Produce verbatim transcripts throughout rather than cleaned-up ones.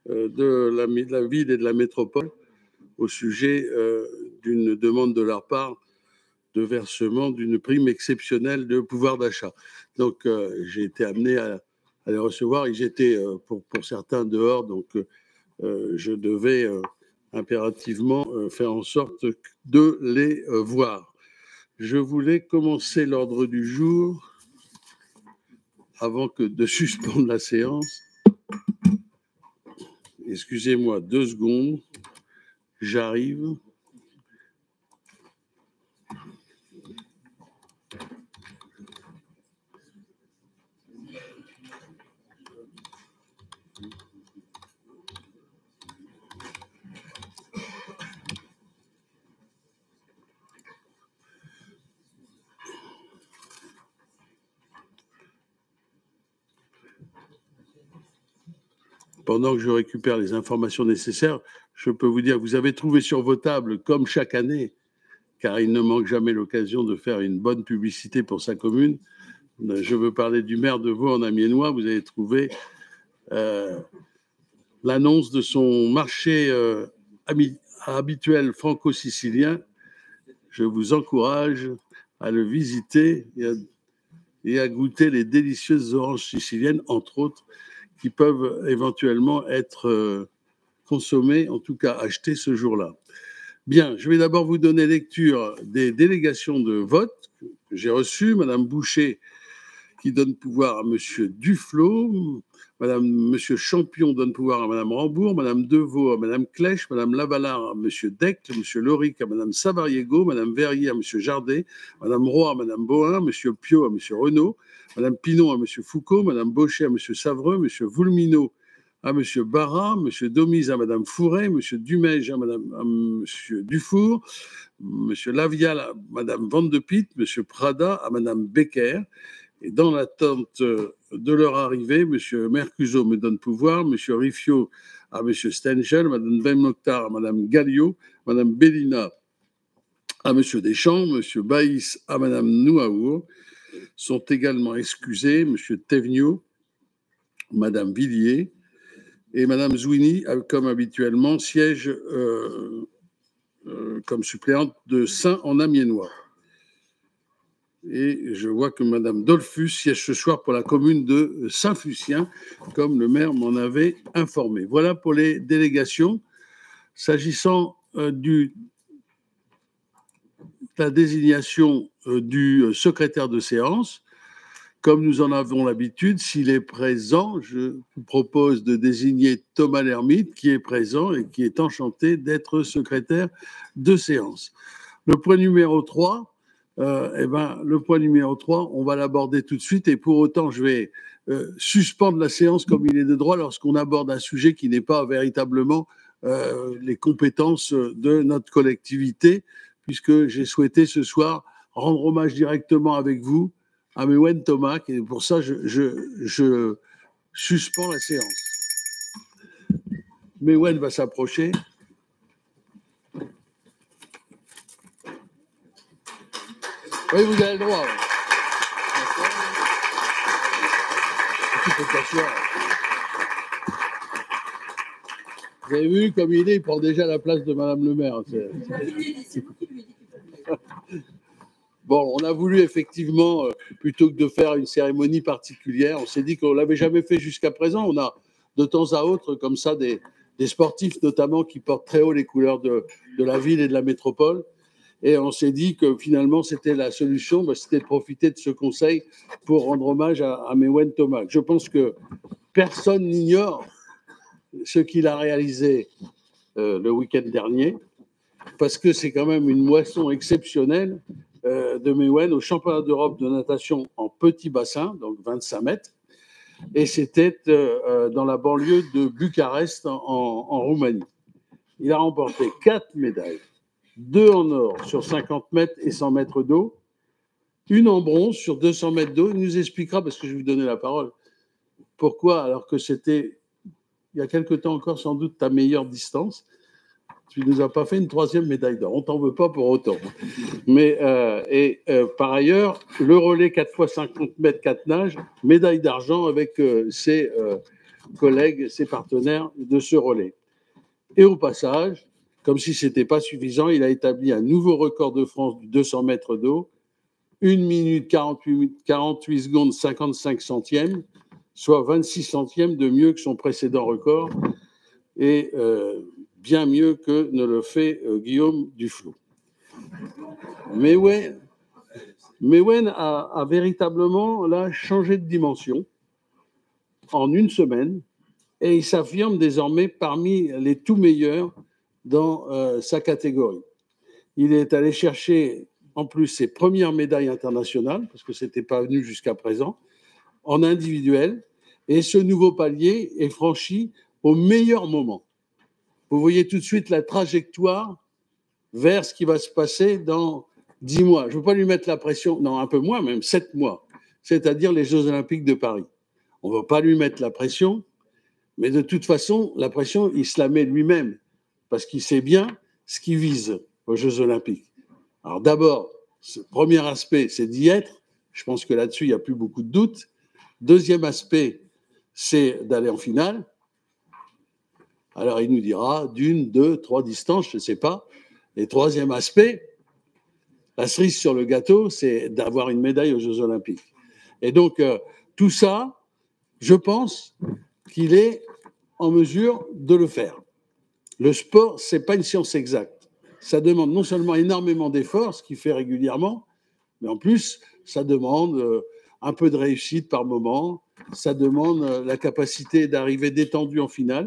euh, de, la, de la ville et de la métropole au sujet euh, d'une demande de leur part de versement d'une prime exceptionnelle de pouvoir d'achat. Donc, euh, j'ai été amené à, à les recevoir. Ils étaient, euh, pour, pour certains, dehors, donc euh, je devais euh, impérativement euh, faire en sorte de les euh, voir. Je voulais commencer l'ordre du jour avant que de suspendre la séance. Excusez-moi deux secondes. J'arrive. Pendant que je récupère les informations nécessaires, je peux vous dire que vous avez trouvé sur vos tables, comme chaque année, car il ne manque jamais l'occasion de faire une bonne publicité pour sa commune. Je veux parler du maire de Vaux en Amiénois. Vous avez trouvé euh, l'annonce de son marché euh, habituel franco-sicilien. Je vous encourage à le visiter et à, et à goûter les délicieuses oranges siciliennes, entre autres, qui peuvent éventuellement être euh, consommées, en tout cas achetées ce jour-là. Bien, je vais d'abord vous donner lecture des délégations de vote que j'ai reçues. Madame Boucher, qui donne pouvoir à Monsieur Duflot, Madame, Monsieur Champion donne pouvoir à Madame Rambourg, Madame Deveau à Madame Clèche, Madame Lavalard à Monsieur Decle, Monsieur Loric à Madame Savariego, Madame Verrier à Monsieur Jardet, Madame Roy à Madame Bohin, Monsieur Pio à Monsieur Renaud, Madame Pinon à Monsieur Foucault, Madame Baucher à Monsieur Savreux, Monsieur Voulminot à Monsieur Barra, Monsieur Domise à Madame Fouret, Monsieur Dumège à Madame à Monsieur Dufour, Monsieur Lavial à Madame Van de Pitt, Monsieur Prada à Madame Becker. Et dans l'attente de leur arrivée, M. Mercuzzo me donne pouvoir, M. Rifio à M. Stengel, Mme Ben Mokhtar à Mme Gallio, Mme Bellina à M. Deschamps, M. Baïs à Mme Nouaour. Sont également excusés M. Thévenot, Mme Villiers et Mme Zouini, comme habituellement, siège euh, euh, comme suppléante de Saint en Amiénois. Et je vois que Mme Dolphus siège ce soir pour la commune de Saint-Fucien, comme le maire m'en avait informé. Voilà pour les délégations. S'agissant euh, du, de la désignation euh, du secrétaire de séance, comme nous en avons l'habitude, s'il est présent, je vous propose de désigner Thomas Lermite, qui est présent et qui est enchanté d'être secrétaire de séance. Le point numéro trois, Euh, eh ben, le point numéro trois, on va l'aborder tout de suite et pour autant, je vais euh, suspendre la séance comme il est de droit lorsqu'on aborde un sujet qui n'est pas véritablement euh, les compétences de notre collectivité, puisque j'ai souhaité ce soir rendre hommage directement avec vous à Mewen Thomas, et pour ça, je, je, je suspends la séance. Mewen va s'approcher. Oui, vous avez le droit. Ouais. Vous avez vu, comme il est, il prend déjà la place de Madame le maire. Bon, on a voulu effectivement, plutôt que de faire une cérémonie particulière, on s'est dit qu'on ne l'avait jamais fait jusqu'à présent. On a de temps à autre, comme ça, des, des sportifs notamment qui portent très haut les couleurs de, de la ville et de la métropole. Et on s'est dit que finalement, c'était la solution, bah, c'était de profiter de ce conseil pour rendre hommage à, à Mewen Thomas. Je pense que personne n'ignore ce qu'il a réalisé euh, le week-end dernier, parce que c'est quand même une moisson exceptionnelle euh, de Mewen au championnat d'Europe de natation en petit bassin, donc vingt-cinq mètres. Et c'était euh, dans la banlieue de Bucarest, en, en Roumanie. Il a remporté quatre médailles. Deux en or sur cinquante mètres et cent mètres d'eau, une en bronze sur deux cents mètres d'eau. Il nous expliquera, parce que je vais lui donner la parole, pourquoi, alors que c'était, il y a quelque temps encore, sans doute ta meilleure distance, tu ne nous as pas fait une troisième médaille d'or. On ne t'en veut pas pour autant. Mais, euh, et euh, par ailleurs, le relais quatre fois cinquante mètres, quatre nages, médaille d'argent avec euh, ses, euh, collègues, ses partenaires de ce relais. Et au passage, comme si ce n'était pas suffisant, il a établi un nouveau record de France du deux cents mètres d'eau, une minute quarante-huit, quarante-huit secondes cinquante-cinq centièmes, soit vingt-six centièmes de mieux que son précédent record, et euh, bien mieux que ne le fait euh, Guillaume Duflot. Mewen, Mewen a, a véritablement là, changé de dimension en une semaine, et il s'affirme désormais parmi les tout meilleurs dans euh, sa catégorie. Il est allé chercher en plus ses premières médailles internationales, parce que ce n'était pas venu jusqu'à présent, en individuel, et ce nouveau palier est franchi au meilleur moment. Vous voyez tout de suite la trajectoire vers ce qui va se passer dans dix mois. Je ne veux pas lui mettre la pression, non, un peu moins, même sept mois, c'est-à-dire les Jeux Olympiques de Paris. On ne va pas lui mettre la pression, mais de toute façon, la pression, il se la met lui-même, parce qu'il sait bien ce qu'il vise aux Jeux Olympiques. Alors d'abord, ce premier aspect, c'est d'y être. Je pense que là-dessus, il n'y a plus beaucoup de doutes. Deuxième aspect, c'est d'aller en finale. Alors il nous dira d'une, deux, trois distances, je ne sais pas. Et troisième aspect, la cerise sur le gâteau, c'est d'avoir une médaille aux Jeux Olympiques. Et donc, euh, tout ça, je pense qu'il est en mesure de le faire. Le sport, ce n'est pas une science exacte. Ça demande non seulement énormément d'efforts, ce qu'il fait régulièrement, mais en plus, ça demande euh, un peu de réussite par moment, ça demande euh, la capacité d'arriver détendu en finale,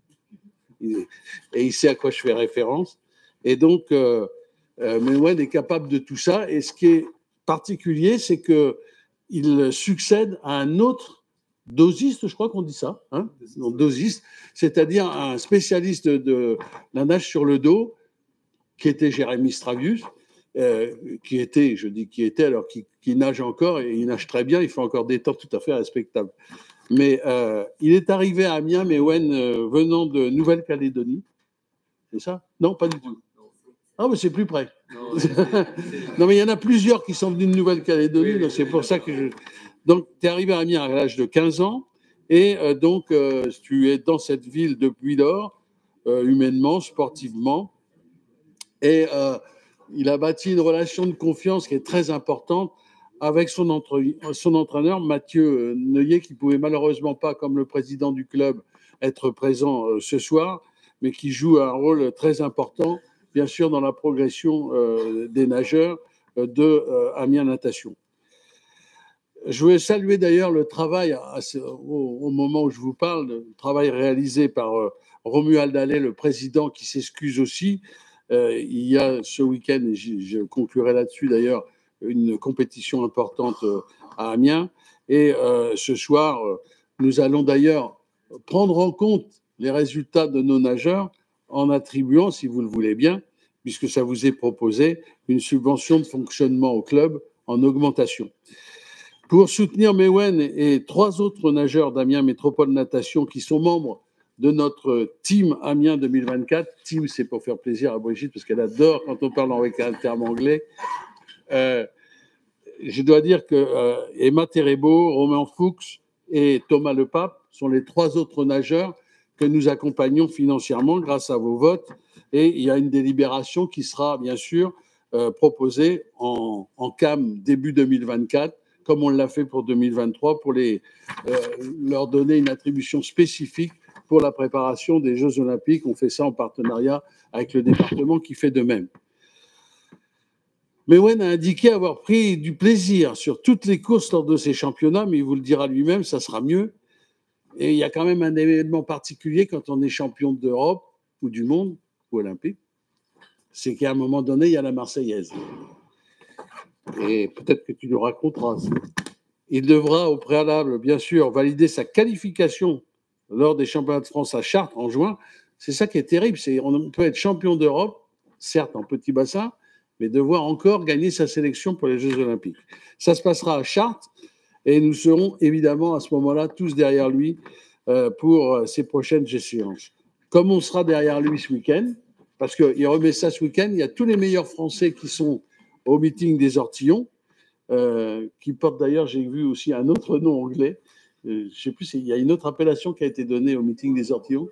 et il sait à quoi je fais référence. Et donc, euh, euh, Mewen est capable de tout ça. Et ce qui est particulier, c'est qu'il succède à un autre dosiste, je crois qu'on dit ça, hein, non, dosiste, c'est-à-dire un spécialiste de la nage sur le dos, qui était Jérémy Stravius, euh, qui était, je dis qui était, alors qui, qui nage encore, et il nage très bien, il fait encore des temps tout à fait respectables. Mais euh, il est arrivé à Amiens, Mewen, euh, venant de Nouvelle-Calédonie. C'est ça? Non, pas du tout. Ah, mais c'est plus près. Non, non, mais il y en a plusieurs qui sont venus de Nouvelle-Calédonie, oui, donc c'est pour ça que je... Donc, tu es arrivé à Amiens à l'âge de quinze ans, et euh, donc, euh, tu es dans cette ville depuis lors, euh, humainement, sportivement, et euh, il a bâti une relation de confiance qui est très importante avec son, entre... son entraîneur, Mathieu Neuillet, qui ne pouvait malheureusement pas, comme le président du club, être présent euh, ce soir, mais qui joue un rôle très important, bien sûr, dans la progression euh, des nageurs euh, de euh, Amiens Natation. Je veux saluer d'ailleurs le travail, à, au, au moment où je vous parle, le travail réalisé par euh, Romuald Allais, le président, qui s'excuse aussi. Euh, il y a ce week-end, et je, je conclurai là-dessus d'ailleurs, une compétition importante euh, à Amiens. Et euh, ce soir, euh, nous allons d'ailleurs prendre en compte les résultats de nos nageurs en attribuant, si vous le voulez bien, puisque ça vous est proposé, une subvention de fonctionnement au club en augmentation. Pour soutenir Mewen et trois autres nageurs d'Amiens Métropole Natation qui sont membres de notre team Amiens deux mille vingt-quatre, team c'est pour faire plaisir à Brigitte parce qu'elle adore quand on parle avec un terme anglais, euh, je dois dire que euh, Emma Terebo, Romain Fuchs et Thomas Lepape sont les trois autres nageurs que nous accompagnons financièrement grâce à vos votes. Et il y a une délibération qui sera bien sûr euh, proposée en, en C A M début deux mille vingt-quatre, comme on l'a fait pour deux mille vingt-trois, pour les, euh, leur donner une attribution spécifique pour la préparation des Jeux Olympiques. On fait ça en partenariat avec le département qui fait de même. Mewen a indiqué avoir pris du plaisir sur toutes les courses lors de ces championnats, mais il vous le dira lui-même, ça sera mieux. Et il y a quand même un événement particulier quand on est champion d'Europe ou du monde ou olympique, c'est qu'à un moment donné, il y a la Marseillaise. Et peut-être que tu nous raconteras. Il devra au préalable, bien sûr, valider sa qualification lors des championnats de France à Chartres en juin. C'est ça qui est terrible, c'est on peut être champion d'Europe, certes en petit bassin, mais devoir encore gagner sa sélection pour les Jeux Olympiques. Ça se passera à Chartres et nous serons évidemment à ce moment-là tous derrière lui euh, pour ses prochaines échéances. Comme on sera derrière lui ce week-end, parce qu'il remet ça ce week-end, il y a tous les meilleurs Français qui sont au meeting des Ortillons, euh, qui portent d'ailleurs, j'ai vu aussi un autre nom anglais, je ne sais plus, il y a une autre appellation qui a été donnée au meeting des Ortillons.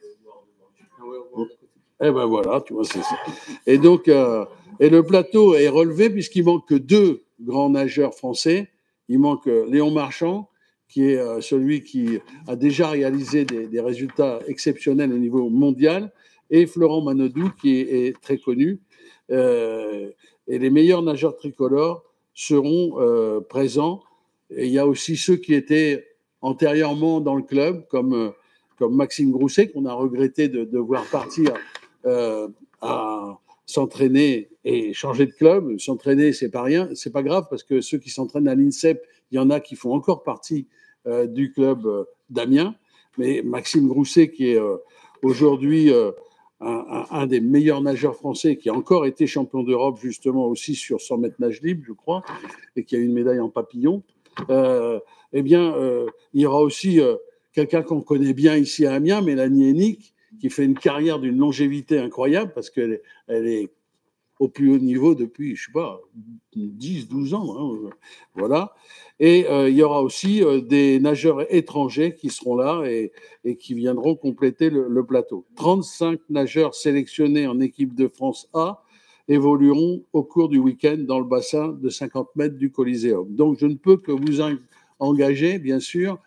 Eh ben voilà, tu vois, c'est ça. Et donc, euh, et le plateau est relevé puisqu'il manque que deux grands nageurs français. Il manque Léon Marchand, qui est euh, celui qui a déjà réalisé des, des résultats exceptionnels au niveau mondial, et Florent Manodou, qui est, est très connu. Euh, et les meilleurs nageurs tricolores seront euh, présents. Et il y a aussi ceux qui étaient antérieurement dans le club, comme, comme Maxime Grousset, qu'on a regretté de, de voir partir euh, à s'entraîner et changer de club. S'entraîner, c'est pas rien, c'est pas grave, parce que ceux qui s'entraînent à l'INSEP, il y en a qui font encore partie euh, du club euh, d'Amiens. Mais Maxime Grousset, qui est euh, aujourd'hui euh, un, un, un des meilleurs nageurs français, qui a encore été champion d'Europe justement aussi sur cent mètres nage libre, je crois, et qui a eu une médaille en papillon, euh, eh bien, euh, il y aura aussi euh, quelqu'un qu'on connaît bien ici à Amiens, Mélanie Hennick, qui fait une carrière d'une longévité incroyable, parce qu'elle est, elle est au plus haut niveau depuis, je sais pas, dix, douze ans. Hein, voilà. Et euh, il y aura aussi euh, des nageurs étrangers qui seront là et, et qui viendront compléter le, le plateau. trente-cinq nageurs sélectionnés en équipe de France A évolueront au cours du week-end dans le bassin de cinquante mètres du Coliseum. Donc, je ne peux que vous engager, bien sûr,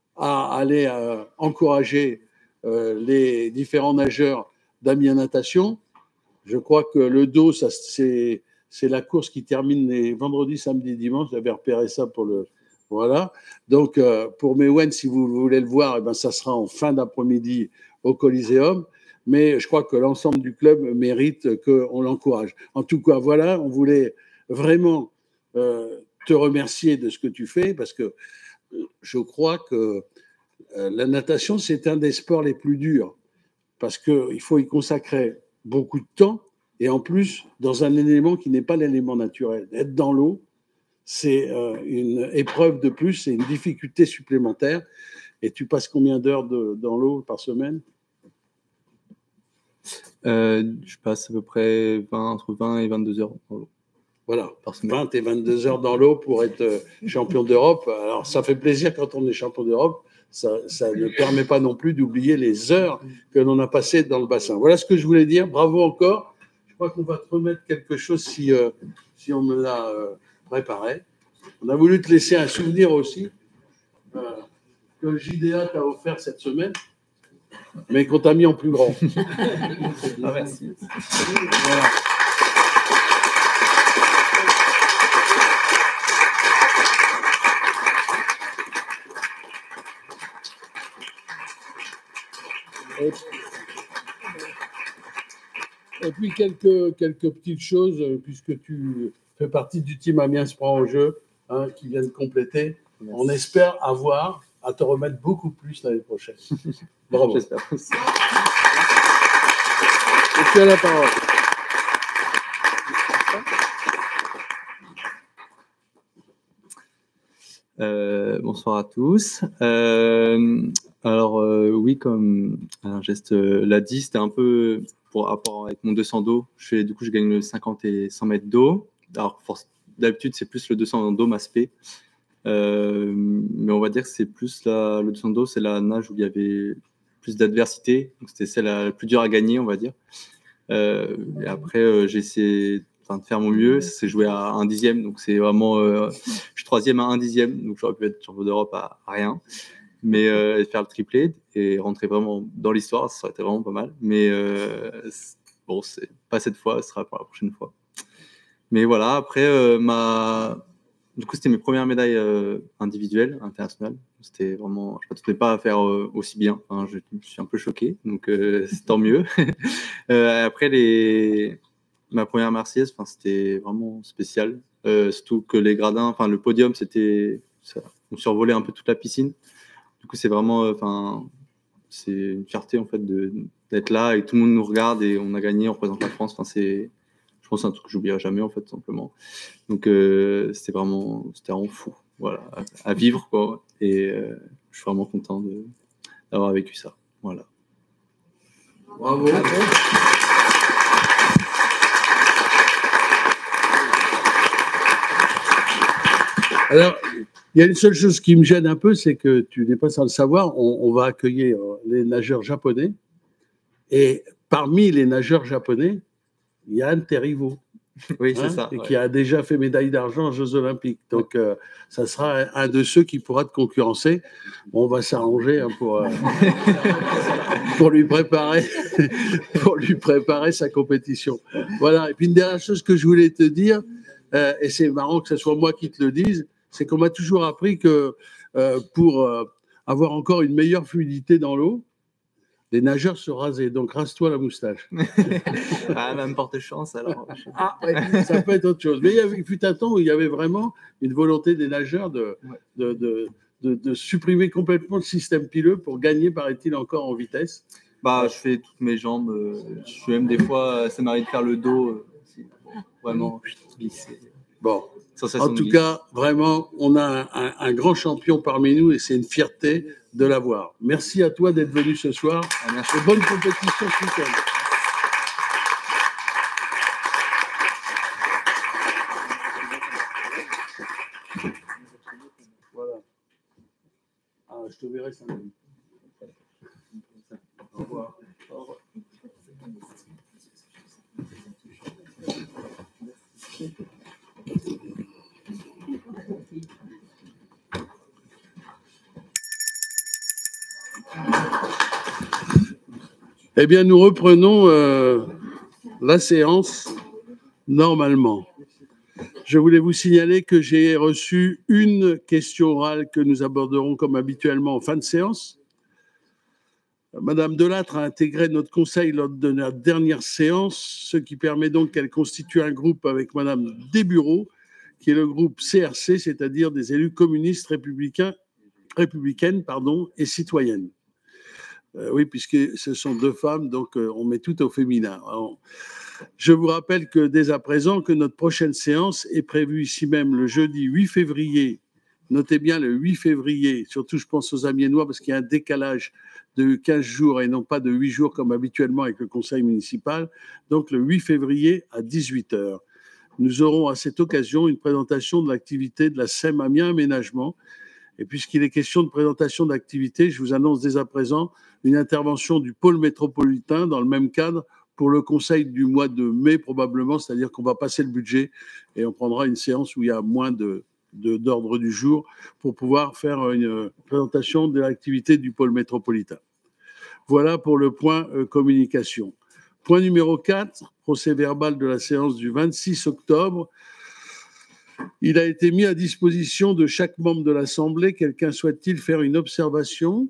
à aller à encourager euh, les différents nageurs d'Amiens Natation. Je crois que le dos, ça, c'est, c'est la course qui termine les vendredis, samedis, dimanches. J'avais repéré ça pour le. Voilà. Donc, euh, pour Mewen, si vous voulez le voir, eh ben, ça sera en fin d'après-midi au Coliseum. Mais je crois que l'ensemble du club mérite qu'on l'encourage. En tout cas, voilà, on voulait vraiment euh, te remercier de ce que tu fais, parce que je crois que euh, la natation, c'est un des sports les plus durs, parce qu'il faut y consacrer beaucoup de temps, et en plus, dans un élément qui n'est pas l'élément naturel. Être dans l'eau, c'est euh, une épreuve de plus, c'est une difficulté supplémentaire. Et tu passes combien d'heures de, dans l'eau par semaine? euh, Je passe à peu près vingt, entre vingt et vingt-deux heures dans l'eau. Voilà, vingt et vingt-deux heures dans l'eau pour être champion d'Europe. Alors, ça fait plaisir quand on est champion d'Europe. Ça, ça ne permet pas non plus d'oublier les heures que l'on a passées dans le bassin. Voilà ce que je voulais dire. Bravo encore. Je crois qu'on va te remettre quelque chose si, euh, si on me l'a euh, préparé. On a voulu te laisser un souvenir aussi euh, que J D A t'a offert cette semaine, mais qu'on t'a mis en plus grand. Ah, merci. Voilà. Et, et puis quelques, quelques petites choses, puisque tu fais partie du team Amiens se prend au jeu, hein, qui vient de compléter. Merci. On espère avoir à te remettre beaucoup plus l'année prochaine. Bravo. J'espère. Et tu as la parole. Euh, bonsoir à tous. Euh, alors euh, oui, comme un geste euh, l'a dit, c'était un peu pour rapport avec mon deux cents d'eau. Je fais, du coup, je gagne le cinquante et cent mètres d'eau. Alors d'habitude, c'est plus le deux cents d'eau aspect. Euh, mais on va dire que c'est plus la, le deux cents d'eau, c'est la nage où il y avait plus d'adversité. Donc c'était celle la, la plus dure à gagner, on va dire. Euh, et après, euh, j'ai essayé Enfin, de faire mon mieux, c'est jouer à un dixième, donc c'est vraiment, euh, je suis troisième à un dixième, donc j'aurais pu être champion d'Europe à, à rien, mais euh, faire le triplé et rentrer vraiment dans l'histoire, ça aurait été vraiment pas mal, mais euh, bon, c'est pas cette fois, ce sera pour la prochaine fois. Mais voilà, après, euh, ma... du coup, c'était mes premières médailles euh, individuelles, internationales, c'était vraiment, je ne m'attendais pas à faire euh, aussi bien, enfin, je, je suis un peu choqué, donc euh, c'est tant mieux. euh, après, les... Ma première Marseillaise, enfin, c'était vraiment spécial. Euh, surtout que les gradins, enfin, le podium, c'était, ça, on survolait un peu toute la piscine. Du coup, c'est vraiment, enfin, euh, c'est une fierté en fait de, d'être là et tout le monde nous regarde et on a gagné, on représente la France. Enfin, c'est, je pense, c'est un truc que j'oublierai jamais en fait, simplement. Donc, euh, c'était vraiment, c'était vraiment fou, voilà, à, à vivre quoi. Et euh, je suis vraiment content de, d'avoir vécu ça. Voilà. Bravo. Alors, Il y a une seule chose qui me gêne un peu, c'est que tu n'es pas sans le savoir, on, on va accueillir les nageurs japonais. Et parmi les nageurs japonais, il y a Anne Terriveau. Oui, hein, c'est ça. Et ouais. qui a déjà fait médaille d'argent aux Jeux Olympiques. Donc, ouais. euh, ça sera un, un de ceux qui pourra te concurrencer. On va s'arranger hein, pour, euh, pour, lui préparer, pour lui préparer sa compétition. Voilà. Et puis, une dernière chose que je voulais te dire, euh, et c'est marrant que ce soit moi qui te le dise, c'est qu'on m'a toujours appris que euh, pour euh, avoir encore une meilleure fluidité dans l'eau, les nageurs se rasaient, donc rase-toi la moustache. Ah, même porte chance alors. Ah, ouais, ça peut être autre chose. Mais il y avait, il fut un temps où il y avait vraiment une volonté des nageurs de, Ouais. de, de, de, de supprimer complètement le système pileux pour gagner, paraît-il, encore en vitesse. Bah, ouais. Je fais toutes mes jambes. Euh, je suis même des fois, ça m'arrive de faire le dos. Euh, aussi. Bon, vraiment, glisser. Bon. Sensation en tout cas, vraiment, on a un, un, un grand champion parmi nous et c'est une fierté de l'avoir. Merci à toi d'être venu ce soir. Ah, merci. Et bonne compétition ce week-end. Voilà. Ah, je te verrai samedi. Au revoir. Au revoir. Eh bien, nous reprenons euh, la séance normalement. Je voulais vous signaler que j'ai reçu une question orale que nous aborderons comme habituellement en fin de séance. Madame Delattre a intégré notre conseil lors de notre dernière séance, ce qui permet donc qu'elle constitue un groupe avec Madame Desbureaux, qui est le groupe C R C, c'est-à-dire des élus communistes républicains, républicaines pardon, et citoyennes. Euh, oui, puisque ce sont deux femmes, donc euh, on met tout au féminin. Alors, je vous rappelle que dès à présent, que notre prochaine séance est prévue ici même le jeudi huit février. Notez bien le huit février, surtout je pense aux Amiénois parce qu'il y a un décalage de quinze jours et non pas de huit jours comme habituellement avec le conseil municipal. Donc le huit février à dix-huit heures. Nous aurons à cette occasion une présentation de l'activité de la S E M Amiens Aménagement. Et puisqu'il est question de présentation d'activité, je vous annonce dès à présent une intervention du pôle métropolitain dans le même cadre pour le conseil du mois de mai probablement, c'est-à-dire qu'on va passer le budget et on prendra une séance où il y a moins de, de, d'ordre du jour pour pouvoir faire une présentation de l'activité du pôle métropolitain. Voilà pour le point euh, communication. Point numéro quatre, procès verbal de la séance du vingt-six octobre. Il a été mis à disposition de chaque membre de l'Assemblée. Quelqu'un souhaite-t-il faire une observation?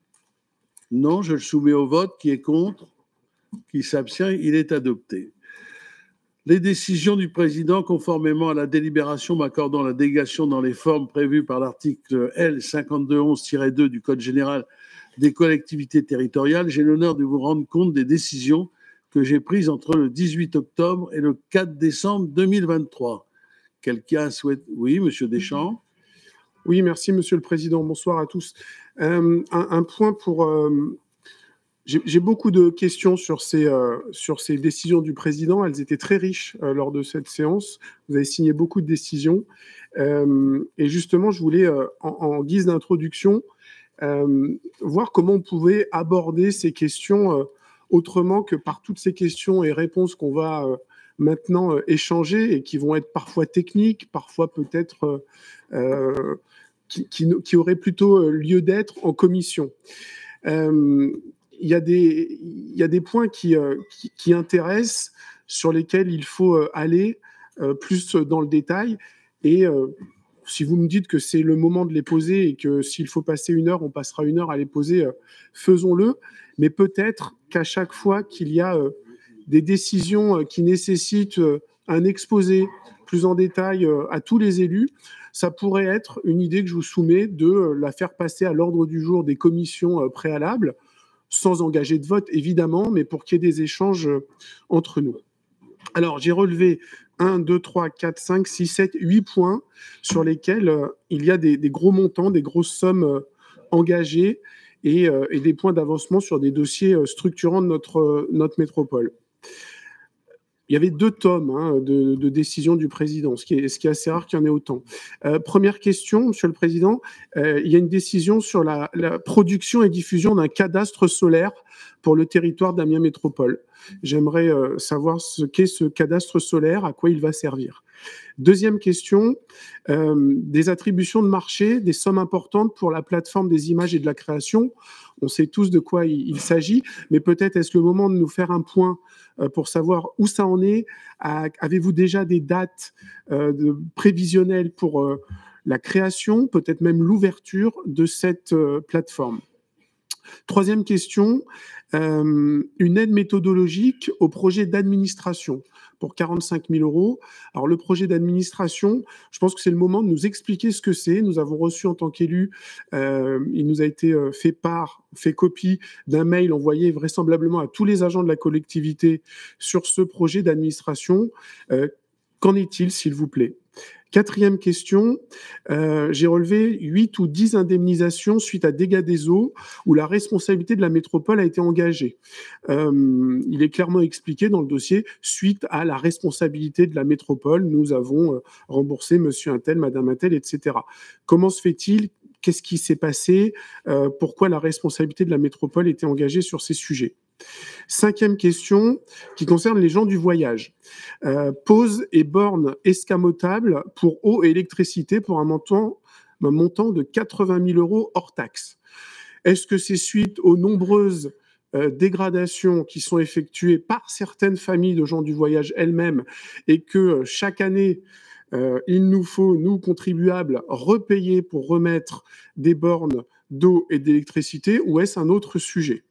Non, je le soumets au vote. Qui est contre? Qui s'abstient? Il est adopté. Les décisions du président, conformément à la délibération m'accordant la délégation dans les formes prévues par l'article L cinquante-deux onze tiret deux du Code général des collectivités territoriales, j'ai l'honneur de vous rendre compte des décisions que j'ai prises entre le dix-huit octobre et le quatre décembre deux mille vingt-trois. Quelqu'un souhaite... Oui, Monsieur Deschamps. Oui, merci, Monsieur le Président. Bonsoir à tous. Euh, un, un point pour... Euh, j'ai beaucoup de questions sur ces, euh, sur ces décisions du Président. Elles étaient très riches euh, lors de cette séance. Vous avez signé beaucoup de décisions. Euh, et justement, je voulais, euh, en, en guise d'introduction, euh, voir comment on pouvait aborder ces questions euh, autrement que par toutes ces questions et réponses qu'on va... Euh, maintenant euh, échanger et qui vont être parfois techniques, parfois peut-être euh, qui, qui, qui auraient plutôt lieu d'être en commission. Euh, il y a des, il y a des points qui, euh, qui, qui intéressent, sur lesquels il faut aller euh, plus dans le détail. Et euh, si vous me dites que c'est le moment de les poser et que s'il faut passer une heure, on passera une heure à les poser, euh, faisons-le. Mais peut-être qu'à chaque fois qu'il y a euh, des décisions qui nécessitent un exposé plus en détail à tous les élus, ça pourrait être une idée que je vous soumets de la faire passer à l'ordre du jour des commissions préalables, sans engager de vote évidemment, mais pour qu'il y ait des échanges entre nous. Alors j'ai relevé un, deux, trois, quatre, cinq, six, sept, huit points sur lesquels il y a des, des gros montants, des grosses sommes engagées et, et des points d'avancement sur des dossiers structurants de notre, notre métropole. il y avait deux tomes hein, de, de décisions du président, ce qui est, ce qui est assez rare qu'il y en ait autant. Euh, première question, Monsieur le Président, euh, il y a une décision sur la, la production et diffusion d'un cadastre solaire pour le territoire d'Amiens Métropole. J'aimerais euh, savoir ce qu'est ce cadastre solaire, à quoi il va servir. Deuxième question, euh, des attributions de marché, des sommes importantes pour la plateforme des images et de la création. On sait tous de quoi il, il s'agit, mais peut-être est-ce le moment de nous faire un point euh, pour savoir où ça en est. Avez-vous déjà des dates euh, de, prévisionnelles pour euh, la création, peut-être même l'ouverture de cette euh, plateforme? Troisième question, euh, une aide méthodologique au projet d'administration pour quarante-cinq mille euros. Alors le projet d'administration, je pense que c'est le moment de nous expliquer ce que c'est. Nous avons reçu en tant qu'élus, euh, il nous a été fait part, fait copie d'un mail envoyé vraisemblablement à tous les agents de la collectivité sur ce projet d'administration. Euh, qu'en est-il, s'il vous plaît? Quatrième question, euh, j'ai relevé huit ou dix indemnisations suite à dégâts des eaux où la responsabilité de la métropole a été engagée. Euh, il est clairement expliqué dans le dossier, suite à la responsabilité de la métropole, nous avons euh, remboursé monsieur un tel, madame un tel, et cetera. Comment se fait-il? Qu'est-ce qui s'est passé? euh, Pourquoi la responsabilité de la métropole était engagée sur ces sujets? Cinquième question qui concerne les gens du voyage. Euh, pause et bornes escamotables pour eau et électricité pour un montant, un montant de quatre-vingt mille euros hors taxe. Est-ce que c'est suite aux nombreuses euh, dégradations qui sont effectuées par certaines familles de gens du voyage elles-mêmes et que euh, chaque année, euh, il nous faut, nous contribuables, repayer pour remettre des bornes d'eau et d'électricité, ou est-ce un autre sujet?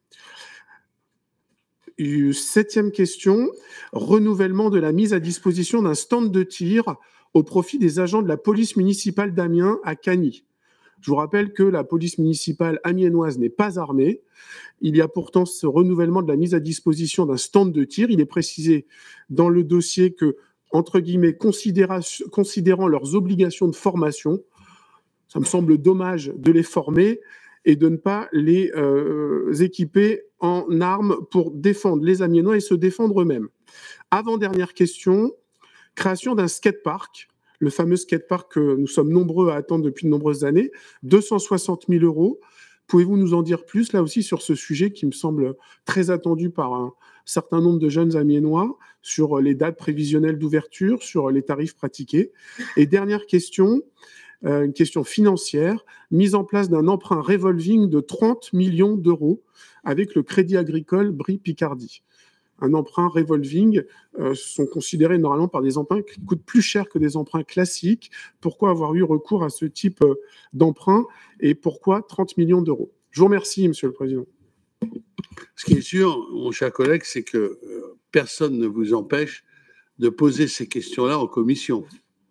Septième question, renouvellement de la mise à disposition d'un stand de tir au profit des agents de la police municipale d'Amiens à Cagny. Je vous rappelle que la police municipale amiénoise n'est pas armée. Il y a pourtant ce renouvellement de la mise à disposition d'un stand de tir. Il est précisé dans le dossier que, entre guillemets, considérant leurs obligations de formation, ça me semble dommage de les former et de ne pas les euh, équiper en armes pour défendre les Amiénois et se défendre eux-mêmes. Avant-dernière question, création d'un skatepark, le fameux skatepark que nous sommes nombreux à attendre depuis de nombreuses années, deux cent soixante mille euros. Pouvez-vous nous en dire plus, là aussi, sur ce sujet qui me semble très attendu par un certain nombre de jeunes Amiénois, sur les dates prévisionnelles d'ouverture, sur les tarifs pratiqués? Et dernière question, Euh, une question financière, mise en place d'un emprunt revolving de trente millions d'euros avec le Crédit Agricole Brie-Picardie. Un emprunt revolving euh, sont considérés normalement par des emprunts qui coûtent plus cher que des emprunts classiques. Pourquoi avoir eu recours à ce type euh, d'emprunt et pourquoi trente millions d'euros? Je vous remercie, Monsieur le Président. Ce qui est sûr, mon cher collègue, c'est que euh, personne ne vous empêche de poser ces questions-là en commission.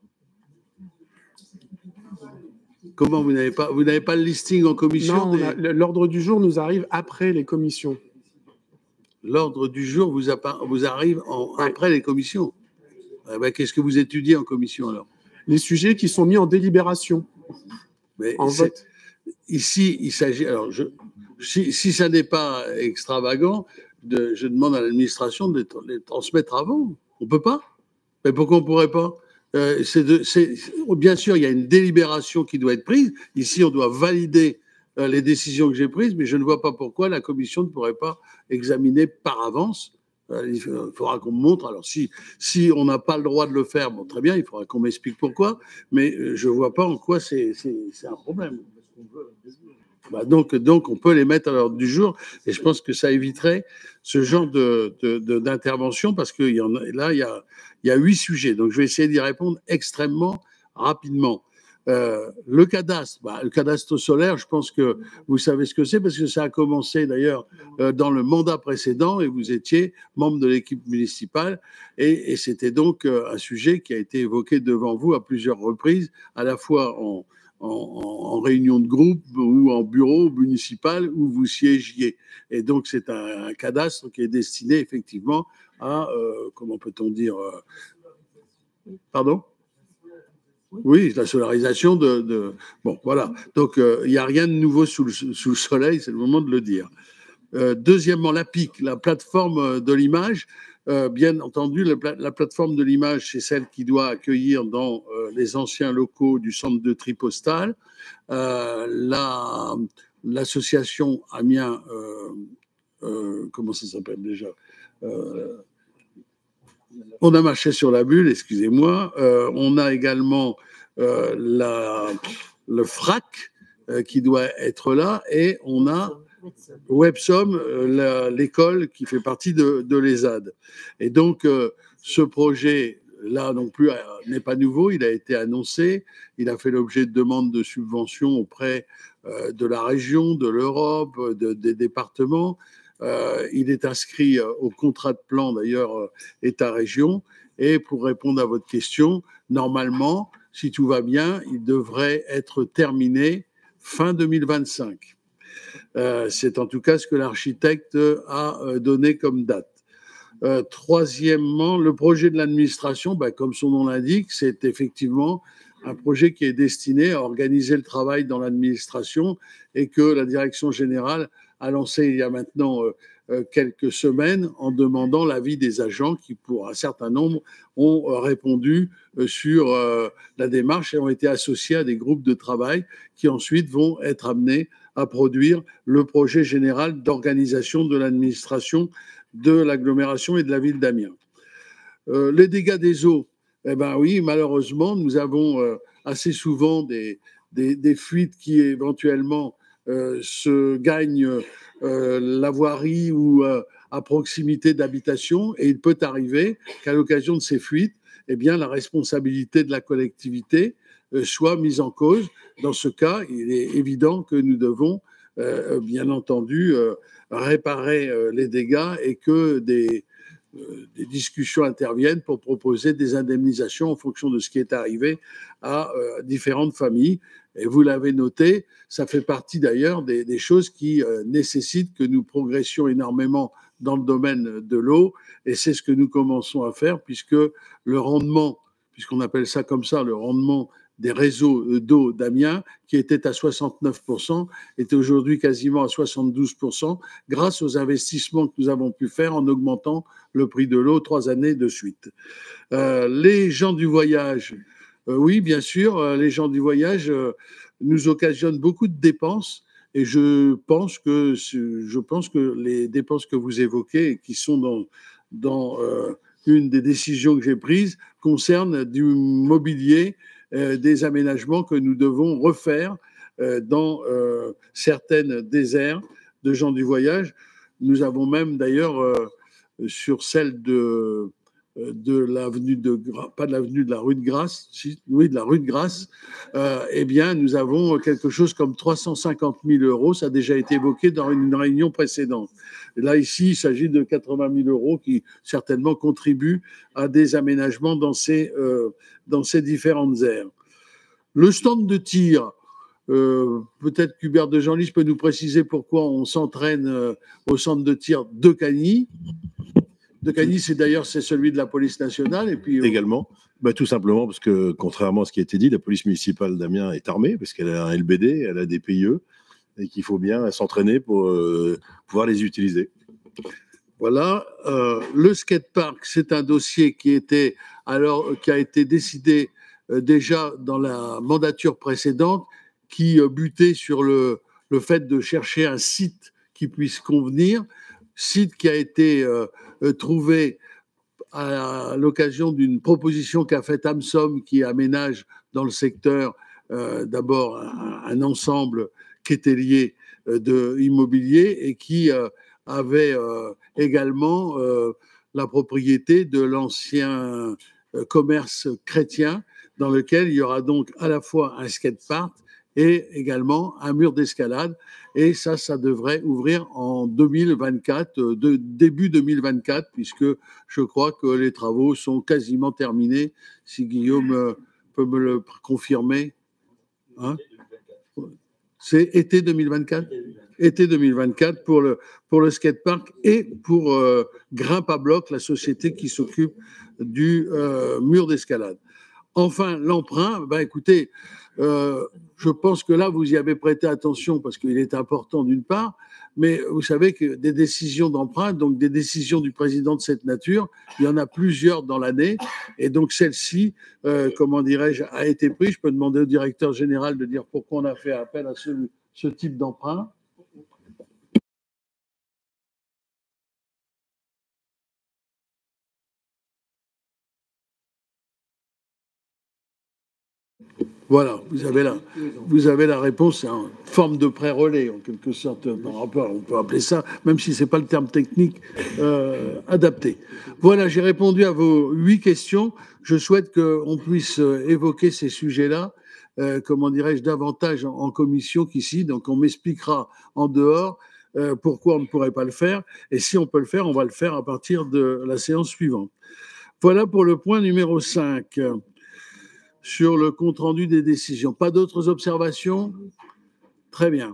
Comment vous n'avez pas, vous n'avez pas le listing en commission? Non, des... l'ordre du jour nous arrive après les commissions. L'ordre du jour vous, a, vous arrive en, ouais. après les commissions. Eh ben, qu'est-ce que vous étudiez en commission alors? Les sujets qui sont mis en délibération. Mais en vote. Ici, il s'agit. Alors, je, si, si ça n'est pas extravagant, de, je demande à l'administration de les, les transmettre avant. On ne peut pas? Mais pourquoi on ne pourrait pas? Euh, c'est de, c'est, bien sûr, il y a une délibération qui doit être prise. Ici, on doit valider euh, les décisions que j'ai prises, mais je ne vois pas pourquoi la commission ne pourrait pas examiner par avance. Euh, il faudra qu'on me montre. Alors, si, si on n'a pas le droit de le faire, bon, très bien, il faudra qu'on m'explique pourquoi, mais euh, je ne vois pas en quoi c'est, c'est, c'est un problème. Bah donc, donc, on peut les mettre à l'ordre du jour, et je pense que ça éviterait ce genre de, de, de, d'intervention, parce que y en a, là, il y a, il y a huit sujets. Donc, je vais essayer d'y répondre extrêmement rapidement. Euh, le cadastre, bah, le cadastre solaire, je pense que vous savez ce que c'est, parce que ça a commencé d'ailleurs euh, dans le mandat précédent, et vous étiez membre de l'équipe municipale, et, et c'était donc euh, un sujet qui a été évoqué devant vous à plusieurs reprises, à la fois en En, en réunion de groupe ou en bureau municipal où vous siégiez. Et donc, c'est un, un cadastre qui est destiné effectivement à, euh, comment peut-on dire, euh, pardon? Oui, la solarisation de... de bon, voilà. Donc, il euh, n'y a rien de nouveau sous le, sous le soleil, c'est le moment de le dire. Euh, deuxièmement, la P I C, la plateforme de l'image. Euh, bien entendu, la, la plateforme de l'image, c'est celle qui doit accueillir dans euh, les anciens locaux du centre de tri postal euh, la, l'association Amiens, euh, euh, comment ça s'appelle déjà euh, on a marché sur la bulle, excusez-moi. Euh, on a également euh, la, le F R A C euh, qui doit être là et on a Websom, euh, l'école qui fait partie de, de l'E S A D. Et donc, euh, ce projet-là non plus n'est pas nouveau, il a été annoncé, il a fait l'objet de demandes de subventions auprès euh, de la région, de l'Europe, de, des départements. Euh, il est inscrit au contrat de plan, d'ailleurs, État-région. Et pour répondre à votre question, normalement, si tout va bien, il devrait être terminé fin deux mille vingt-cinq. Euh, c'est en tout cas ce que l'architecte a donné comme date. Euh, troisièmement, le projet de l'administration, ben, comme son nom l'indique, c'est effectivement un projet qui est destiné à organiser le travail dans l'administration et que la direction générale a lancé il y a maintenant euh, quelques semaines en demandant l'avis des agents qui, pour un certain nombre, ont répondu sur euh, la démarche et ont été associés à des groupes de travail qui ensuite vont être amenés à produire le projet général d'organisation de l'administration de l'agglomération et de la ville d'Amiens. Euh, les dégâts des eaux, eh ben oui, malheureusement, nous avons euh, assez souvent des, des, des fuites qui éventuellement euh, se gagnent euh, la voirie ou euh, à proximité d'habitation, et il peut arriver qu'à l'occasion de ces fuites, eh bien, la responsabilité de la collectivité euh, soit mise en cause. Dans ce cas, il est évident que nous devons, euh, bien entendu, euh, réparer euh, les dégâts et que des, euh, des discussions interviennent pour proposer des indemnisations en fonction de ce qui est arrivé à euh, différentes familles. Et vous l'avez noté, ça fait partie d'ailleurs des, des choses qui euh, nécessitent que nous progressions énormément dans le domaine de l'eau, et c'est ce que nous commençons à faire, puisque le rendement, puisqu'on appelle ça comme ça, le rendement des réseaux d'eau d'Amiens, qui était à soixante-neuf pour cent, est aujourd'hui quasiment à soixante-douze pour cent, grâce aux investissements que nous avons pu faire en augmentant le prix de l'eau trois années de suite. Euh, les gens du voyage, euh, oui, bien sûr, euh, les gens du voyage euh, nous occasionnent beaucoup de dépenses, et je pense que, je pense que les dépenses que vous évoquez, qui sont dans, dans euh, une des décisions que j'ai prises, concernent du mobilier, euh, des aménagements que nous devons refaire euh, dans euh, certaines déserts de gens du voyage. Nous avons même d'ailleurs, euh, sur celle de, de l'avenue de, pas de l'avenue de la rue de Grasse, si, oui, de la rue de Grasse, euh, eh bien, nous avons quelque chose comme trois cent cinquante mille euros. Ça a déjà été évoqué dans une réunion précédente. Et là, ici, il s'agit de quatre-vingt mille euros qui certainement contribuent à des aménagements dans ces, euh, dans ces différentes aires. Le stand de tir, euh, peut-être qu'Hubert de Genlis peut nous préciser pourquoi on s'entraîne euh, au centre de tir de Cagny. De Cagny, c'est d'ailleurs c'est celui de la police nationale. Et puis, également, bah, tout simplement parce que, contrairement à ce qui a été dit, la police municipale d'Amiens est armée, parce qu'elle a un L B D, elle a des P I E, et qu'il faut bien s'entraîner pour euh, pouvoir les utiliser. Voilà. Euh, le skatepark, c'est un dossier qui, était, alors, qui a été décidé euh, déjà dans la mandature précédente, qui euh, butait sur le, le fait de chercher un site qui puisse convenir, site qui a été euh, trouvé à l'occasion d'une proposition qu'a faite AMSOM, qui aménage dans le secteur euh, d'abord un, un ensemble qui était lié euh, de immobilier et qui euh, avait euh, également euh, la propriété de l'ancien euh, commerce chrétien, dans lequel il y aura donc à la fois un skatepark et également un mur d'escalade. Et ça, ça devrait ouvrir en deux mille vingt-quatre, de, début deux mille vingt-quatre, puisque je crois que les travaux sont quasiment terminés, si Guillaume peut me le confirmer. Hein, c'est été deux mille vingt-quatre Été deux mille vingt-quatre pour le, pour le skatepark et pour euh, Grimpe à Bloc, la société qui s'occupe du euh, mur d'escalade. Enfin, l'emprunt, ben écoutez, euh, je pense que là, vous y avez prêté attention parce qu'il est important d'une part, mais vous savez que des décisions d'emprunt, donc des décisions du président de cette nature, il y en a plusieurs dans l'année, et donc celle-ci, euh, comment dirais-je, a été prise. Je peux demander au directeur général de dire pourquoi on a fait appel à ce, ce type d'emprunt. Voilà, vous avez la, vous avez la réponse, c'est en forme de pré-relais, en quelque sorte, on peut appeler ça, même si ce n'est pas le terme technique euh, adapté. Voilà, j'ai répondu à vos huit questions. Je souhaite qu'on puisse évoquer ces sujets-là, euh, comment dirais-je, davantage en, en commission qu'ici, donc on m'expliquera en dehors euh, pourquoi on ne pourrait pas le faire, et si on peut le faire, on va le faire à partir de la séance suivante. Voilà pour le point numéro cinq. Sur le compte-rendu des décisions. Pas d'autres observations? Très bien.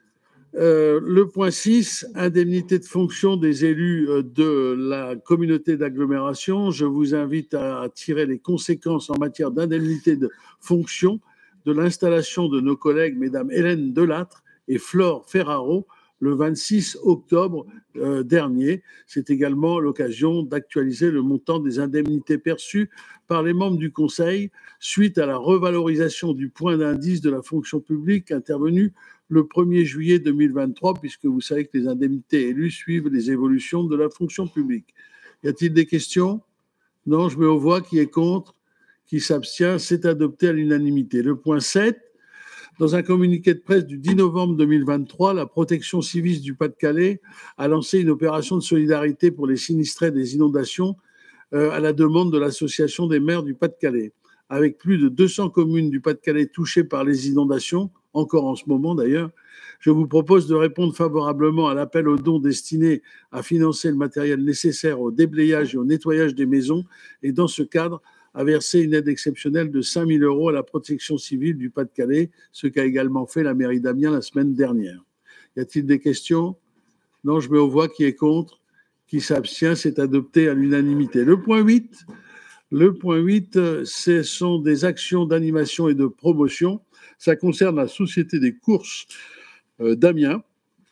Euh, le point six, indemnité de fonction des élus de la communauté d'agglomération. Je vous invite à tirer les conséquences en matière d'indemnité de fonction de l'installation de nos collègues, mesdames Hélène Delattre et Flore Ferraro, le vingt-six octobre euh, dernier. C'est également l'occasion d'actualiser le montant des indemnités perçues par les membres du Conseil suite à la revalorisation du point d'indice de la fonction publique intervenue le premier juillet deux mille vingt-trois, puisque vous savez que les indemnités élues suivent les évolutions de la fonction publique. Y a-t-il des questions? Non, je mets aux voix. Qui est contre? Qui s'abstient? C'est adopté à l'unanimité. Le point sept, dans un communiqué de presse du dix novembre deux mille vingt-trois, la protection civile du Pas-de-Calais a lancé une opération de solidarité pour les sinistrés des inondations euh, à la demande de l'Association des maires du Pas-de-Calais. Avec plus de deux cents communes du Pas-de-Calais touchées par les inondations, encore en ce moment d'ailleurs, je vous propose de répondre favorablement à l'appel aux dons destiné à financer le matériel nécessaire au déblayage et au nettoyage des maisons, et dans ce cadre, a versé une aide exceptionnelle de cinq mille euros à la protection civile du Pas-de-Calais, ce qu'a également fait la mairie d'Amiens la semaine dernière. Y a-t-il des questions? Non, je mets aux voix. Qui est contre? Qui s'abstient? C'est adopté à l'unanimité. Le point huit, le point huit, ce sont des actions d'animation et de promotion. Ça concerne la Société des courses euh, d'Amiens,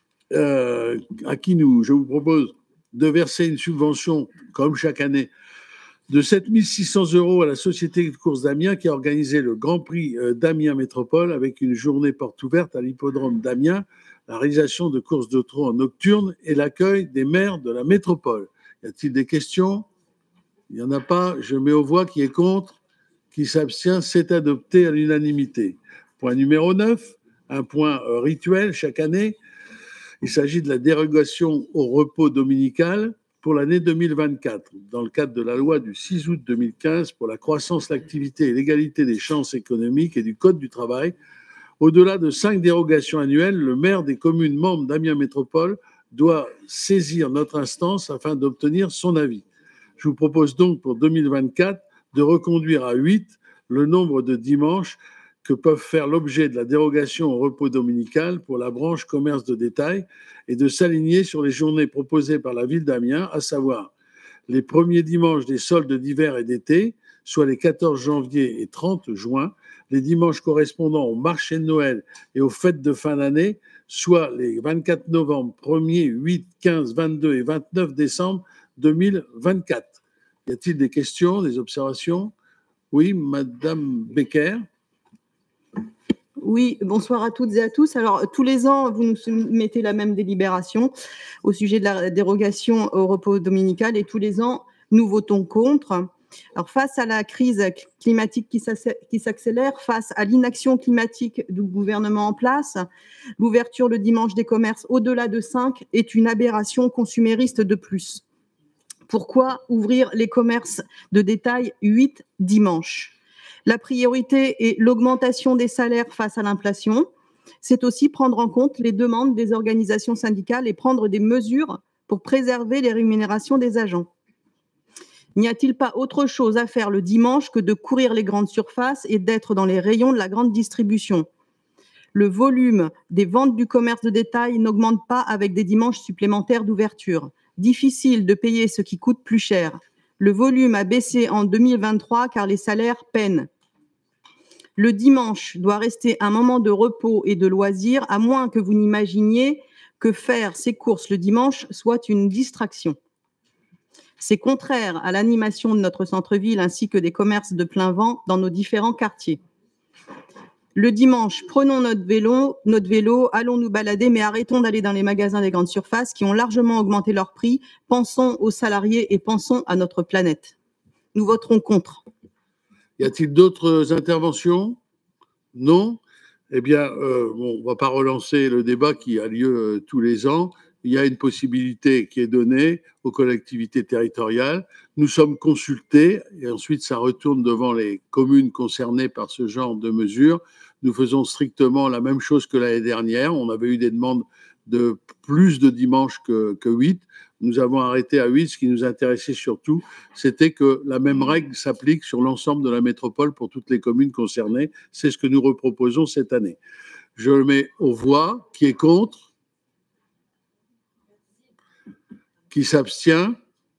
euh, à qui nous, je vous propose de verser une subvention, comme chaque année, de sept mille six cents euros à la Société de courses d'Amiens qui a organisé le Grand Prix d'Amiens Métropole avec une journée porte ouverte à l'hippodrome d'Amiens, la réalisation de courses de trot en nocturne et l'accueil des maires de la métropole. Y a-t-il des questions? Il n'y en a pas. Je mets aux voix. Qui est contre? Qui s'abstient? C'est adopté à l'unanimité. Point numéro neuf, un point rituel chaque année. Il s'agit de la dérogation au repos dominical pour l'année deux mille vingt-quatre, dans le cadre de la loi du six août deux mille quinze pour la croissance, l'activité et l'égalité des chances économiques et du Code du travail. Au-delà de cinq dérogations annuelles, le maire des communes membres d'Amiens Métropole doit saisir notre instance afin d'obtenir son avis. Je vous propose donc pour deux mille vingt-quatre de reconduire à huit le nombre de dimanches que peuvent faire l'objet de la dérogation au repos dominical pour la branche commerce de détail et de s'aligner sur les journées proposées par la ville d'Amiens, à savoir les premiers dimanches des soldes d'hiver et d'été, soit les quatorze janvier et trente juin, les dimanches correspondant au marché de Noël et aux fêtes de fin d'année, soit les vingt-quatre novembre, premier, huit, quinze, vingt-deux et vingt-neuf décembre deux mille vingt-quatre. Y a-t-il des questions, des observations? Oui, Madame Becker. Oui, bonsoir à toutes et à tous. Alors, tous les ans, vous nous mettez la même délibération au sujet de la dérogation au repos dominical et tous les ans, nous votons contre. Alors, face à la crise climatique qui s'accélère, face à l'inaction climatique du gouvernement en place, l'ouverture le dimanche des commerces au-delà de cinq est une aberration consumériste de plus. Pourquoi ouvrir les commerces de détail huit dimanches? La priorité est l'augmentation des salaires face à l'inflation. C'est aussi prendre en compte les demandes des organisations syndicales et prendre des mesures pour préserver les rémunérations des agents. N'y a-t-il pas autre chose à faire le dimanche que de courir les grandes surfaces et d'être dans les rayons de la grande distribution? Le volume des ventes du commerce de détail n'augmente pas avec des dimanches supplémentaires d'ouverture. Difficile de payer ce qui coûte plus cher. Le volume a baissé en deux mille vingt-trois car les salaires peinent. Le dimanche doit rester un moment de repos et de loisirs, à moins que vous n'imaginiez que faire ses courses le dimanche soit une distraction. C'est contraire à l'animation de notre centre-ville ainsi que des commerces de plein vent dans nos différents quartiers. Le dimanche, prenons notre vélo, notre vélo, allons nous balader, mais arrêtons d'aller dans les magasins des grandes surfaces qui ont largement augmenté leurs prix. Pensons aux salariés et pensons à notre planète. Nous voterons contre. Y a-t-il d'autres interventions? Non? Eh bien, euh, bon, on ne va pas relancer le débat qui a lieu euh, tous les ans. Il y a une possibilité qui est donnée aux collectivités territoriales. Nous sommes consultés et ensuite ça retourne devant les communes concernées par ce genre de mesures. Nous faisons strictement la même chose que l'année dernière. On avait eu des demandes de plus de dimanches que, que huit. Nous avons arrêté à huit. Ce qui nous intéressait surtout, c'était que la même règle s'applique sur l'ensemble de la métropole pour toutes les communes concernées. C'est ce que nous reproposons cette année. Je le mets aux voix. Qui est contre? Qui s'abstient?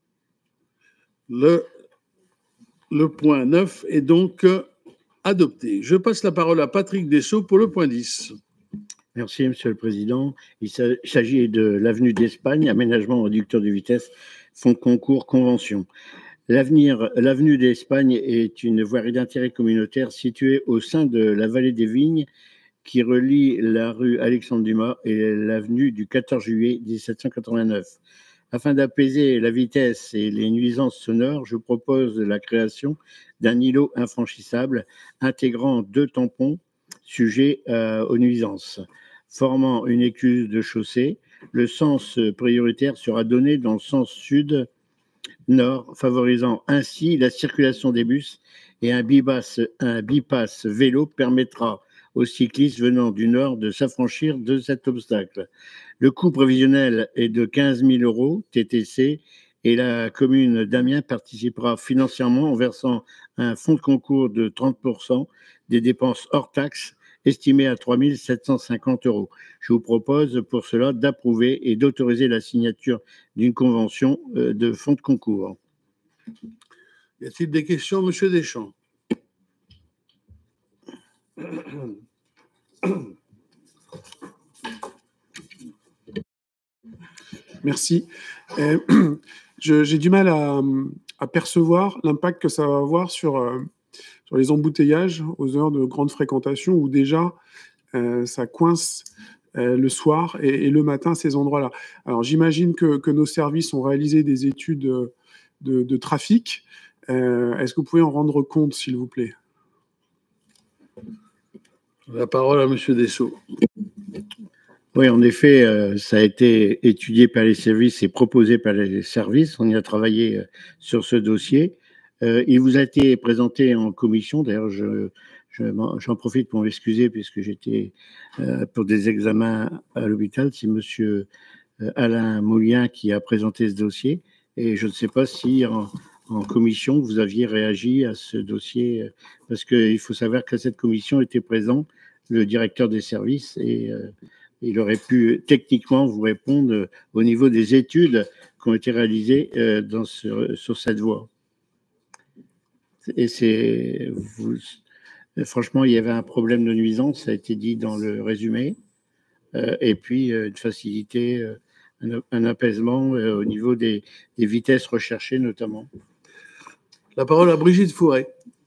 Le, le point neuf est donc adopté. Je passe la parole à Patrick Dessau pour le point dix. Merci, Monsieur le Président. Il s'agit de l'avenue d'Espagne, aménagement réducteur de vitesse, fonds de concours, convention. L'avenue d'Espagne est une voirie d'intérêt communautaire située au sein de la vallée des Vignes qui relie la rue Alexandre Dumas et l'avenue du quatorze juillet mille sept cent quatre-vingt-neuf. Afin d'apaiser la vitesse et les nuisances sonores, je propose la création d'un îlot infranchissable intégrant deux tampons sujets euh, aux nuisances. Formant une écluse de chaussée, le sens prioritaire sera donné dans le sens sud-nord, favorisant ainsi la circulation des bus, et un bypass, un bypass vélo permettra aux cyclistes venant du nord de s'affranchir de cet obstacle. Le coût prévisionnel est de quinze mille euros T T C et la commune d'Amiens participera financièrement en versant un fonds de concours de trente pour cent des dépenses hors taxes estimées à trois mille sept cent cinquante euros. Je vous propose pour cela d'approuver et d'autoriser la signature d'une convention de fonds de concours. Y a-t-il des questions, Monsieur Deschamps? Merci. Euh, J'ai du mal à, à percevoir l'impact que ça va avoir sur, euh, sur les embouteillages aux heures de grande fréquentation où déjà euh, ça coince euh, le soir et, et le matin à ces endroits-là. Alors j'imagine que, que nos services ont réalisé des études de, de trafic. Euh, Est-ce que vous pouvez en rendre compte, s'il vous plaît? La parole à Monsieur Dessau. Oui, en effet, euh, ça a été étudié par les services et proposé par les services. On y a travaillé euh, sur ce dossier. Euh, il vous a été présenté en commission. D'ailleurs, je, je, j'en profite pour m'excuser puisque j'étais euh, pour des examens à l'hôpital. C'est Monsieur euh, Alain Moulien qui a présenté ce dossier. Et je ne sais pas si en, en commission, vous aviez réagi à ce dossier, parce qu'il faut savoir qu'à cette commission était présent le directeur des services et euh, il aurait pu techniquement vous répondre au niveau des études qui ont été réalisées euh, dans ce, sur cette voie. Et c'est, vous, franchement, il y avait un problème de nuisance, ça a été dit dans le résumé, euh, et puis euh, une facilité, euh, un, un apaisement euh, au niveau des, des vitesses recherchées notamment. La parole à Brigitte Fouret.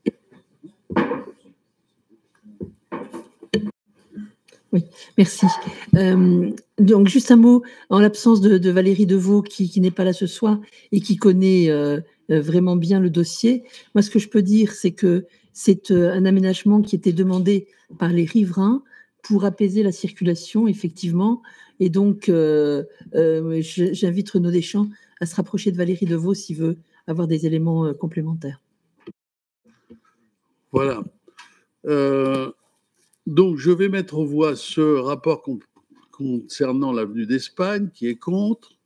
Oui, merci. Euh, donc, juste un mot, en l'absence de, de Valérie Deveau, qui, qui n'est pas là ce soir et qui connaît euh, vraiment bien le dossier, moi, ce que je peux dire, c'est que c'est un aménagement qui était demandé par les riverains pour apaiser la circulation, effectivement. Et donc, euh, euh, j'invite Renaud Deschamps à se rapprocher de Valérie Deveau s'il veut avoir des éléments euh, complémentaires. Voilà. Euh... Donc, je vais mettre aux voix ce rapport con concernant l'avenue d'Espagne, qui est contre.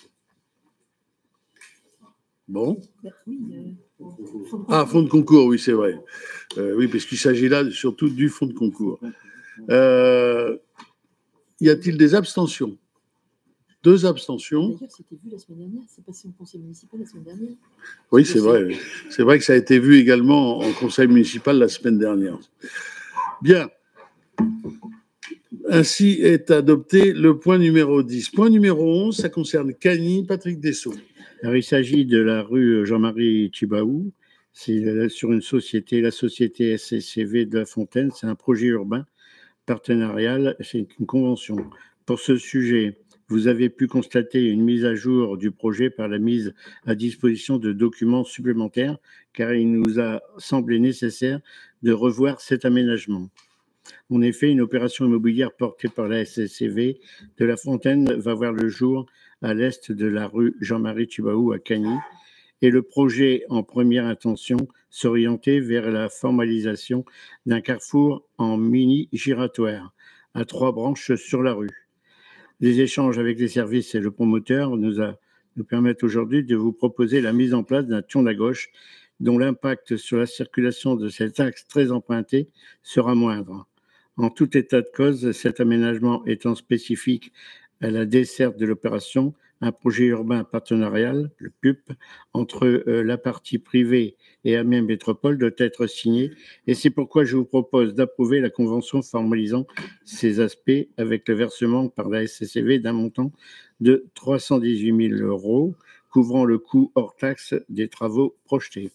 Bon. Ah, fonds de concours, oui, c'est vrai. Euh, oui, parce qu'il s'agit là surtout du fonds de concours. Euh, y a-t-il des abstentions? Deux abstentions. D'ailleurs, c'était vu la semaine dernière, c'est passé au conseil municipal la semaine dernière. Oui, c'est vrai. C'est vrai que ça a été vu également en conseil municipal la semaine dernière. Bien. Ainsi est adopté le point numéro dix. Point numéro onze, ça concerne Cagny, Patrick Dessau. Alors, il s'agit de la rue Jean-Marie Tjibaou. C'est sur une société, la société S C C V de La Fontaine. C'est un projet urbain partenarial, c'est une convention. Pour ce sujet, vous avez pu constater une mise à jour du projet par la mise à disposition de documents supplémentaires, car il nous a semblé nécessaire de revoir cet aménagement. En effet, une opération immobilière portée par la S C C V de La Fontaine va voir le jour à l'est de la rue Jean-Marie Tjibaou à Cagny, et le projet en première intention s'orienter vers la formalisation d'un carrefour en mini-giratoire à trois branches sur la rue. Les échanges avec les services et le promoteur nous, a, nous permettent aujourd'hui de vous proposer la mise en place d'un tunnel à gauche dont l'impact sur la circulation de cet axe très emprunté sera moindre. En tout état de cause, cet aménagement étant spécifique à la desserte de l'opération, un projet urbain partenarial, le P U P, entre euh, la partie privée et Amiens Métropole doit être signé. Et c'est pourquoi je vous propose d'approuver la convention formalisant ces aspects avec le versement par la S C C V d'un montant de trois cent dix-huit mille euros, couvrant le coût hors taxe des travaux projetés.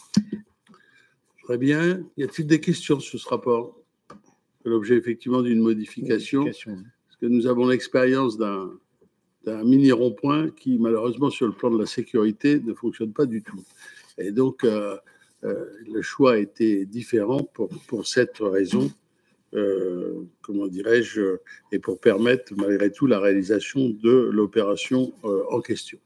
Très bien. Y a-t-il des questions sur ce rapport? C'est l'objet effectivement d'une modification, modification. Parce que nous avons l'expérience d'un d'un mini rond-point qui, malheureusement, sur le plan de la sécurité, ne fonctionne pas du tout. Et donc, euh, euh, le choix a été différent pour, pour cette raison, euh, comment dirais-je, et pour permettre, malgré tout, la réalisation de l'opération euh, en question.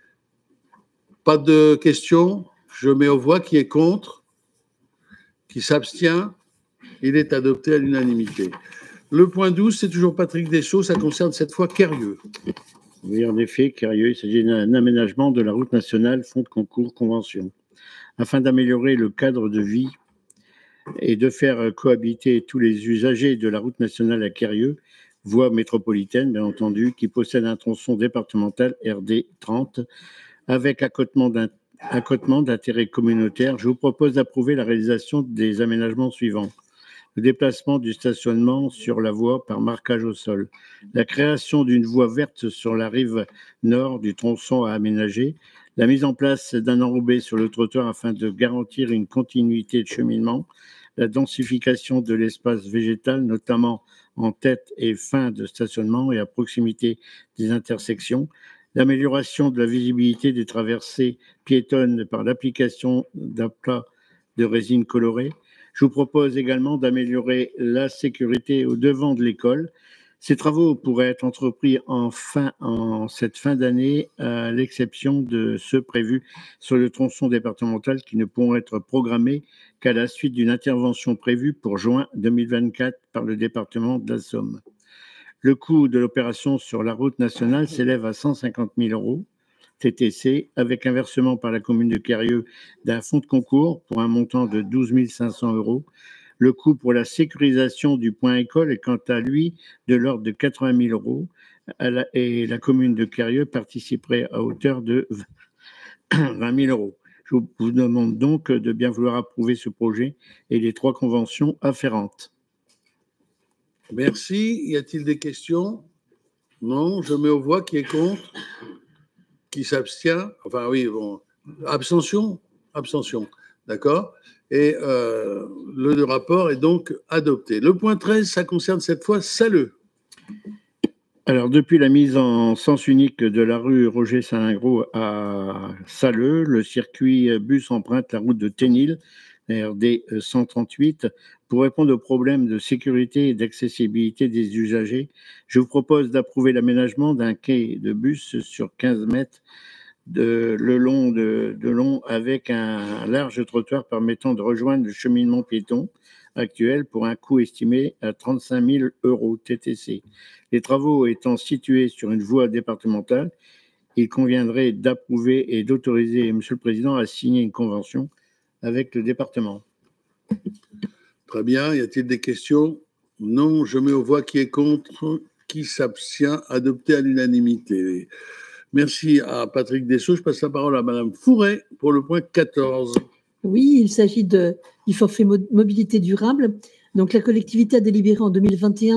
Pas de questions? Je mets aux voix qui est contre, qui s'abstient. Il est adopté à l'unanimité. Le point douze, c'est toujours Patrick Dessau, ça concerne cette fois Quérieux. Oui, en effet, Quérieux, il s'agit d'un aménagement de la route nationale Fonds de concours convention. Afin d'améliorer le cadre de vie et de faire cohabiter tous les usagers de la route nationale à Quérieux, voie métropolitaine, bien entendu, qui possède un tronçon départemental R D trente, avec accotement d'intérêt communautaire, je vous propose d'approuver la réalisation des aménagements suivants. Le déplacement du stationnement sur la voie par marquage au sol, la création d'une voie verte sur la rive nord du tronçon à aménager, la mise en place d'un enrobé sur le trottoir afin de garantir une continuité de cheminement, la densification de l'espace végétal, notamment en tête et fin de stationnement et à proximité des intersections, l'amélioration de la visibilité des traversées piétonnes par l'application d'aplats de résine colorée. Je vous propose également d'améliorer la sécurité au devant de l'école. Ces travaux pourraient être entrepris en, fin, en cette fin d'année, à l'exception de ceux prévus sur le tronçon départemental qui ne pourront être programmés qu'à la suite d'une intervention prévue pour juin deux mille vingt-quatre par le département de la Somme. Le coût de l'opération sur la route nationale s'élève à cent cinquante mille euros. T T C, avec un versement par la commune de Quérieux d'un fonds de concours pour un montant de douze mille cinq cents euros. Le coût pour la sécurisation du point école est quant à lui de l'ordre de quatre-vingt mille euros et la commune de Quérieux participerait à hauteur de vingt mille euros. Je vous demande donc de bien vouloir approuver ce projet et les trois conventions afférentes. Merci. Y a-t-il des questions? Non. Je mets aux voix qui est contre. Qui s'abstient, enfin oui, bon, abstention, abstention, d'accord. Et euh, le rapport est donc adopté. Le point treize, ça concerne cette fois Salleux. Alors, depuis la mise en sens unique de la rue Roger Salingro à Salleux, le circuit bus emprunte la route de Ténil, R D cent trente-huit, pour répondre aux problèmes de sécurité et d'accessibilité des usagers. Je vous propose d'approuver l'aménagement d'un quai de bus sur quinze mètres de, le long de, de long avec un large trottoir permettant de rejoindre le cheminement piéton actuel pour un coût estimé à trente-cinq mille euros T T C. Les travaux étant situés sur une voie départementale, il conviendrait d'approuver et d'autoriser M. le Président à signer une convention avec le département. Très bien. Y a-t-il des questions? Non. Je mets aux voix qui est contre, qui s'abstient, adopté à l'unanimité. Merci à Patrick Dessau. Je passe la parole à Madame Fouret pour le point quatorze. Oui, il s'agit de, du forfait mobilité durable. Donc, la collectivité a délibéré en deux mille vingt et un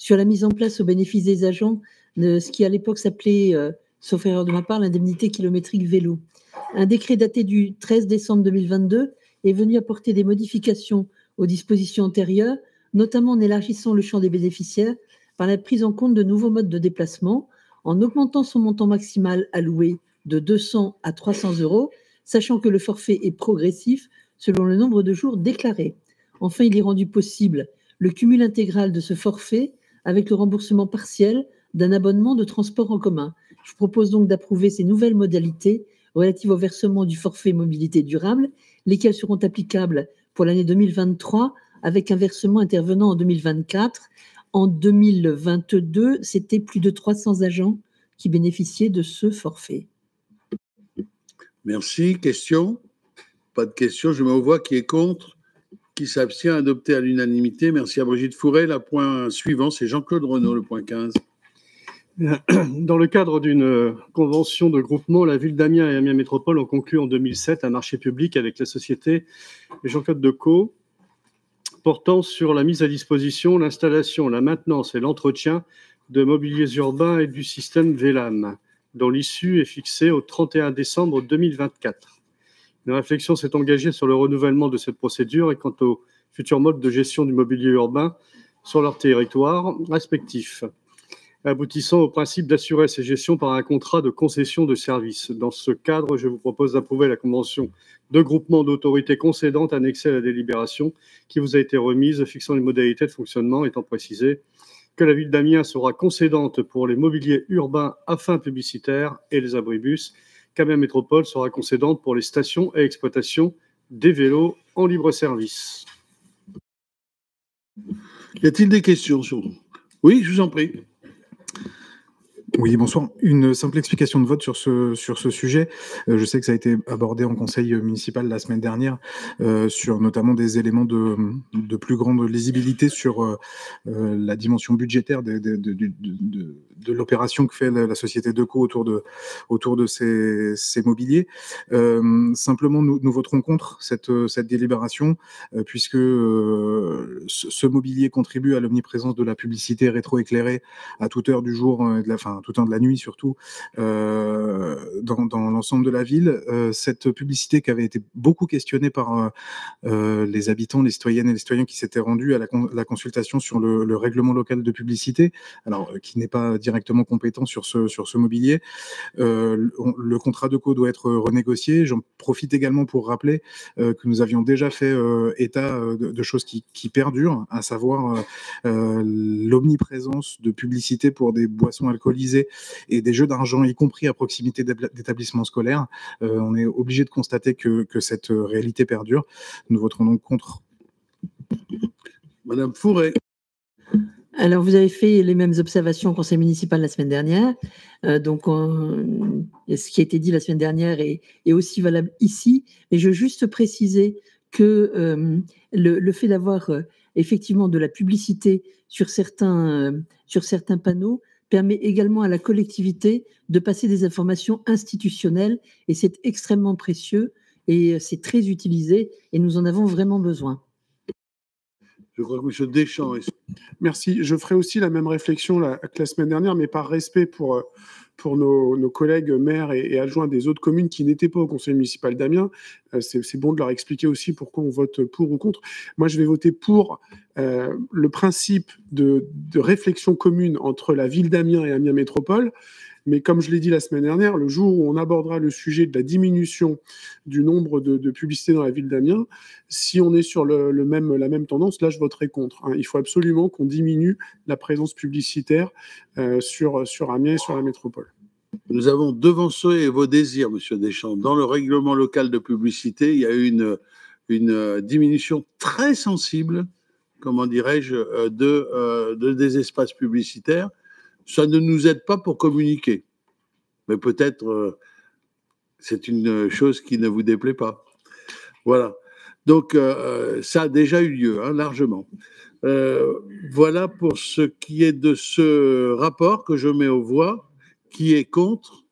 sur la mise en place au bénéfice des agents de ce qui à l'époque s'appelait, euh, sauf erreur de ma part, l'indemnité kilométrique vélo. Un décret daté du treize décembre deux mille vingt-deux est venu apporter des modifications aux dispositions antérieures, notamment en élargissant le champ des bénéficiaires par la prise en compte de nouveaux modes de déplacement, en augmentant son montant maximal alloué de deux cents à trois cents euros, sachant que le forfait est progressif selon le nombre de jours déclarés. Enfin, il est rendu possible le cumul intégral de ce forfait avec le remboursement partiel d'un abonnement de transport en commun. Je vous propose donc d'approuver ces nouvelles modalités relatives au versement du forfait mobilité durable, lesquelles seront applicables pour l'année deux mille vingt-trois avec un versement intervenant en deux mille vingt-quatre. En deux mille vingt-deux, c'était plus de trois cents agents qui bénéficiaient de ce forfait. Merci. Question? Pas de question. Je mets aux voix qui est contre, qui s'abstient, adopté à l'unanimité. Merci à Brigitte Fourré. Le point suivant, c'est Jean-Claude Renaud, le point quinze. Dans le cadre d'une convention de groupement, la ville d'Amiens et Amiens Métropole ont conclu en deux mille sept un marché public avec la société Jean-Claude Decaux portant sur la mise à disposition, l'installation, la maintenance et l'entretien de mobiliers urbains et du système V L A M, dont l'issue est fixée au trente et un décembre deux mille vingt-quatre. Une réflexion s'est engagée sur le renouvellement de cette procédure et quant aux futurs modes de gestion du mobilier urbain sur leur territoire respectif, aboutissant au principe d'assurer ces gestions par un contrat de concession de services. Dans ce cadre, je vous propose d'approuver la convention de groupement d'autorités concédantes annexée à la délibération qui vous a été remise, fixant les modalités de fonctionnement, étant précisé que la ville d'Amiens sera concédante pour les mobiliers urbains à fins publicitaires et les abribus, qu'Amiens Métropole sera concédante pour les stations et exploitations des vélos en libre service. Y a-t-il des questions sur... Oui, je vous en prie. Oui, bonsoir. Une simple explication de vote sur ce, sur ce sujet. Euh, je sais que ça a été abordé en conseil municipal la semaine dernière, euh, sur notamment des éléments de, de plus grande lisibilité sur euh, la dimension budgétaire de, de, de, de, de, de l'opération que fait la, la société Decaux autour de, autour de ces, ces mobiliers. Euh, simplement, nous, nous voterons contre cette, cette délibération, euh, puisque euh, ce, ce mobilier contribue à l'omniprésence de la publicité rétroéclairée à toute heure du jour, euh, de la fin, tout le temps de la nuit surtout, euh, dans, dans l'ensemble de la ville. Euh, cette publicité qui avait été beaucoup questionnée par euh, les habitants, les citoyennes et les citoyens qui s'étaient rendus à la, con la consultation sur le, le règlement local de publicité, alors euh, qui n'est pas directement compétent sur ce, sur ce mobilier. Euh, on, le contrat Decaux doit être renégocié. J'en profite également pour rappeler euh, que nous avions déjà fait euh, état euh, de, de choses qui, qui perdurent, à savoir euh, euh, l'omniprésence de publicité pour des boissons alcoolisées et des jeux d'argent, y compris à proximité d'établissements scolaires. Euh, on est obligé de constater que, que cette réalité perdure. Nous voterons donc contre. Madame Fourré. Alors, vous avez fait les mêmes observations au conseil municipal la semaine dernière. Euh, donc, on, ce qui a été dit la semaine dernière est, est aussi valable ici. Mais je veux juste préciser que euh, le, le fait d'avoir euh, effectivement de la publicité sur certains, euh, sur certains panneaux permet également à la collectivité de passer des informations institutionnelles et c'est extrêmement précieux et c'est très utilisé et nous en avons vraiment besoin. Je crois que M. Deschamps est... Merci. Je ferai aussi la même réflexion la, que la semaine dernière, mais par respect pour, pour nos, nos collègues maires et, et adjoints des autres communes qui n'étaient pas au conseil municipal d'Amiens. Euh, c'est bon de leur expliquer aussi pourquoi on vote pour ou contre. Moi, je vais voter pour euh, le principe de, de réflexion commune entre la ville d'Amiens et Amiens Métropole. Mais comme je l'ai dit la semaine dernière, le jour où on abordera le sujet de la diminution du nombre de, de publicités dans la ville d'Amiens, si on est sur le, le même, la même tendance, là, je voterai contre. Hein. Il faut absolument qu'on diminue la présence publicitaire euh, sur, sur Amiens et sur la métropole. Nous avons devancé vos désirs, M. Deschamps. Dans le règlement local de publicité, il y a eu une, une diminution très sensible, comment dirais-je, de, euh, de, des espaces publicitaires. Ça ne nous aide pas pour communiquer. Mais peut-être euh, c'est une chose qui ne vous déplaît pas. Voilà. Donc, euh, ça a déjà eu lieu, hein, largement. Euh, voilà pour ce qui est de ce rapport que je mets aux voix. Qui est contre?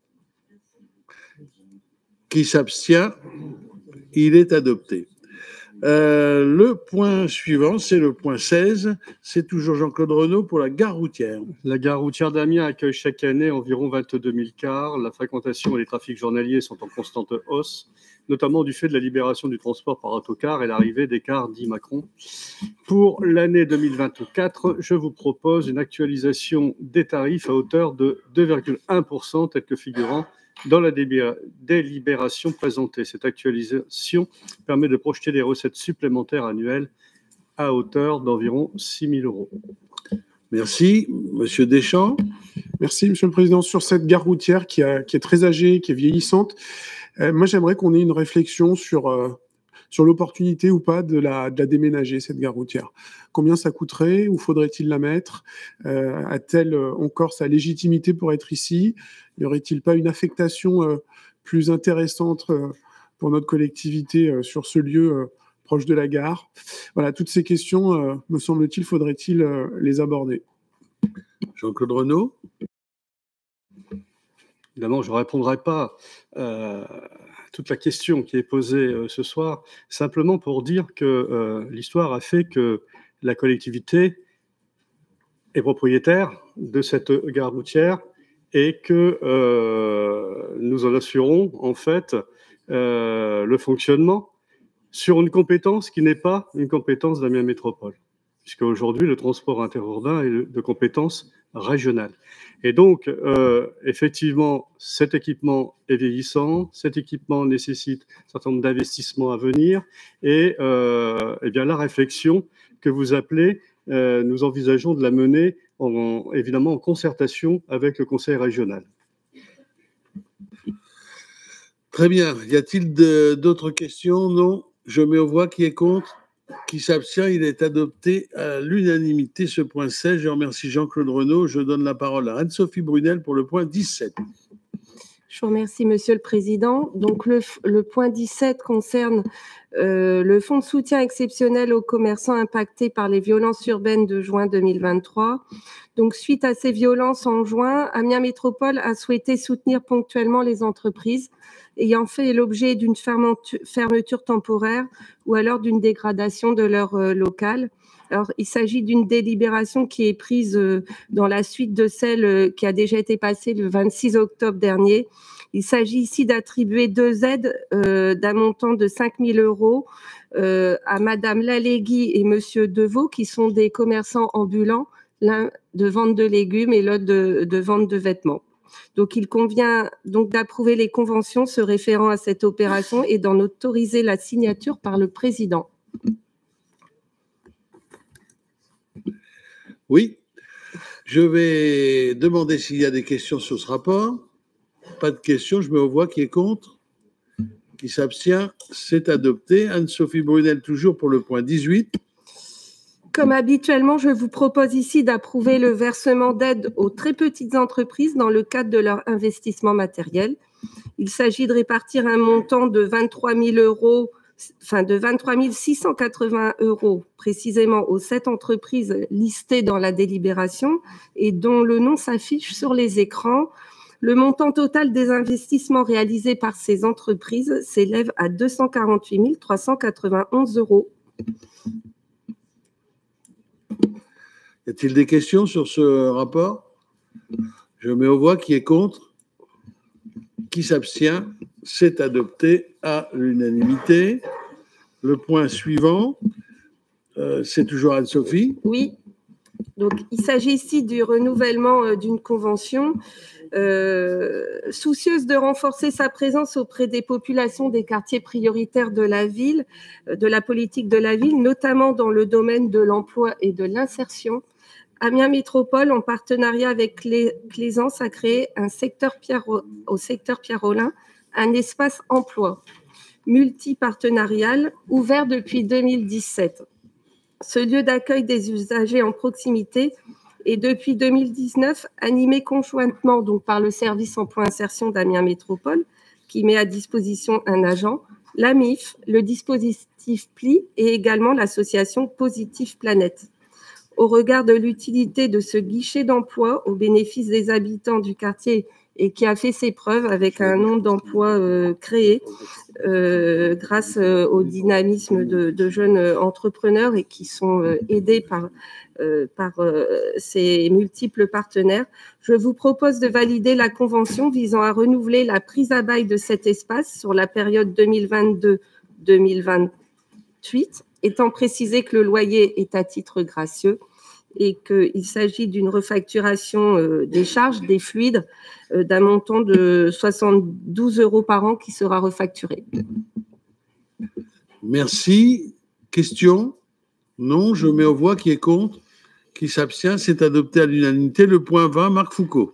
Qui s'abstient? Il est adopté. Euh, le point suivant, c'est le point seize. C'est toujours Jean-Claude Renaud pour la gare routière. La gare routière d'Amiens accueille chaque année environ vingt-deux mille cars. La fréquentation et les trafics journaliers sont en constante hausse, notamment du fait de la libération du transport par autocar et l'arrivée des cars dits Macron. Pour l'année deux mille vingt-quatre, je vous propose une actualisation des tarifs à hauteur de deux virgule un pour cent, tel que figurant dans la délibération présentée. Cette actualisation permet de projeter des recettes supplémentaires annuelles à hauteur d'environ six mille euros. Merci. Monsieur Deschamps. Merci, Monsieur le Président. Sur cette gare routière qui, a, qui est très âgée, qui est vieillissante, euh, moi j'aimerais qu'on ait une réflexion sur, euh, sur l'opportunité ou pas de la, de la déménager, cette gare routière. Combien ça coûterait? Où faudrait-il la mettre? euh, A-t-elle euh, encore sa légitimité pour être ici? Y aurait-il pas une affectation euh, plus intéressante euh, pour notre collectivité euh, sur ce lieu euh, proche de la gare? Voilà, toutes ces questions, euh, me semble-t-il, faudrait-il euh, les aborder. Jean-Claude Renaud. Évidemment, je ne répondrai pas euh, à toute la question qui est posée euh, ce soir, simplement pour dire que euh, l'histoire a fait que la collectivité est propriétaire de cette gare routière et que euh, nous en assurons en fait euh, le fonctionnement sur une compétence qui n'est pas une compétence d'Amiens Métropole, puisque aujourd'hui le transport interurbain est de compétence régionale. Et donc, euh, effectivement, cet équipement est vieillissant, cet équipement nécessite un certain nombre d'investissements à venir, et euh, eh bien, la réflexion que vous appelez, euh, nous envisageons de la mener en, en, évidemment en concertation avec le Conseil régional. Très bien. Y a-t-il d'autres questions? Non. Je mets aux voix qui est contre, qui s'abstient. Il est adopté à l'unanimité ce point seize. Je remercie Jean-Claude Renaud. Je donne la parole à Anne-Sophie Brunel pour le point dix-sept. Je vous remercie, Monsieur le Président. Donc, le, le point dix-sept concerne euh, le fonds de soutien exceptionnel aux commerçants impactés par les violences urbaines de juin deux mille vingt-trois. Donc, suite à ces violences en juin, Amiens Métropole a souhaité soutenir ponctuellement les entreprises ayant fait l'objet d'une fermeture temporaire ou alors d'une dégradation de leur euh, local. Alors, il s'agit d'une délibération qui est prise euh, dans la suite de celle euh, qui a déjà été passée le vingt-six octobre dernier. Il s'agit ici d'attribuer deux aides euh, d'un montant de cinq mille euros euh, à Madame Lalégui et Monsieur Deveau, qui sont des commerçants ambulants, l'un de vente de légumes et l'autre de, de vente de vêtements. Donc, il convient donc d'approuver les conventions se référant à cette opération et d'en autoriser la signature par le président. Oui, je vais demander s'il y a des questions sur ce rapport. Pas de questions, je mets aux voix qui est contre, qui s'abstient. C'est adopté. Anne-Sophie Brunel, toujours pour le point dix-huit. Comme habituellement, je vous propose ici d'approuver le versement d'aide aux très petites entreprises dans le cadre de leur investissement matériel. Il s'agit de répartir un montant de vingt-trois mille euros, enfin de vingt-trois mille six cent quatre-vingts euros précisément aux sept entreprises listées dans la délibération et dont le nom s'affiche sur les écrans. Le montant total des investissements réalisés par ces entreprises s'élève à deux cent quarante-huit mille trois cent quatre-vingt-onze euros. Y a-t-il des questions sur ce rapport? Je mets aux voix qui est contre, qui s'abstient. C'est adopté à l'unanimité. Le point suivant, euh, c'est toujours Anne-Sophie. Oui. Donc, il s'agit ici du renouvellement euh, d'une convention euh, soucieuse de renforcer sa présence auprès des populations des quartiers prioritaires de la ville, euh, de la politique de la ville, notamment dans le domaine de l'emploi et de l'insertion. Amiens Métropole, en partenariat avec Claisance, a créé un secteur Pierre, au secteur Pierre-Rolin, un espace emploi multipartenarial ouvert depuis deux mille dix-sept. Ce lieu d'accueil des usagers en proximité est depuis deux mille dix-neuf animé conjointement donc, par le service emploi-insertion d'Amiens Métropole, qui met à disposition un agent, la M I F, le dispositif P L I et également l'association Positive Planète. Au regard de l'utilité de ce guichet d'emploi au bénéfice des habitants du quartier et qui a fait ses preuves avec un nombre d'emplois euh, créés euh, grâce euh, au dynamisme de, de jeunes entrepreneurs et qui sont euh, aidés par, euh, par euh, ces multiples partenaires. Je vous propose de valider la convention visant à renouveler la prise à bail de cet espace sur la période deux mille vingt-deux deux mille vingt-huit, étant précisé que le loyer est à titre gracieux et qu'il s'agit d'une refacturation euh, des charges, des fluides, euh, d'un montant de soixante-douze euros par an qui sera refacturé. Merci. Question? Non, je mets aux voix. Qui est contre? Qui s'abstient? C'est adopté à l'unanimité. Le point vingt, Marc Foucault.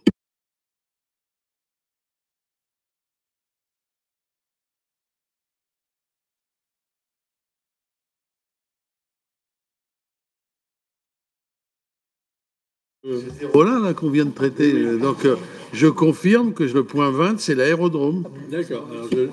Voilà, là, qu'on vient de traiter. Donc, euh, je confirme que le point vingt, c'est l'aérodrome. D'accord. Alors, je...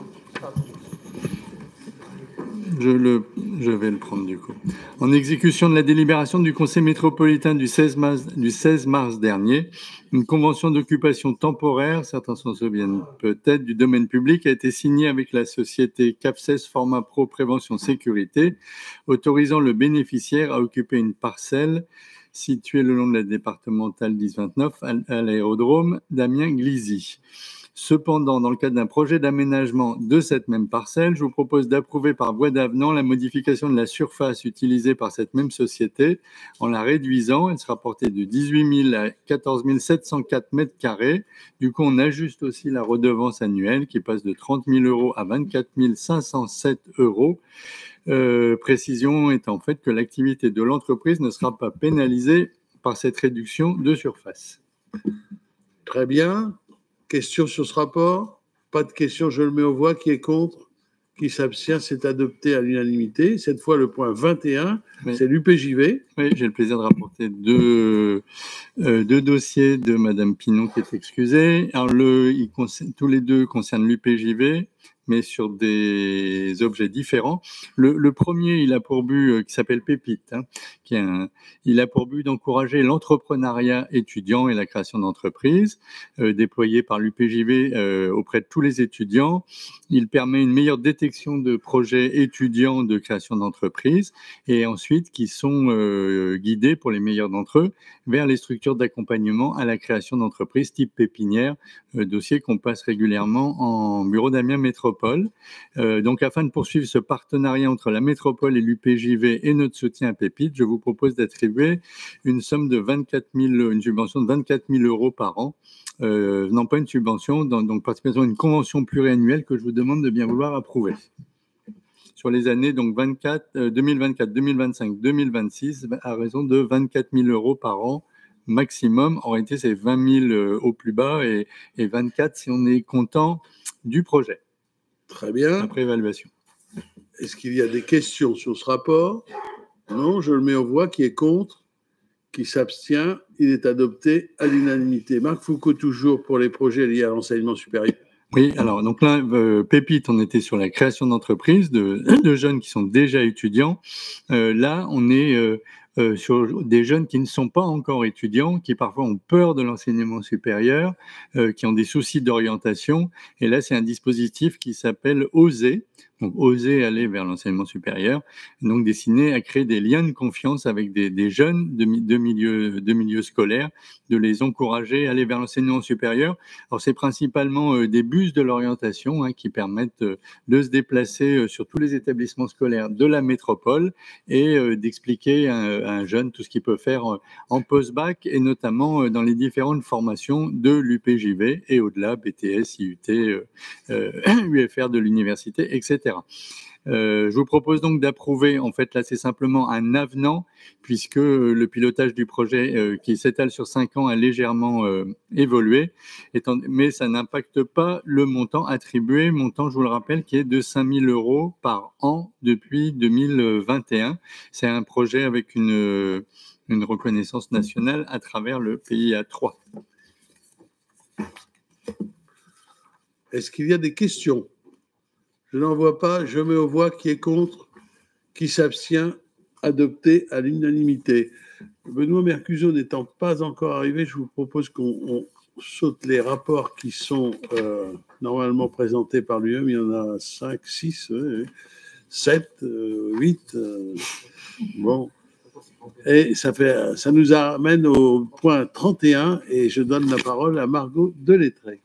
Je, le, je vais le prendre du coup. En exécution de la délibération du Conseil métropolitain du seize mars, du seize mars dernier, une convention d'occupation temporaire, certains s'en souviennent peut-être, du domaine public a été signée avec la société CAPSES Format Pro Prévention Sécurité, autorisant le bénéficiaire à occuper une parcelle située le long de la départementale dix vingt-neuf à, à l'aérodrome d'Amiens-Glizy. Cependant, dans le cadre d'un projet d'aménagement de cette même parcelle, je vous propose d'approuver par voie d'avenant la modification de la surface utilisée par cette même société en la réduisant. Elle sera portée de dix-huit mille à quatorze mille sept cent quatre mètres carrés. Du coup, on ajuste aussi la redevance annuelle qui passe de trente mille euros à vingt-quatre mille cinq cent sept euros. Euh, précision étant en fait que l'activité de l'entreprise ne sera pas pénalisée par cette réduction de surface. Très bien. Question sur ce rapport? Pas de question, je le mets aux voix. Qui est contre? Qui s'abstient? C'est adopté à l'unanimité. Cette fois, le point vingt et un, oui. C'est l'U P J V. Oui, j'ai le plaisir de rapporter deux, euh, deux dossiers de Madame Pinon qui est excusée. Alors, le, ils concernent, tous les deux concernent l'U P J V, mais sur des objets différents. Le, le premier, il a pour but, euh, qui s'appelle Pépite, hein, qui est un, il a pour but d'encourager l'entrepreneuriat étudiant et la création d'entreprises, euh, déployé par l'U P J V euh, auprès de tous les étudiants. Il permet une meilleure détection de projets étudiants de création d'entreprises et ensuite qui sont euh, guidés pour les meilleurs d'entre eux vers les structures d'accompagnement à la création d'entreprises type pépinière, euh, dossier qu'on passe régulièrement en bureau d'Amiens Métropole. Euh, donc, afin de poursuivre ce partenariat entre la métropole et l'U P J V et notre soutien à Pépite, je vous propose d'attribuer une somme de vingt-quatre mille, une subvention de vingt-quatre mille euros par an. Euh, non pas une subvention, dans, donc participation à une convention pluriannuelle que je vous demande de bien vouloir approuver. Sur les années donc vingt-quatre, euh, deux mille vingt-quatre, deux mille vingt-cinq, deux mille vingt-six, à raison de vingt-quatre mille euros par an maximum. En réalité, c'est vingt mille euh, au plus bas et, et vingt-quatre si on est content du projet. Très bien. Après évaluation. Est-ce qu'il y a des questions sur ce rapport? Non, je le mets en voix. Qui est contre? Qui s'abstient? Il est adopté à l'unanimité. Marc Foucault, toujours pour les projets liés à l'enseignement supérieur. Oui, alors donc là, euh, Pépite, on était sur la création d'entreprises de, de jeunes qui sont déjà étudiants. Euh, là, on est euh, euh, sur des jeunes qui ne sont pas encore étudiants, qui parfois ont peur de l'enseignement supérieur, euh, qui ont des soucis d'orientation. Et là, c'est un dispositif qui s'appelle Oser. Donc, oser aller vers l'enseignement supérieur, donc destiné à créer des liens de confiance avec des, des jeunes de, de, milieux, de milieux scolaires, de les encourager à aller vers l'enseignement supérieur. Alors, c'est principalement euh, des bus de l'orientation hein, qui permettent euh, de se déplacer euh, sur tous les établissements scolaires de la métropole et euh, d'expliquer à, à un jeune tout ce qu'il peut faire euh, en post-bac et notamment euh, dans les différentes formations de l'U P J V et au-delà, B T S, I U T, euh, euh, U F R de l'université, et cetera. Euh, je vous propose donc d'approuver, en fait là c'est simplement un avenant puisque euh, le pilotage du projet euh, qui s'étale sur cinq ans a légèrement euh, évolué, étant, mais ça n'impacte pas le montant attribué, montant je vous le rappelle qui est de cinq mille euros par an depuis deux mille vingt et un. C'est un projet avec une, une reconnaissance nationale à travers le P I A trois. Est-ce qu'il y a des questions? Je n'en vois pas. Je mets aux voix. Qui est contre? Qui s'abstient? Adopté à l'unanimité. Benoît Mercuzzo n'étant pas encore arrivé, je vous propose qu'on on, saute les rapports qui sont euh, normalement présentés par lui-même. Il y en a cinq, six, sept, huit. Bon. Et ça, fait, ça nous amène au point trente et un et je donne la parole à Margot Delettré.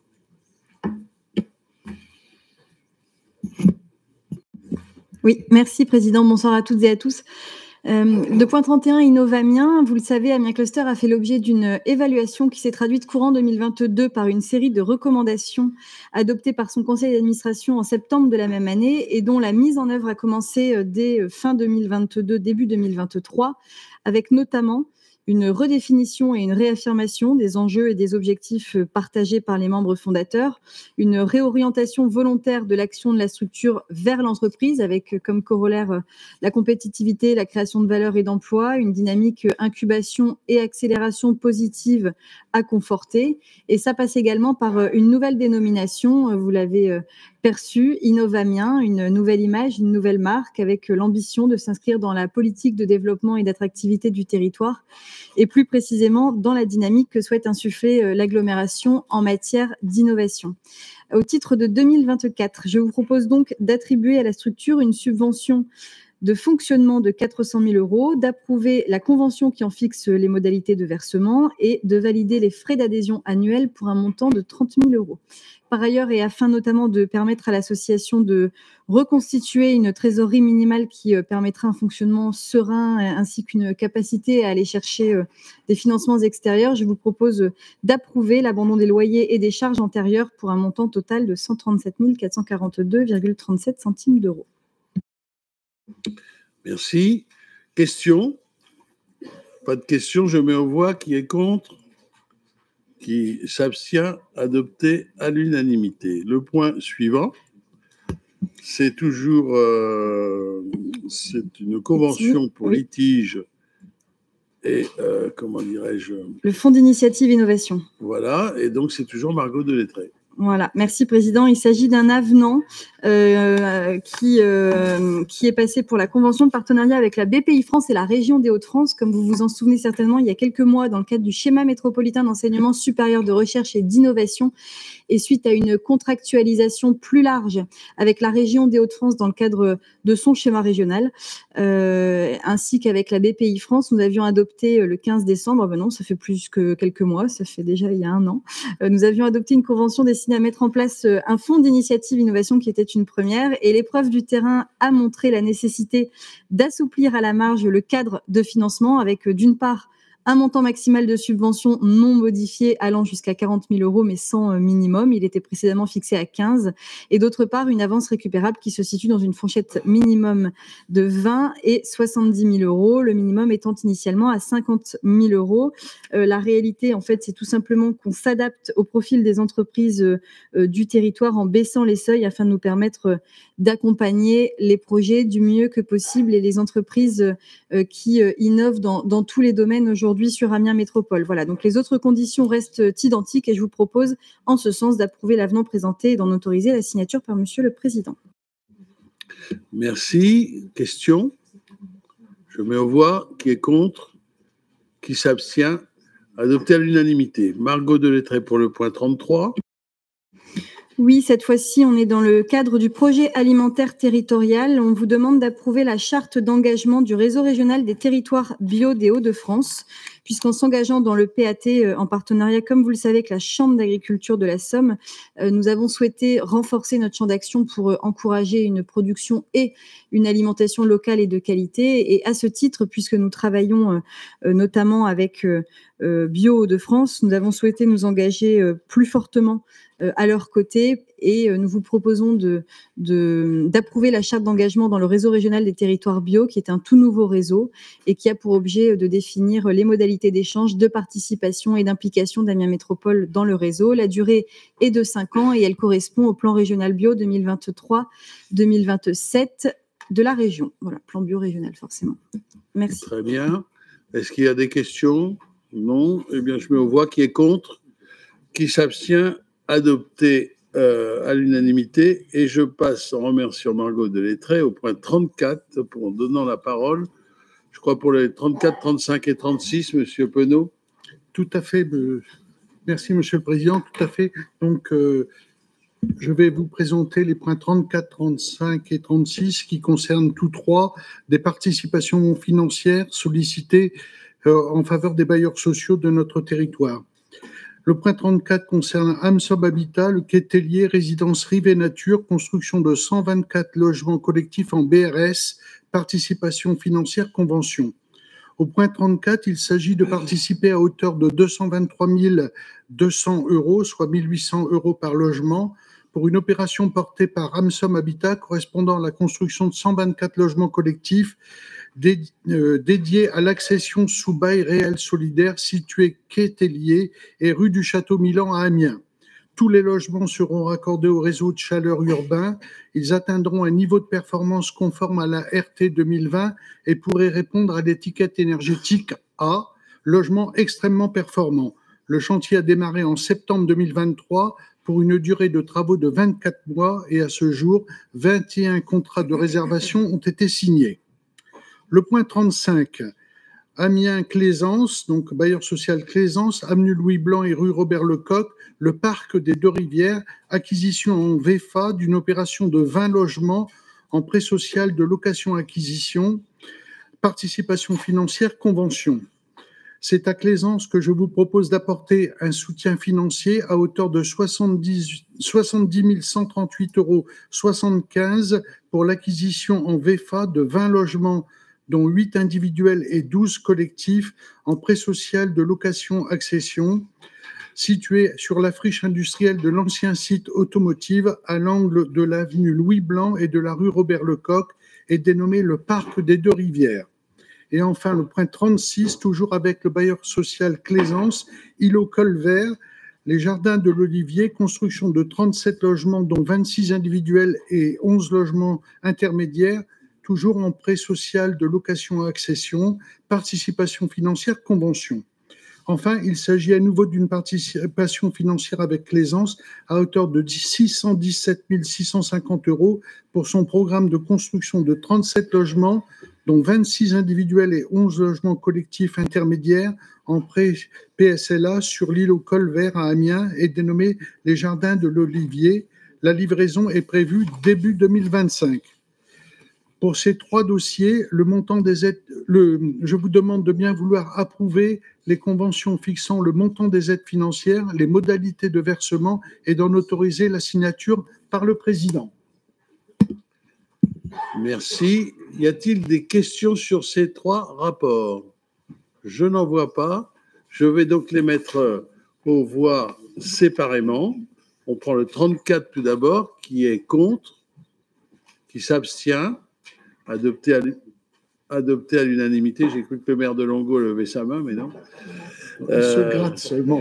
Oui, merci Président. Bonsoir à toutes et à tous. Euh, de point trente et un, Innovamien, vous le savez, Amiens Cluster a fait l'objet d'une évaluation qui s'est traduite courant deux mille vingt-deux par une série de recommandations adoptées par son conseil d'administration en septembre de la même année et dont la mise en œuvre a commencé dès fin deux mille vingt-deux, début deux mille vingt-trois, avec notamment une redéfinition et une réaffirmation des enjeux et des objectifs partagés par les membres fondateurs, une réorientation volontaire de l'action de la structure vers l'entreprise avec comme corollaire la compétitivité, la création de valeur et d'emplois, une dynamique incubation et accélération positive à conforter. Et ça passe également par une nouvelle dénomination, vous l'avez perçu, Innovamien, une nouvelle image, une nouvelle marque avec l'ambition de s'inscrire dans la politique de développement et d'attractivité du territoire et plus précisément dans la dynamique que souhaite insuffler l'agglomération en matière d'innovation. Au titre de deux mille vingt-quatre, je vous propose donc d'attribuer à la structure une subvention de fonctionnement de quatre cent mille euros, d'approuver la convention qui en fixe les modalités de versement et de valider les frais d'adhésion annuels pour un montant de trente mille euros. Par ailleurs, et afin notamment de permettre à l'association de reconstituer une trésorerie minimale qui permettra un fonctionnement serein ainsi qu'une capacité à aller chercher des financements extérieurs, je vous propose d'approuver l'abandon des loyers et des charges antérieures pour un montant total de cent trente-sept mille quatre cent quarante-deux virgule trente-sept centimes d'euros. Merci. Question? Pas de question, je mets aux voix. Qui est contre? Qui s'abstient? Adopté à l'unanimité. Le point suivant, c'est toujours euh, c'est une convention pour oui. litige et euh, comment dirais-je? Le Fonds d'initiative innovation. Voilà, et donc c'est toujours Margot Delettré. Voilà, merci Président. Il s'agit d'un avenant euh, qui, euh, qui est passé pour la convention de partenariat avec la B P I France et la région des Hauts-de-France. Comme vous vous en souvenez certainement, il y a quelques mois, dans le cadre du schéma métropolitain d'enseignement supérieur de recherche et d'innovation, et suite à une contractualisation plus large avec la région des Hauts-de-France dans le cadre de son schéma régional, euh, ainsi qu'avec la B P I France, nous avions adopté le quinze décembre, ben non, ça fait plus que quelques mois, ça fait déjà il y a un an, euh, nous avions adopté une convention destinée à mettre en place un fonds d'initiative innovation qui était une première, et l'épreuve du terrain a montré la nécessité d'assouplir à la marge le cadre de financement avec d'une part un montant maximal de subvention non modifié allant jusqu'à quarante mille euros, mais sans minimum. Il était précédemment fixé à quinze. Et d'autre part, une avance récupérable qui se situe dans une fourchette minimum de vingt et soixante-dix mille euros, le minimum étant initialement à cinquante mille euros. Euh, la réalité, en fait, c'est tout simplement qu'on s'adapte au profil des entreprises euh, du territoire en baissant les seuils afin de nous permettre d'accompagner les projets du mieux que possible et les entreprises euh, qui euh, innovent dans, dans tous les domaines aujourd'hui sur Amiens Métropole. Voilà, donc les autres conditions restent identiques et je vous propose en ce sens d'approuver l'avenant présenté et d'en autoriser la signature par Monsieur le Président. Merci. Question? Je mets aux voix. Qui est contre? Qui s'abstient? Adopté à l'unanimité. Margot Delettré pour le point trente-trois. Oui, cette fois-ci, on est dans le cadre du projet alimentaire territorial. On vous demande d'approuver la charte d'engagement du réseau régional des territoires bio des Hauts-de-France, puisqu'en s'engageant dans le P A T en partenariat, comme vous le savez, avec la Chambre d'agriculture de la Somme, nous avons souhaité renforcer notre champ d'action pour encourager une production et une alimentation locale et de qualité. Et à ce titre, puisque nous travaillons notamment avec Bio Hauts-de-France, nous avons souhaité nous engager plus fortement à leur côté et nous vous proposons de, de, d'approuver la charte d'engagement dans le réseau régional des territoires bio, qui est un tout nouveau réseau et qui a pour objet de définir les modalités d'échange, de participation et d'implication d'Amiens Métropole dans le réseau. La durée est de cinq ans et elle correspond au plan régional bio deux mille vingt-trois deux mille vingt-sept de la région. Voilà, plan bio régional forcément. Merci. Très bien. Est-ce qu'il y a des questions? Non. Eh bien, je mets aux voix. Qui est contre? Qui s'abstient? Adopté euh, à l'unanimité. Et je passe, en remerciant Margot Delettré, au point trente-quatre, pour, en donnant la parole, je crois pour les trente-quatre, trente-cinq et trente-six, Monsieur Penaud. Tout à fait, Merci, Monsieur le Président. Tout à fait. Donc, euh, je vais vous présenter les points trente-quatre, trente-cinq et trente-six qui concernent tous trois des participations financières sollicitées euh, en faveur des bailleurs sociaux de notre territoire. Le point trente-quatre concerne AMSOB Habitat, le quai Tellier, résidence Rive et Nature, construction de cent vingt-quatre logements collectifs en B R S, participation financière convention. Au point trente-quatre, il s'agit de participer à hauteur de deux cent vingt-trois mille deux cents euros, soit mille huit cents euros par logement, pour une opération portée par AMSOM Habitat correspondant à la construction de cent vingt-quatre logements collectifs dédi euh, dédiés à l'accession sous bail réel solidaire situé quai Tellier et rue du Château-Milan à Amiens. Tous les logements seront raccordés au réseau de chaleur urbain. Ils atteindront un niveau de performance conforme à la R T deux mille vingt et pourraient répondre à l'étiquette énergétique A, logement extrêmement performant. Le chantier a démarré en septembre deux mille vingt-trois pour une durée de travaux de vingt-quatre mois et à ce jour, vingt et un contrats de réservation ont été signés. Le point trente-cinq, Amiens-Claisance, donc bailleur social Claisance, avenue Louis Blanc et rue Robert-Lecoq, le parc des Deux-Rivières, acquisition en V F A d'une opération de vingt logements en prêt social de location-acquisition, participation financière, convention. C'est à Claisance que je vous propose d'apporter un soutien financier à hauteur de soixante-dix mille cent trente-huit euros soixante-quinze pour l'acquisition en V F A de vingt logements dont huit individuels et douze collectifs en prêt social de location-accession, situés sur la friche industrielle de l'ancien site automotive à l'angle de l'avenue Louis Blanc et de la rue Robert-Lecoq et dénommé le Parc des Deux-Rivières. Et enfin, le point trente-six, toujours avec le bailleur social Claisance, îlot Colvert, les jardins de l'Olivier, construction de trente-sept logements, dont vingt-six individuels et onze logements intermédiaires, toujours en prêt social de location-accession, participation financière, convention. Enfin, il s'agit à nouveau d'une participation financière avec Claisance à hauteur de six cent dix-sept mille six cent cinquante euros pour son programme de construction de trente-sept logements, dont vingt-six individuels et onze logements collectifs intermédiaires en prêt P S L A sur l'îlot Colvert à Amiens et dénommé les Jardins de l'Olivier. La livraison est prévue début deux mille vingt-cinq. Pour ces trois dossiers, le montant des aides, le, je vous demande de bien vouloir approuver les conventions fixant le montant des aides financières, les modalités de versement et d'en autoriser la signature par le président. Merci. Y a-t-il des questions sur ces trois rapports? Je n'en vois pas. Je vais donc les mettre aux voix séparément. On prend le trente-quatre tout d'abord, qui est contre, qui s'abstient. Adopté à, adopté à l'unanimité. J'ai cru que le maire de Longo levait sa main, mais non. Il se gratte seulement.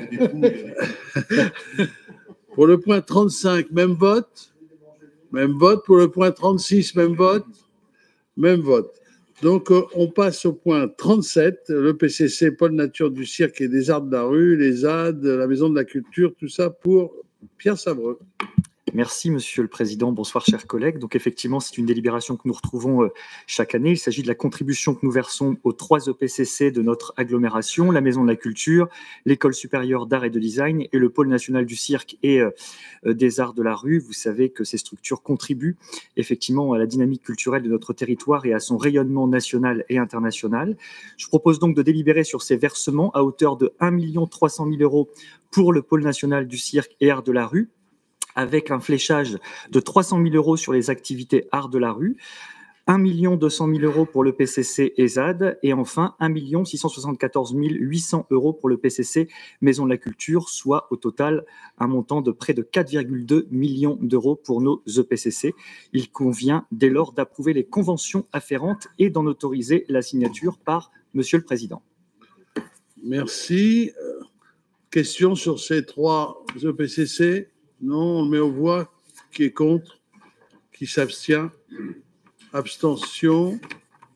Pour le point trente-cinq, même vote. Même vote. Pour le point trente-six, même vote. Même vote. Donc, euh, on passe au point trente-sept, le P C C, Pôle Nature du Cirque et des Arts de la Rue, les A D, la Maison de la Culture, tout ça pour Pierre Savreux. Merci, Monsieur le Président. Bonsoir, chers collègues. Donc, effectivement, c'est une délibération que nous retrouvons euh, chaque année. Il s'agit de la contribution que nous versons aux trois E P C C de notre agglomération, la Maison de la Culture, l'École supérieure d'art et de design et le Pôle national du cirque et euh, des arts de la rue. Vous savez que ces structures contribuent effectivement à la dynamique culturelle de notre territoire et à son rayonnement national et international. Je propose donc de délibérer sur ces versements à hauteur de un million trois cent mille euros pour le Pôle national du cirque et arts de la rue, avec un fléchage de trois cent mille euros sur les activités art de la rue, un million deux cent mille euros pour le P C C E S A D et enfin un million six cent soixante-quatorze mille huit cents euros pour le P C C Maison de la Culture, soit au total un montant de près de quatre virgule deux millions d'euros pour nos E P C C. Il convient dès lors d'approuver les conventions afférentes et d'en autoriser la signature par Monsieur le Président. Merci. Question sur ces trois E P C C? Non, on le met aux voix. Qui est contre? Qui s'abstient? Abstention.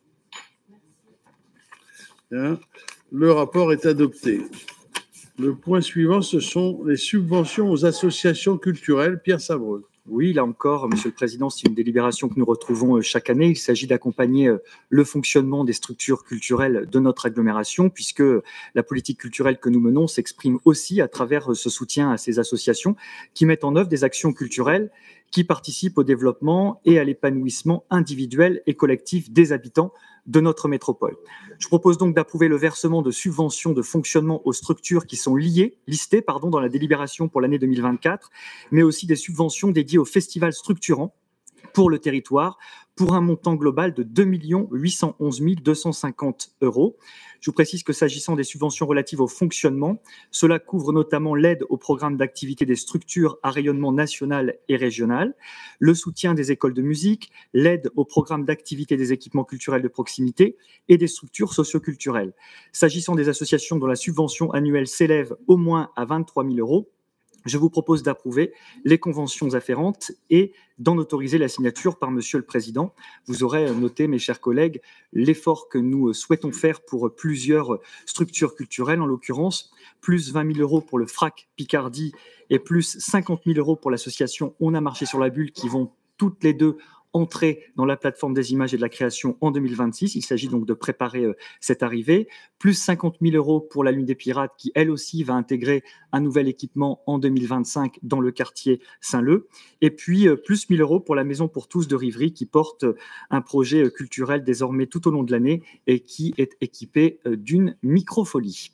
Bien. Le rapport est adopté. Le point suivant, ce sont les subventions aux associations culturelles. Pierre Savreux. Oui, là encore, Monsieur le Président, c'est une délibération que nous retrouvons chaque année. Il s'agit d'accompagner le fonctionnement des structures culturelles de notre agglomération, puisque la politique culturelle que nous menons s'exprime aussi à travers ce soutien à ces associations qui mettent en œuvre des actions culturelles qui participent au développement et à l'épanouissement individuel et collectif des habitants de notre métropole. Je propose donc d'approuver le versement de subventions de fonctionnement aux structures qui sont liées, listées pardon, dans la délibération pour l'année deux mille vingt-quatre, mais aussi des subventions dédiées aux festivals structurants pour le territoire, pour un montant global de deux millions huit cent onze mille deux cent cinquante euros. Je vous précise que s'agissant des subventions relatives au fonctionnement, cela couvre notamment l'aide au programme d'activité des structures à rayonnement national et régional, le soutien des écoles de musique, l'aide au programme d'activité des équipements culturels de proximité et des structures socioculturelles. S'agissant des associations dont la subvention annuelle s'élève au moins à vingt-trois mille euros, je vous propose d'approuver les conventions afférentes et d'en autoriser la signature par Monsieur le Président. Vous aurez noté, mes chers collègues, l'effort que nous souhaitons faire pour plusieurs structures culturelles, en l'occurrence, plus vingt mille euros pour le F R A C Picardie et plus cinquante mille euros pour l'association On a marché sur la bulle, qui vont toutes les deux entrer dans la plateforme des images et de la création en deux mille vingt-six. Il s'agit donc de préparer euh, cette arrivée. Plus cinquante mille euros pour la Lune des Pirates, qui elle aussi va intégrer un nouvel équipement en deux mille vingt-cinq dans le quartier Saint-Leu. Et puis euh, plus mille euros pour la Maison pour tous de Rivry, qui porte euh, un projet euh, culturel désormais tout au long de l'année et qui est équipé euh, d'une microfolie.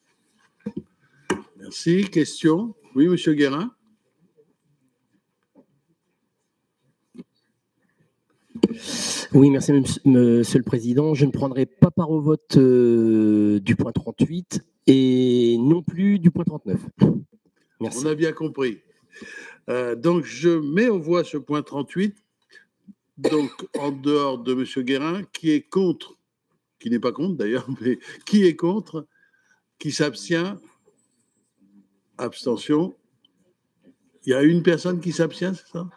Merci. Question? Oui, Monsieur Guérin. Oui, merci Monsieur le Président. Je ne prendrai pas part au vote euh, du point trente-huit et non plus du point trente-neuf. Merci. On a bien compris. Euh, donc, je mets aux voix ce point trente-huit, donc en dehors de Monsieur Guérin, qui est contre, qui n'est pas contre d'ailleurs, mais qui est contre, qui s'abstient, abstention. Il y a une personne qui s'abstient, c'est ça?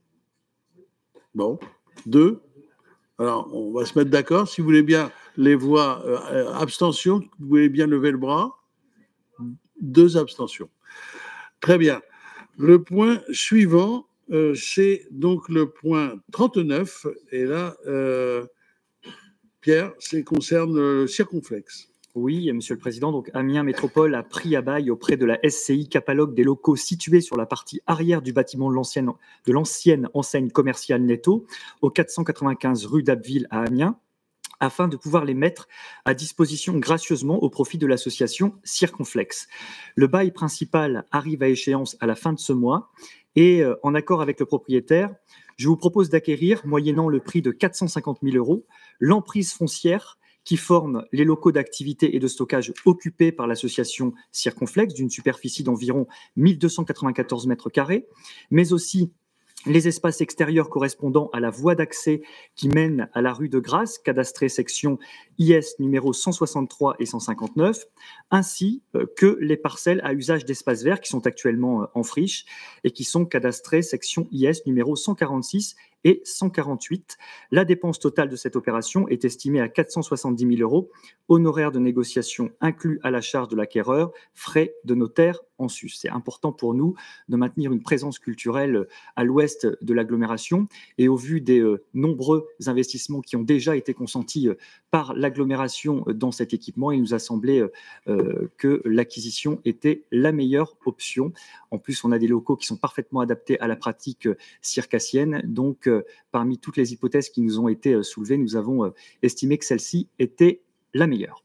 Bon. Deux. Alors, on va se mettre d'accord. Si vous voulez bien les voix euh, abstention, vous voulez bien lever le bras. Deux abstentions. Très bien. Le point suivant, euh, c'est donc le point trente-neuf. Et là, euh, Pierre, ça concerne le circonflexe. Oui, Monsieur le Président, donc Amiens Métropole a pris à bail auprès de la S C I Capalogue des locaux situés sur la partie arrière du bâtiment de l'ancienne, de l'ancienne enseigne commerciale Netto, au quatre cent quatre-vingt-quinze rue d'Abbeville à Amiens, afin de pouvoir les mettre à disposition gracieusement au profit de l'association Circonflexe. Le bail principal arrive à échéance à la fin de ce mois et, euh, en accord avec le propriétaire, je vous propose d'acquérir, moyennant le prix de quatre cent cinquante mille euros, l'emprise foncière qui forment les locaux d'activité et de stockage occupés par l'association Circonflexe d'une superficie d'environ mille deux cent quatre-vingt-quatorze mètres carrés, mais aussi les espaces extérieurs correspondant à la voie d'accès qui mène à la rue de Grasse, cadastrée section I S numéro cent soixante-trois et cent cinquante-neuf, ainsi que les parcelles à usage d'espaces verts qui sont actuellement en friche et qui sont cadastrées section I S numéro cent quarante-six et cent quarante-huit. La dépense totale de cette opération est estimée à quatre cent soixante-dix mille euros, honoraires de négociation inclus à la charge de l'acquéreur, frais de notaire en sus. C'est important pour nous de maintenir une présence culturelle à l'ouest de l'agglomération et au vu des euh, nombreux investissements qui ont déjà été consentis euh, par l'agglomération dans cet équipement, il nous a semblé euh, que l'acquisition était la meilleure option. En plus, on a des locaux qui sont parfaitement adaptés à la pratique euh, circassienne, donc euh, parmi toutes les hypothèses qui nous ont été euh, soulevées, nous avons euh, estimé que celle-ci était la meilleure.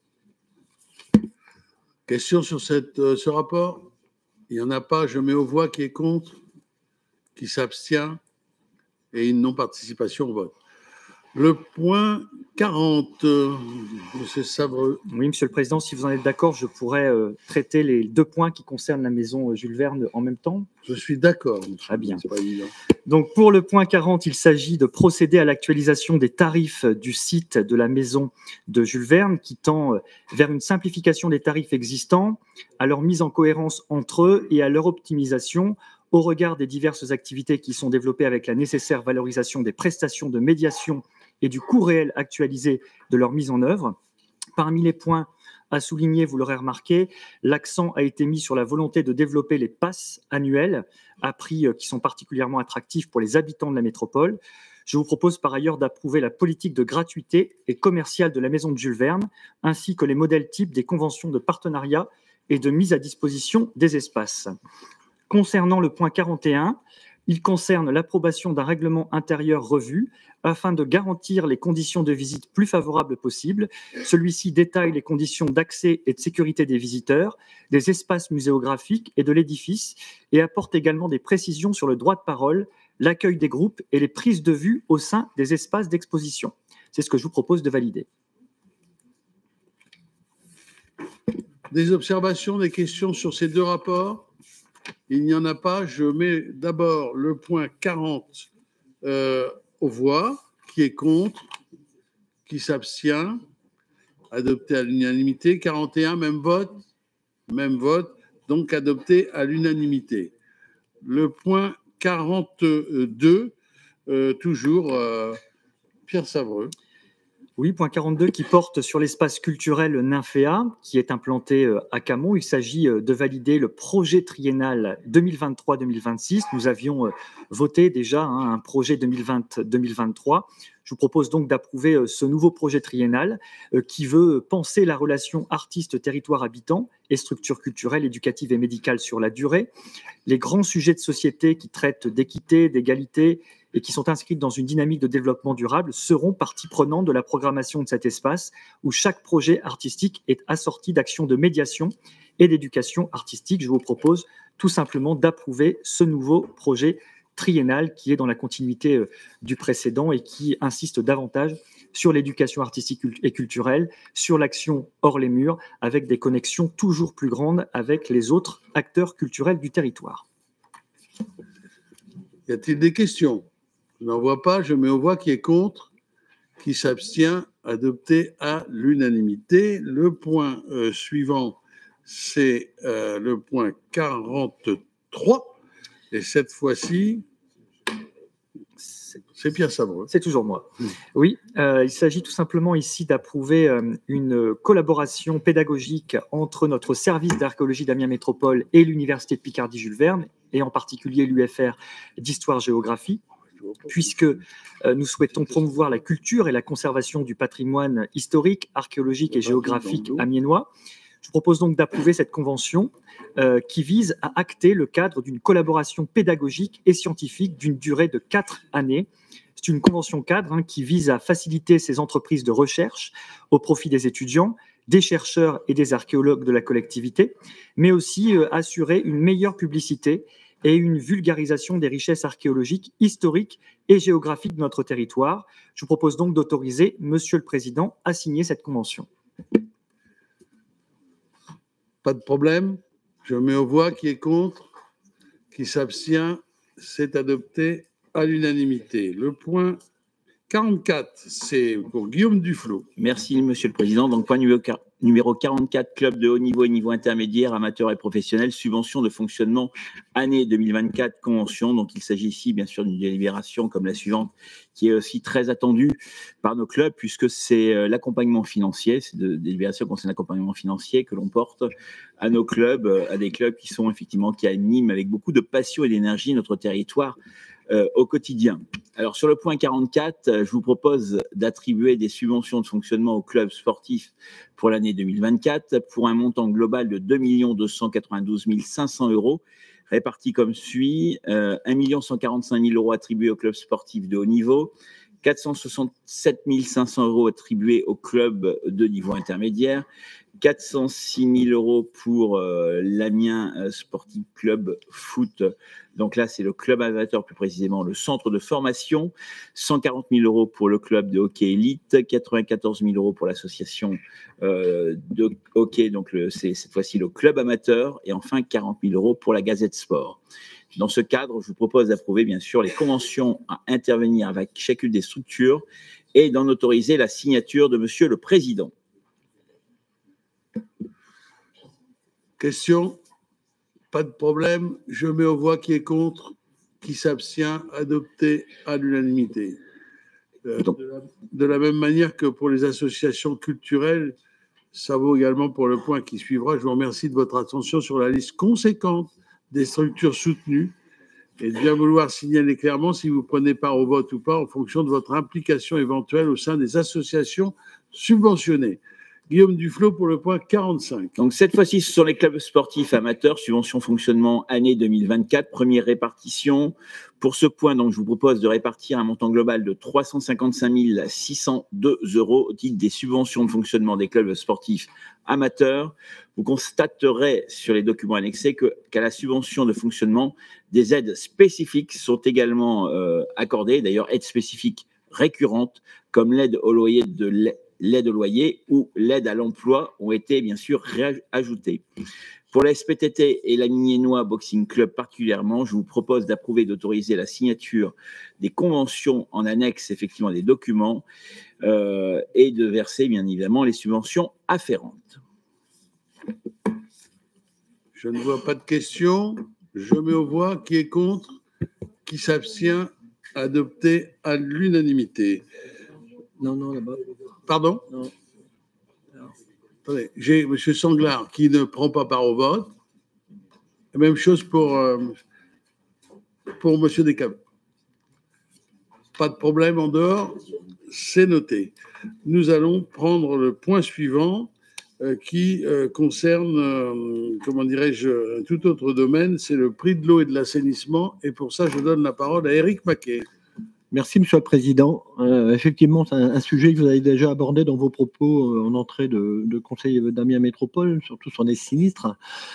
Question sur cette, euh, ce rapport? Il n'y en a pas. Je mets aux voix qui est contre, qui s'abstient et une non-participation au vote. Le point quarante, euh, M. Savreux. Oui, Monsieur le Président, si vous en êtes d'accord, je pourrais euh, traiter les deux points qui concernent la maison Jules Verne en même temps. Je suis d'accord. Très bien. C'est pas évident. Donc, pour le point quarante, il s'agit de procéder à l'actualisation des tarifs du site de la maison de Jules Verne, qui tend vers une simplification des tarifs existants, à leur mise en cohérence entre eux et à leur optimisation au regard des diverses activités qui sont développées avec la nécessaire valorisation des prestations de médiation et du coût réel actualisé de leur mise en œuvre. Parmi les points a souligné, vous l'aurez remarqué, l'accent a été mis sur la volonté de développer les passes annuels à prix qui sont particulièrement attractifs pour les habitants de la métropole. Je vous propose par ailleurs d'approuver la politique de gratuité et commerciale de la Maison de Jules Verne, ainsi que les modèles types des conventions de partenariat et de mise à disposition des espaces. Concernant le point quarante et un, il concerne l'approbation d'un règlement intérieur revu afin de garantir les conditions de visite plus favorables possibles. Celui-ci détaille les conditions d'accès et de sécurité des visiteurs, des espaces muséographiques et de l'édifice et apporte également des précisions sur le droit de parole, l'accueil des groupes et les prises de vue au sein des espaces d'exposition. C'est ce que je vous propose de valider. Des observations, des questions sur ces deux rapports? Il n'y en a pas. Je mets d'abord le point quarante euh, aux voix. Qui est contre? Qui s'abstient? Adopté à l'unanimité. quarante et un, même vote? Même vote. Donc adopté à l'unanimité. Le point quarante-deux, euh, toujours euh, Pierre Savreux. Oui, point quarante-deux qui porte sur l'espace culturel Nymphéa, qui est implanté à Camon. Il s'agit de valider le projet triennal deux mille vingt-trois deux mille vingt-six. Nous avions voté déjà hein, un projet deux mille vingt deux mille vingt-trois. Je vous propose donc d'approuver ce nouveau projet triennal euh, qui veut penser la relation artiste-territoire-habitant et structures culturelles, éducatives et médicales sur la durée. Les grands sujets de société qui traitent d'équité, d'égalité et qui sont inscrits dans une dynamique de développement durable seront partie prenante de la programmation de cet espace où chaque projet artistique est assorti d'actions de médiation et d'éducation artistique. Je vous propose tout simplement d'approuver ce nouveau projet triennal qui est dans la continuité du précédent et qui insiste davantage sur l'éducation artistique et culturelle, sur l'action hors les murs, avec des connexions toujours plus grandes avec les autres acteurs culturels du territoire. Y a-t-il des questions? Je n'en vois pas. Je mets aux voix qui est contre, qui s'abstient, adopté à l'unanimité. Le point euh, suivant, c'est euh, le point quarante-trois. Et cette fois-ci, c'est Pierre Savreux. C'est toujours moi. Mmh. Oui, euh, il s'agit tout simplement ici d'approuver euh, une collaboration pédagogique entre notre service d'archéologie d'Amiens Métropole et l'Université de Picardie-Jules Verne, et en particulier l'U F R d'Histoire-Géographie, puisque euh, nous souhaitons promouvoir la culture et la conservation du patrimoine historique, archéologique et géographique amiénois. Je propose donc d'approuver cette convention euh, qui vise à acter le cadre d'une collaboration pédagogique et scientifique d'une durée de quatre années. C'est une convention cadre hein, qui vise à faciliter ces entreprises de recherche au profit des étudiants, des chercheurs et des archéologues de la collectivité, mais aussi euh, assurer une meilleure publicité et une vulgarisation des richesses archéologiques, historiques et géographiques de notre territoire. Je vous propose donc d'autoriser Monsieur le Président à signer cette convention. Pas de problème. Je mets aux voix qui est contre, qui s'abstient. C'est adopté à l'unanimité. Le point quarante-quatre, c'est pour Guillaume Duflot. Merci, Monsieur le Président. Donc, point numéro quarante-quatre, club de haut niveau et niveau intermédiaire, amateurs et professionnels, subvention de fonctionnement année deux mille vingt-quatre, convention. Donc, il s'agit ici, bien sûr, d'une délibération comme la suivante, qui est aussi très attendue par nos clubs, puisque c'est l'accompagnement financier, c'est de délibération concernant l'accompagnement financier que l'on porte à nos clubs, à des clubs qui sont effectivement, qui animent avec beaucoup de passion et d'énergie notre territoire Euh, au quotidien. Alors, sur le point quarante-quatre, euh, je vous propose d'attribuer des subventions de fonctionnement aux clubs sportifs pour l'année deux mille vingt-quatre pour un montant global de deux millions deux cent quatre-vingt-douze mille cinq cents euros, répartis comme suit. Euh, un million cent quarante-cinq mille euros attribués aux clubs sportifs de haut niveau, quatre cent soixante-sept mille cinq cents euros attribués aux clubs de niveau intermédiaire, quatre cent six mille euros pour euh, l'Amiens euh, Sporting Club Foot. Donc là, c'est le club amateur, plus précisément le centre de formation. cent quarante mille euros pour le club de hockey élite, quatre-vingt-quatorze mille euros pour l'association euh, de hockey, donc le, c'est cette fois-ci le club amateur. Et enfin, quarante mille euros pour la Gazette Sport. Dans ce cadre, je vous propose d'approuver, bien sûr, les conventions à intervenir avec chacune des structures et d'en autoriser la signature de Monsieur le Président. Question? Pas de problème. Je mets aux voix qui est contre, qui s'abstient, adopté à l'unanimité. Euh, de, la, de la même manière que pour les associations culturelles, Ça vaut également pour le point qui suivra. Je vous remercie de votre attention sur la liste conséquente des structures soutenues et de bien vouloir signaler clairement si vous prenez part au vote ou pas en fonction de votre implication éventuelle au sein des associations subventionnées. Guillaume Duflot pour le point quarante-cinq. Donc cette fois-ci, ce sont les clubs sportifs amateurs, subvention fonctionnement année deux mille vingt-quatre, première répartition. Pour ce point, donc, je vous propose de répartir un montant global de trois cent cinquante-cinq mille six cent deux euros au titre des subventions de fonctionnement des clubs sportifs amateurs. Vous constaterez sur les documents annexés que, qu'à la subvention de fonctionnement, des aides spécifiques sont également euh, accordées, d'ailleurs aides spécifiques récurrentes, comme l'aide au loyer de l'aide l'aide au loyer ou l'aide à l'emploi ont été bien sûr ajoutées. Pour la S P T T et la Miniennois Boxing Club particulièrement, je vous propose d'approuver et d'autoriser la signature des conventions en annexe effectivement des documents euh, et de verser bien évidemment les subventions afférentes. Je ne vois pas de questions. Je mets aux voix. Qui est contre? Qui s'abstient? Adopté à l'unanimité. Non, non, là-bas. Pardon? Non. Attendez, j'ai M. Sanglard qui ne prend pas part au vote. Même chose pour, euh, pour M. Descaves. Pas de problème en dehors, c'est noté. Nous allons prendre le point suivant euh, qui euh, concerne, euh, comment dirais-je, un tout autre domaine, c'est le prix de l'eau et de l'assainissement. Et pour ça, je donne la parole à Éric Maquet. Merci, Monsieur le Président. Euh, effectivement, c'est un, un sujet que vous avez déjà abordé dans vos propos euh, en entrée de, de conseil d'Amiens Métropole, surtout sur les sinistres.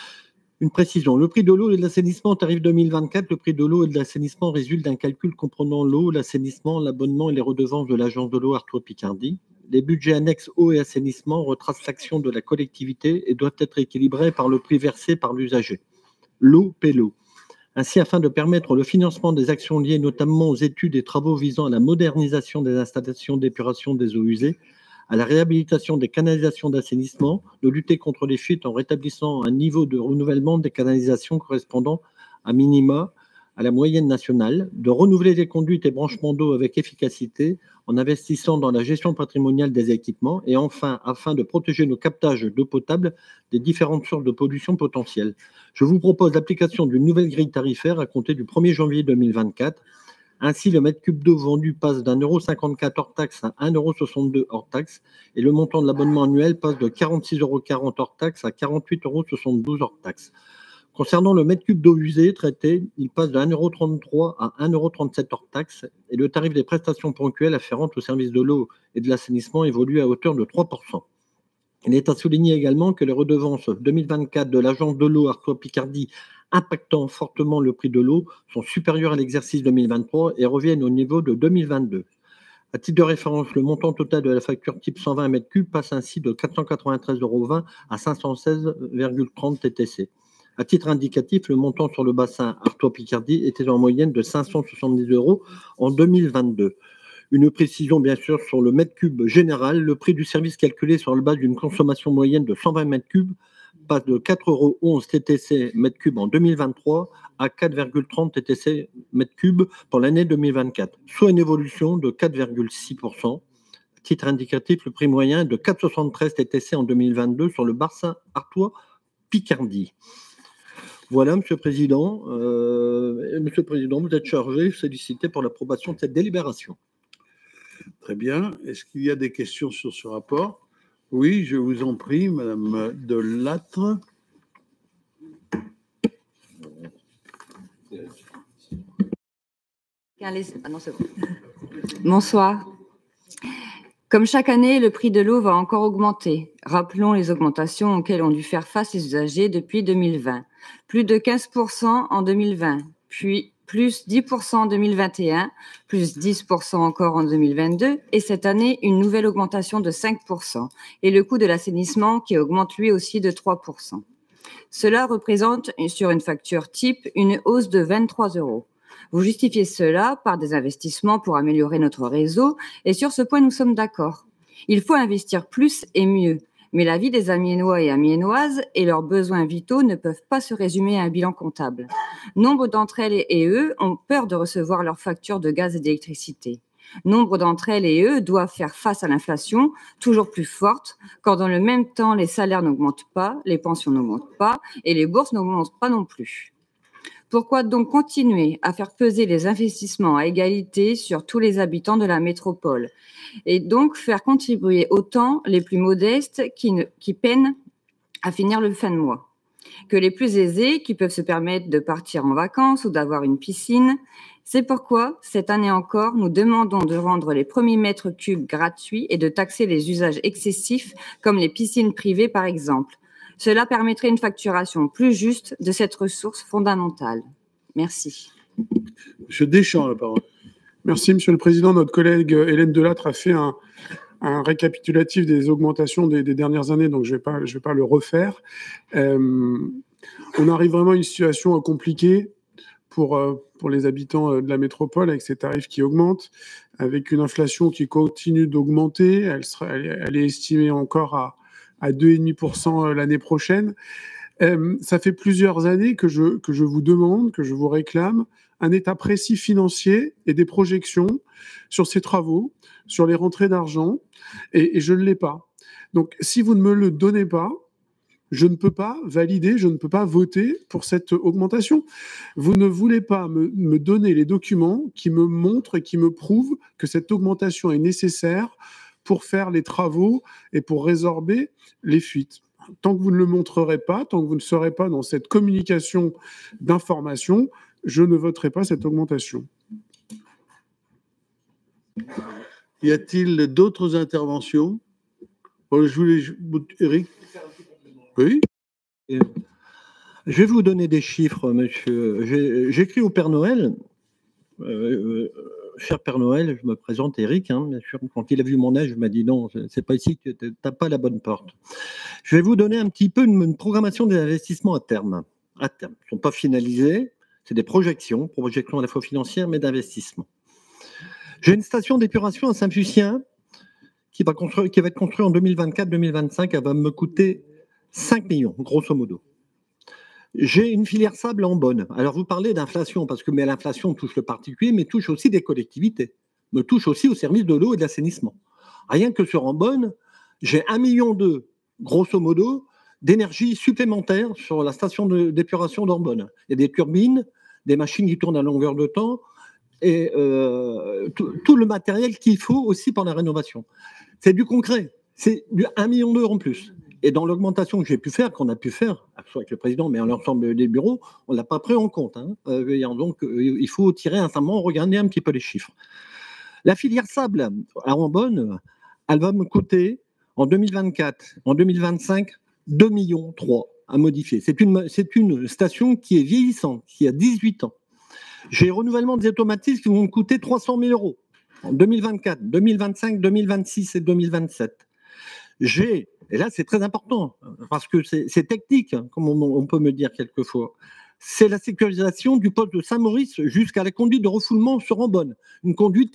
Une précision, le prix de l'eau et de l'assainissement tarif deux mille vingt-quatre, le prix de l'eau et de l'assainissement résulte d'un calcul comprenant l'eau, l'assainissement, l'abonnement et les redevances de l'agence de l'eau Artois-Picardie. Les budgets annexes eau et assainissement retracent l'action de la collectivité et doivent être équilibrés par le prix versé par l'usager. L'eau paie l'eau. Ainsi, afin de permettre le financement des actions liées notamment aux études et travaux visant à la modernisation des installations d'épuration des eaux usées, à la réhabilitation des canalisations d'assainissement, de lutter contre les fuites en rétablissant un niveau de renouvellement des canalisations correspondant à minima à la moyenne nationale, de renouveler les conduites et branchements d'eau avec efficacité en investissant dans la gestion patrimoniale des équipements et enfin, afin de protéger nos captages d'eau potable des différentes sources de pollution potentielles. Je vous propose l'application d'une nouvelle grille tarifaire à compter du premier janvier deux mille vingt-quatre. Ainsi, le mètre cube d'eau vendu passe d'un euro cinquante-quatre hors taxe à un euro soixante-deux hors taxe et le montant de l'abonnement annuel passe de quarante-six euros quarante hors taxe à quarante-huit euros soixante-douze hors taxe. Concernant le mètre cube d'eau usée traité, il passe de un euro trente-trois à un euro trente-sept hors taxe et le tarif des prestations ponctuelles afférentes au service de l'eau et de l'assainissement évolue à hauteur de trois pour cent. Il est à souligner également que les redevances deux mille vingt-quatre de l'agence de l'eau Artois-Picardie impactant fortement le prix de l'eau sont supérieures à l'exercice deux mille vingt-trois et reviennent au niveau de deux mille vingt-deux. À titre de référence, le montant total de la facture type cent vingt mètres cubes passe ainsi de quatre cent quatre-vingt-treize euros vingt à cinq cent seize virgule trente T T C. À titre indicatif, le montant sur le bassin Artois-Picardie était en moyenne de cinq cent soixante-dix euros en deux mille vingt-deux. Une précision, bien sûr, sur le mètre cube général. Le prix du service calculé sur la base d'une consommation moyenne de cent vingt mètres cubes passe de quatre euros onze T T C mètre cube en deux mille vingt-trois à quatre virgule trente T T C mètre cube pour l'année deux mille vingt-quatre, soit une évolution de quatre virgule six pour cent. À titre indicatif, le prix moyen est de quatre virgule soixante-treize T T C en deux mille vingt-deux sur le bassin Artois-Picardie. Voilà, Monsieur le Président. Euh, Monsieur le Président, vous êtes chargé, félicité pour l'approbation de cette délibération. Très bien. Est-ce qu'il y a des questions sur ce rapport? Oui, je vous en prie, Madame Delattre. Bonsoir. Comme chaque année, le prix de l'eau va encore augmenter. Rappelons les augmentations auxquelles ont dû faire face les usagers depuis deux mille vingt. Plus de quinze pour cent en deux mille vingt, puis plus dix pour cent en deux mille vingt et un, plus dix pour cent encore en deux mille vingt-deux, et cette année, une nouvelle augmentation de cinq pour cent, et le coût de l'assainissement qui augmente lui aussi de trois pour cent. Cela représente, sur une facture type, une hausse de vingt-trois euros. Vous justifiez cela par des investissements pour améliorer notre réseau, et sur ce point, nous sommes d'accord. Il faut investir plus et mieux. Mais la vie des Amiénois et Amiénoises et leurs besoins vitaux ne peuvent pas se résumer à un bilan comptable. Nombre d'entre elles et eux ont peur de recevoir leurs factures de gaz et d'électricité. Nombre d'entre elles et eux doivent faire face à l'inflation toujours plus forte, quand dans le même temps, les salaires n'augmentent pas, les pensions n'augmentent pas et les bourses n'augmentent pas non plus. Pourquoi donc continuer à faire peser les investissements à égalité sur tous les habitants de la métropole et donc faire contribuer autant les plus modestes qui, ne, qui peinent à finir le fin de mois que les plus aisés qui peuvent se permettre de partir en vacances ou d'avoir une piscine? C'est pourquoi, cette année encore, nous demandons de rendre les premiers mètres cubes gratuits et de taxer les usages excessifs comme les piscines privées par exemple. Cela permettrait une facturation plus juste de cette ressource fondamentale. Merci. Monsieur Deschamps, la parole. Merci, Monsieur le Président. Notre collègue Hélène Delattre a fait un, un récapitulatif des augmentations des, des dernières années, donc je ne vais pas, je vais pas le refaire. Euh, on arrive vraiment à une situation compliquée pour, euh, pour les habitants de la métropole, avec ces tarifs qui augmentent, avec une inflation qui continue d'augmenter. Elle, sera, elle, elle est estimée encore à à deux virgule cinq pour cent l'année prochaine. Euh, ça fait plusieurs années que je, que je vous demande, que je vous réclame un état précis financier et des projections sur ces travaux, sur les rentrées d'argent, et, et je ne l'ai pas. Donc, si vous ne me le donnez pas, je ne peux pas valider, je ne peux pas voter pour cette augmentation. Vous ne voulez pas me, me donner les documents qui me montrent et qui me prouvent que cette augmentation est nécessaire pour faire les travaux et pour résorber les fuites. Tant que vous ne le montrerez pas, tant que vous ne serez pas dans cette communication d'information, je ne voterai pas cette augmentation. Y a-t-il d'autres interventions? Bon, je voulais... Éric? Oui. Je vais vous donner des chiffres, monsieur. J'écris au Père Noël. Euh, euh, cher Père Noël, je me présente Éric, hein, bien sûr. Quand il a vu mon âge, il m'a dit non, c'est pas ici que tu n'as pas la bonne porte. Je vais vous donner un petit peu une, une programmation des investissements à terme. À terme. Ils ne sont pas finalisés, c'est des projections, projections à la fois financières, mais d'investissement. J'ai une station d'épuration à Saint-Lucien qui va, construire, qui va être construite en deux mille vingt-quatre deux mille vingt-cinq. Elle va me coûter cinq millions, grosso modo. J'ai une filière sable en bonne. Alors, vous parlez d'inflation, parce que mais l'inflation touche le particulier, mais touche aussi des collectivités, me touche aussi au service de l'eau et de l'assainissement. Rien que sur en bonne, j'ai un million deux, grosso modo, d'énergie supplémentaire sur la station d'épuration d'Ambonne. Il y a des turbines, des machines qui tournent à longueur de temps, et euh, tout, tout le matériel qu'il faut aussi pour la rénovation. C'est du concret, c'est du un million deux en plus. Et dans l'augmentation que j'ai pu faire, qu'on a pu faire, avec le président, mais l'ensemble des bureaux, on ne l'a pas pris en compte. Hein. Euh, donc, euh, il faut tirer un certain, regarder un petit peu les chiffres. La filière sable à Ambonne, elle va me coûter en deux mille vingt-quatre, en deux mille vingt-cinq, deux virgule trois millions à modifier. C'est une, c'est une station qui est vieillissante, qui a dix-huit ans. J'ai renouvellement des automatismes qui vont me coûter trois cent mille euros en deux mille vingt-quatre, deux mille vingt-cinq, deux mille vingt-six et deux mille vingt-sept. J'ai, et là c'est très important, parce que c'est technique, hein, comme on, on peut me dire quelquefois, c'est la sécurisation du poste de Saint-Maurice jusqu'à la conduite de refoulement sur Ambonne. Une conduite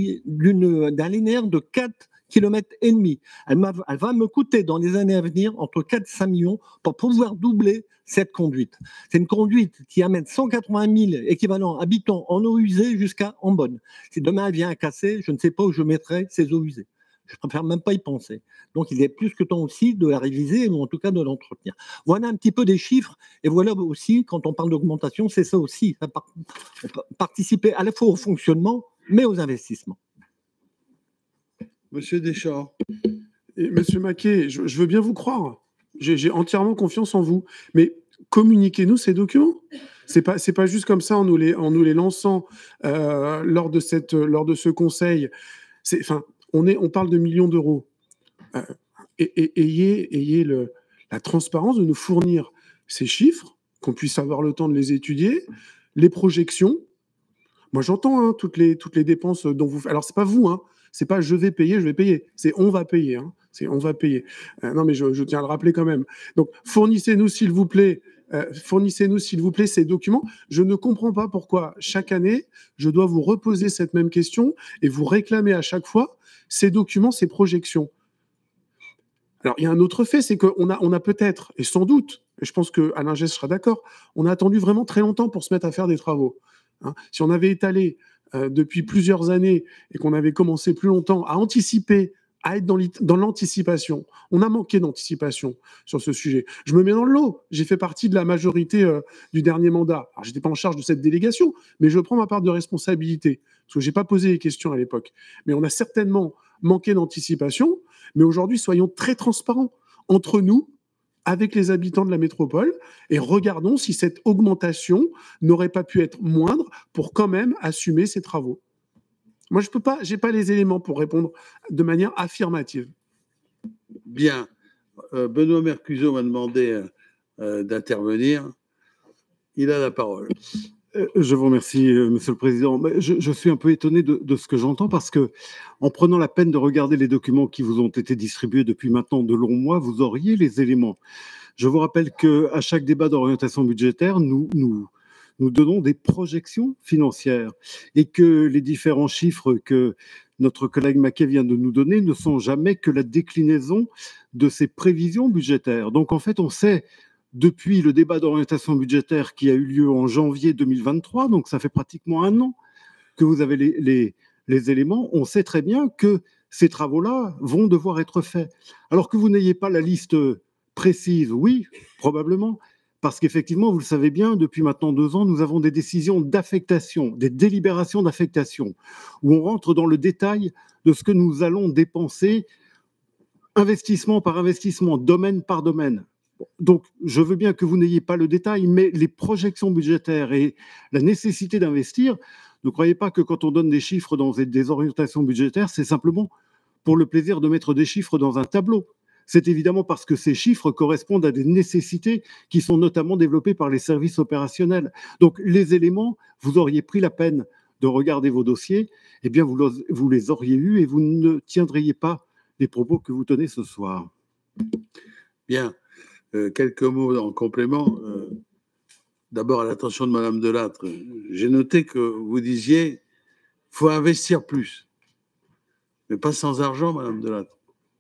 d'un linéaire de quatre kilomètres et demi. Elle, elle va me coûter dans les années à venir entre quatre et cinq millions pour pouvoir doubler cette conduite. C'est une conduite qui amène cent quatre-vingt mille équivalents habitants en eau usée jusqu'à Ambonne. Si demain elle vient à casser, je ne sais pas où je mettrai ces eaux usées. Je préfère même pas y penser. Donc, il est plus que temps aussi de la réviser, ou en tout cas de l'entretenir. Voilà un petit peu des chiffres. Et voilà aussi, quand on parle d'augmentation, c'est ça aussi. Ça par- participer à la fois au fonctionnement, mais aux investissements. Monsieur Deschamps. Et Monsieur Maquet, je, je veux bien vous croire. J'ai j'ai entièrement confiance en vous. Mais communiquez-nous ces documents. C'est pas, c'est pas juste comme ça en nous les, en nous les lançant euh, lors, de cette, lors de ce conseil. C'est, enfin, On, est, on parle de millions d'euros. Euh, et, et, ayez ayez le, la transparence de nous fournir ces chiffres, qu'on puisse avoir le temps de les étudier, les projections. Moi, j'entends hein, toutes, les, toutes les dépenses dont vous... Alors, c'est pas vous, hein, c'est pas je vais payer, je vais payer. C'est on va payer. Hein, c'est on va payer. Euh, non, mais je, je tiens à le rappeler quand même. Donc, fournissez-nous, s'il vous plaît, Euh, fournissez-nous, s'il vous plaît, ces documents. Je ne comprends pas pourquoi, chaque année, je dois vous reposer cette même question et vous réclamer à chaque fois ces documents, ces projections. Alors, il y a un autre fait, c'est qu'on a, on a peut-être, et sans doute, et je pense que Alain Gess sera d'accord, on a attendu vraiment très longtemps pour se mettre à faire des travaux. Hein. Si on avait étalé euh, depuis plusieurs années et qu'on avait commencé plus longtemps à anticiper, à être dans, dans l'anticipation. On a manqué d'anticipation sur ce sujet. Je me mets dans le lot. J'ai fait partie de la majorité euh, du dernier mandat. Alors, je n'étais pas en charge de cette délégation, mais je prends ma part de responsabilité, parce que je n'ai pas posé les questions à l'époque. Mais on a certainement manqué d'anticipation. Mais aujourd'hui, soyons très transparents entre nous, avec les habitants de la métropole, et regardons si cette augmentation n'aurait pas pu être moindre pour quand même assumer ces travaux. Moi, je peux pas, j'ai pas les éléments pour répondre de manière affirmative. Bien. Euh, Benoît Mercuzot m'a demandé euh, d'intervenir. Il a la parole. Euh, Je vous remercie, euh, Monsieur le Président. Mais Je, je suis un peu étonné de, de ce que j'entends parce que, en prenant la peine de regarder les documents qui vous ont été distribués depuis maintenant de longs mois, vous auriez les éléments. Je vous rappelle qu'à chaque débat d'orientation budgétaire, nous, nous, nous donnons des projections financières et que les différents chiffres que notre collègue Maquet vient de nous donner ne sont jamais que la déclinaison de ces prévisions budgétaires. Donc, en fait, on sait depuis le débat d'orientation budgétaire qui a eu lieu en janvier deux mille vingt-trois, donc ça fait pratiquement un an que vous avez les, les, les éléments, on sait très bien que ces travaux-là vont devoir être faits. Alors que vous n'ayez pas la liste précise, oui, probablement, parce qu'effectivement, vous le savez bien, depuis maintenant deux ans, nous avons des décisions d'affectation, des délibérations d'affectation, où on rentre dans le détail de ce que nous allons dépenser, investissement par investissement, domaine par domaine. Donc, je veux bien que vous n'ayez pas le détail, mais les projections budgétaires et la nécessité d'investir, ne croyez pas que quand on donne des chiffres dans des orientations budgétaires, c'est simplement pour le plaisir de mettre des chiffres dans un tableau. C'est évidemment parce que ces chiffres correspondent à des nécessités qui sont notamment développées par les services opérationnels. Donc, les éléments, vous auriez pris la peine de regarder vos dossiers, eh bien, vous, vous les auriez eus et vous ne tiendriez pas les propos que vous tenez ce soir. Bien. Euh, quelques mots en complément. Euh, D'abord, à l'attention de Madame Delattre, j'ai noté que vous disiez qu'il faut investir plus. Mais pas sans argent, Madame Delattre.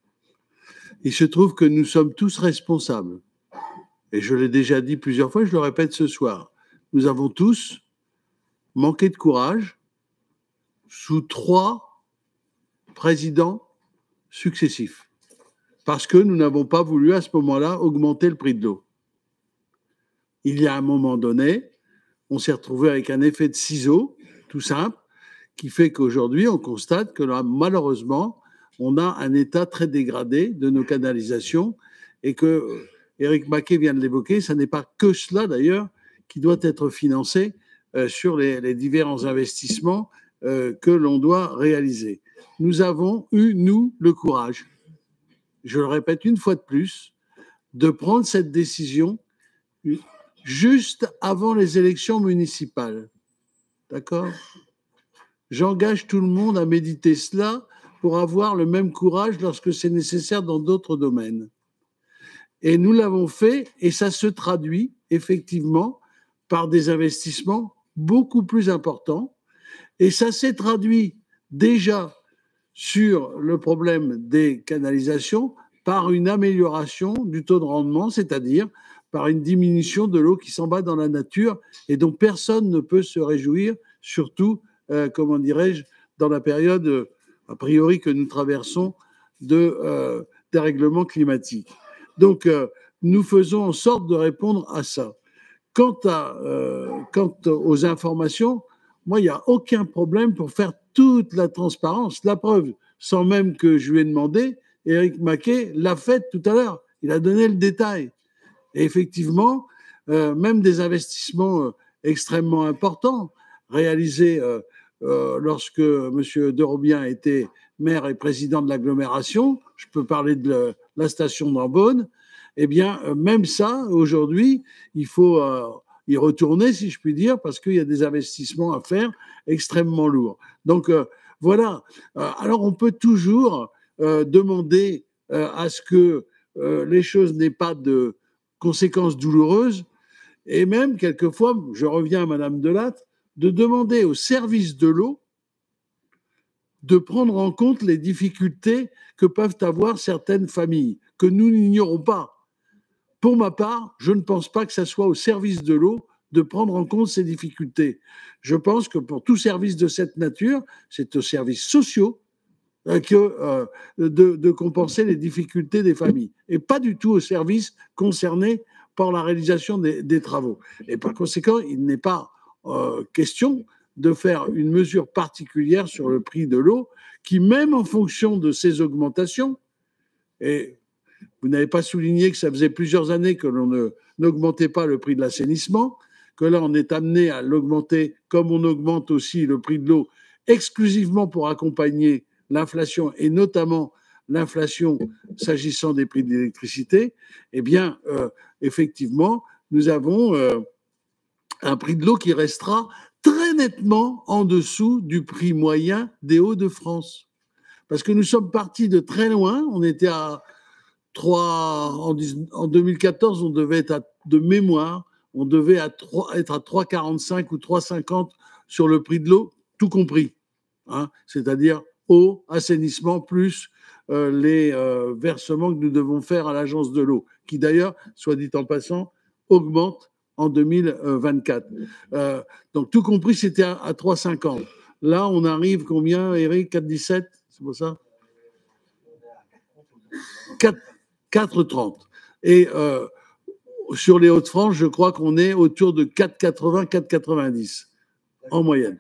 Il se trouve que nous sommes tous responsables. Et je l'ai déjà dit plusieurs fois, je le répète ce soir. Nous avons tous manqué de courage sous trois présidents successifs. Parce que nous n'avons pas voulu à ce moment-là augmenter le prix de l'eau. Il y a un moment donné, on s'est retrouvé avec un effet de ciseau, tout simple, qui fait qu'aujourd'hui, on constate que là, malheureusement, on a un état très dégradé de nos canalisations et que, Éric Maquet vient de l'évoquer, ce n'est pas que cela d'ailleurs qui doit être financé euh, sur les, les différents investissements euh, que l'on doit réaliser. Nous avons eu, nous, le courage, je le répète une fois de plus, de prendre cette décision juste avant les élections municipales. D'accord ? J'engage tout le monde à méditer cela pour avoir le même courage lorsque c'est nécessaire dans d'autres domaines. Et nous l'avons fait, et ça se traduit effectivement par des investissements beaucoup plus importants. Et ça s'est traduit déjà sur le problème des canalisations par une amélioration du taux de rendement, c'est-à-dire par une diminution de l'eau qui s'en va dans la nature et dont personne ne peut se réjouir, surtout, euh, comment dirais-je, dans la période, euh, a priori, que nous traversons de euh, dérèglement climatique. Donc, euh, nous faisons en sorte de répondre à ça. Quant, à, euh, quant aux informations, moi, il n'y a aucun problème pour faire toute la transparence. La preuve, sans même que je lui ai demandé, Éric Maquet l'a fait tout à l'heure. Il a donné le détail. Et effectivement, euh, même des investissements euh, extrêmement importants réalisés euh, euh, lorsque M. Derobien était maire et président de l'agglomération, je peux parler de la, la station d'Ambonne, eh bien, euh, même ça, aujourd'hui, il faut euh, y retourner, si je puis dire, parce qu'il y a des investissements à faire extrêmement lourds. Donc, euh, voilà. Euh, alors, on peut toujours euh, demander euh, à ce que euh, les choses n'aient pas de conséquences douloureuses, et même, quelquefois, je reviens à Madame Delattre, de demander au service de l'eau de prendre en compte les difficultés que peuvent avoir certaines familles, que nous n'ignorons pas. Pour ma part, je ne pense pas que ce soit au service de l'eau de prendre en compte ces difficultés. Je pense que pour tout service de cette nature, c'est aux services sociaux euh, que, euh, de, de compenser les difficultés des familles, et pas du tout aux services concernés par la réalisation des, des travaux. Et par conséquent, il n'est pas euh, question de faire une mesure particulière sur le prix de l'eau, qui, même en fonction de ces augmentations, et vous n'avez pas souligné que ça faisait plusieurs années que l'on ne, n'augmentait pas le prix de l'assainissement, que là on est amené à l'augmenter comme on augmente aussi le prix de l'eau exclusivement pour accompagner l'inflation, et notamment l'inflation s'agissant des prix de l'électricité, eh bien, euh, effectivement, nous avons euh, un prix de l'eau qui restera très nettement en dessous du prix moyen des Hauts-de-France. Parce que nous sommes partis de très loin, on était à trois, en, en deux mille quatorze, on devait être à, de mémoire, on devait à trois, être à trois virgule quarante-cinq ou trois virgule cinquante sur le prix de l'eau, tout compris. Hein, c'est-à-dire eau, assainissement, plus euh, les euh, versements que nous devons faire à l'agence de l'eau, qui d'ailleurs, soit dit en passant, augmente en deux mille vingt-quatre. Euh, donc tout compris, c'était à, à trois virgule cinquante. Là, on arrive combien, Eric? quatre virgule dix-sept, c'est pour ça? quatre virgule trente. Et euh, sur les Hauts-de-France, je crois qu'on est autour de quatre virgule quatre-vingts, quatre virgule quatre-vingt-dix en moyenne.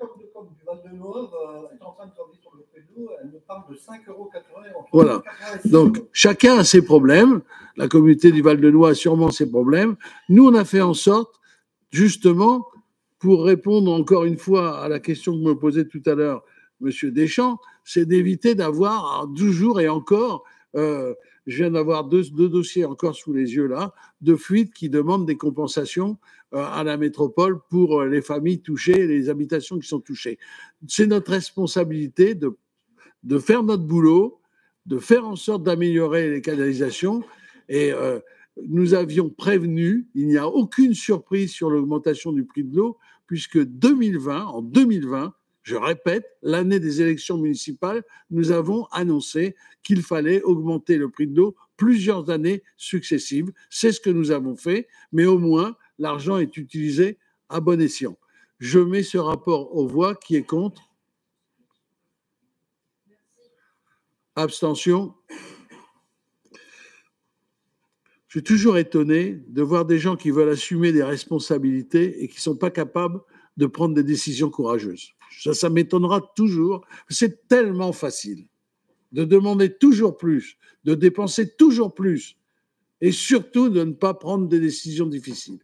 Voilà. Donc, chacun a ses problèmes. La communauté du Val-de-Loire a sûrement ses problèmes. Nous, on a fait en sorte, justement, pour répondre encore une fois à la question que me posait tout à l'heure M. Deschamps, c'est d'éviter d'avoir douze jours et encore, euh, je viens d'avoir deux, deux dossiers encore sous les yeux là, de fuites qui demandent des compensations euh, à la métropole pour les familles touchées et les habitations qui sont touchées. C'est notre responsabilité de, de faire notre boulot, de faire en sorte d'améliorer les canalisations. Et euh, nous avions prévenu, il n'y a aucune surprise sur l'augmentation du prix de l'eau, puisque deux mille vingt, en deux mille vingt, je répète, l'année des élections municipales, nous avons annoncé qu'il fallait augmenter le prix de l'eau plusieurs années successives. C'est ce que nous avons fait, mais au moins, l'argent est utilisé à bon escient. Je mets ce rapport aux voix. Qui est contre? Abstention? Je suis toujours étonné de voir des gens qui veulent assumer des responsabilités et qui ne sont pas capables de prendre des décisions courageuses. Ça, ça m'étonnera toujours. C'est tellement facile de demander toujours plus, de dépenser toujours plus, et surtout de ne pas prendre des décisions difficiles.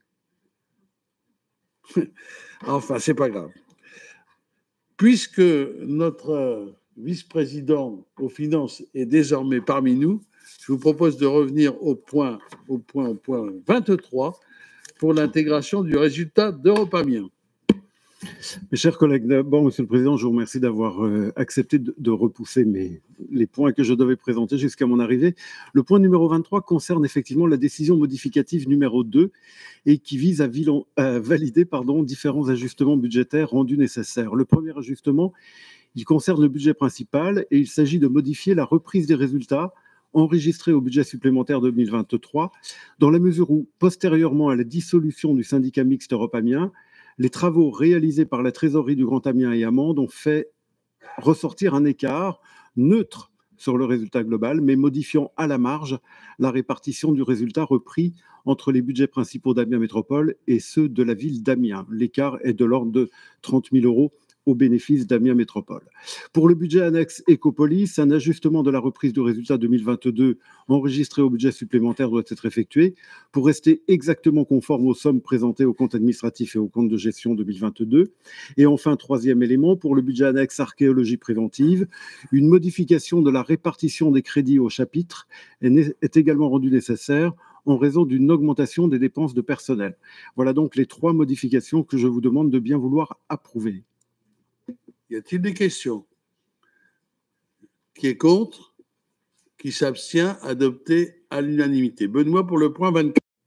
Enfin, c'est pas grave. Puisque notre vice-président aux finances est désormais parmi nous, je vous propose de revenir au point, au point, au point vingt-trois pour l'intégration du résultat d'Europamien. Mes chers collègues, d'abord, Monsieur le Président, je vous remercie d'avoir euh, accepté de, de repousser mes, les points que je devais présenter jusqu'à mon arrivée. Le point numéro vingt-trois concerne effectivement la décision modificative numéro deux et qui vise à, vilan, à valider pardon, différents ajustements budgétaires rendus nécessaires. Le premier ajustement, il concerne le budget principal et il s'agit de modifier la reprise des résultats enregistrés au budget supplémentaire deux mille vingt-trois, dans la mesure où, postérieurement à la dissolution du syndicat mixte Europamien, les travaux réalisés par la trésorerie du Grand Amiens et Amande ont fait ressortir un écart neutre sur le résultat global, mais modifiant à la marge la répartition du résultat repris entre les budgets principaux d'Amiens Métropole et ceux de la ville d'Amiens. L'écart est de l'ordre de trente mille euros au bénéfice d'Amiens Métropole. Pour le budget annexe Ecopolis, un ajustement de la reprise de résultat deux mille vingt-deux enregistré au budget supplémentaire doit être effectué pour rester exactement conforme aux sommes présentées au compte administratif et au compte de gestion deux mille vingt-deux. Et enfin, troisième élément, pour le budget annexe archéologie préventive, une modification de la répartition des crédits au chapitre est, est également rendue nécessaire en raison d'une augmentation des dépenses de personnel. Voilà donc les trois modifications que je vous demande de bien vouloir approuver. Y a-t-il des questions? Qui est contre? Qui s'abstient? Adopté à l'unanimité. Benoît pour le point vingt-quatre.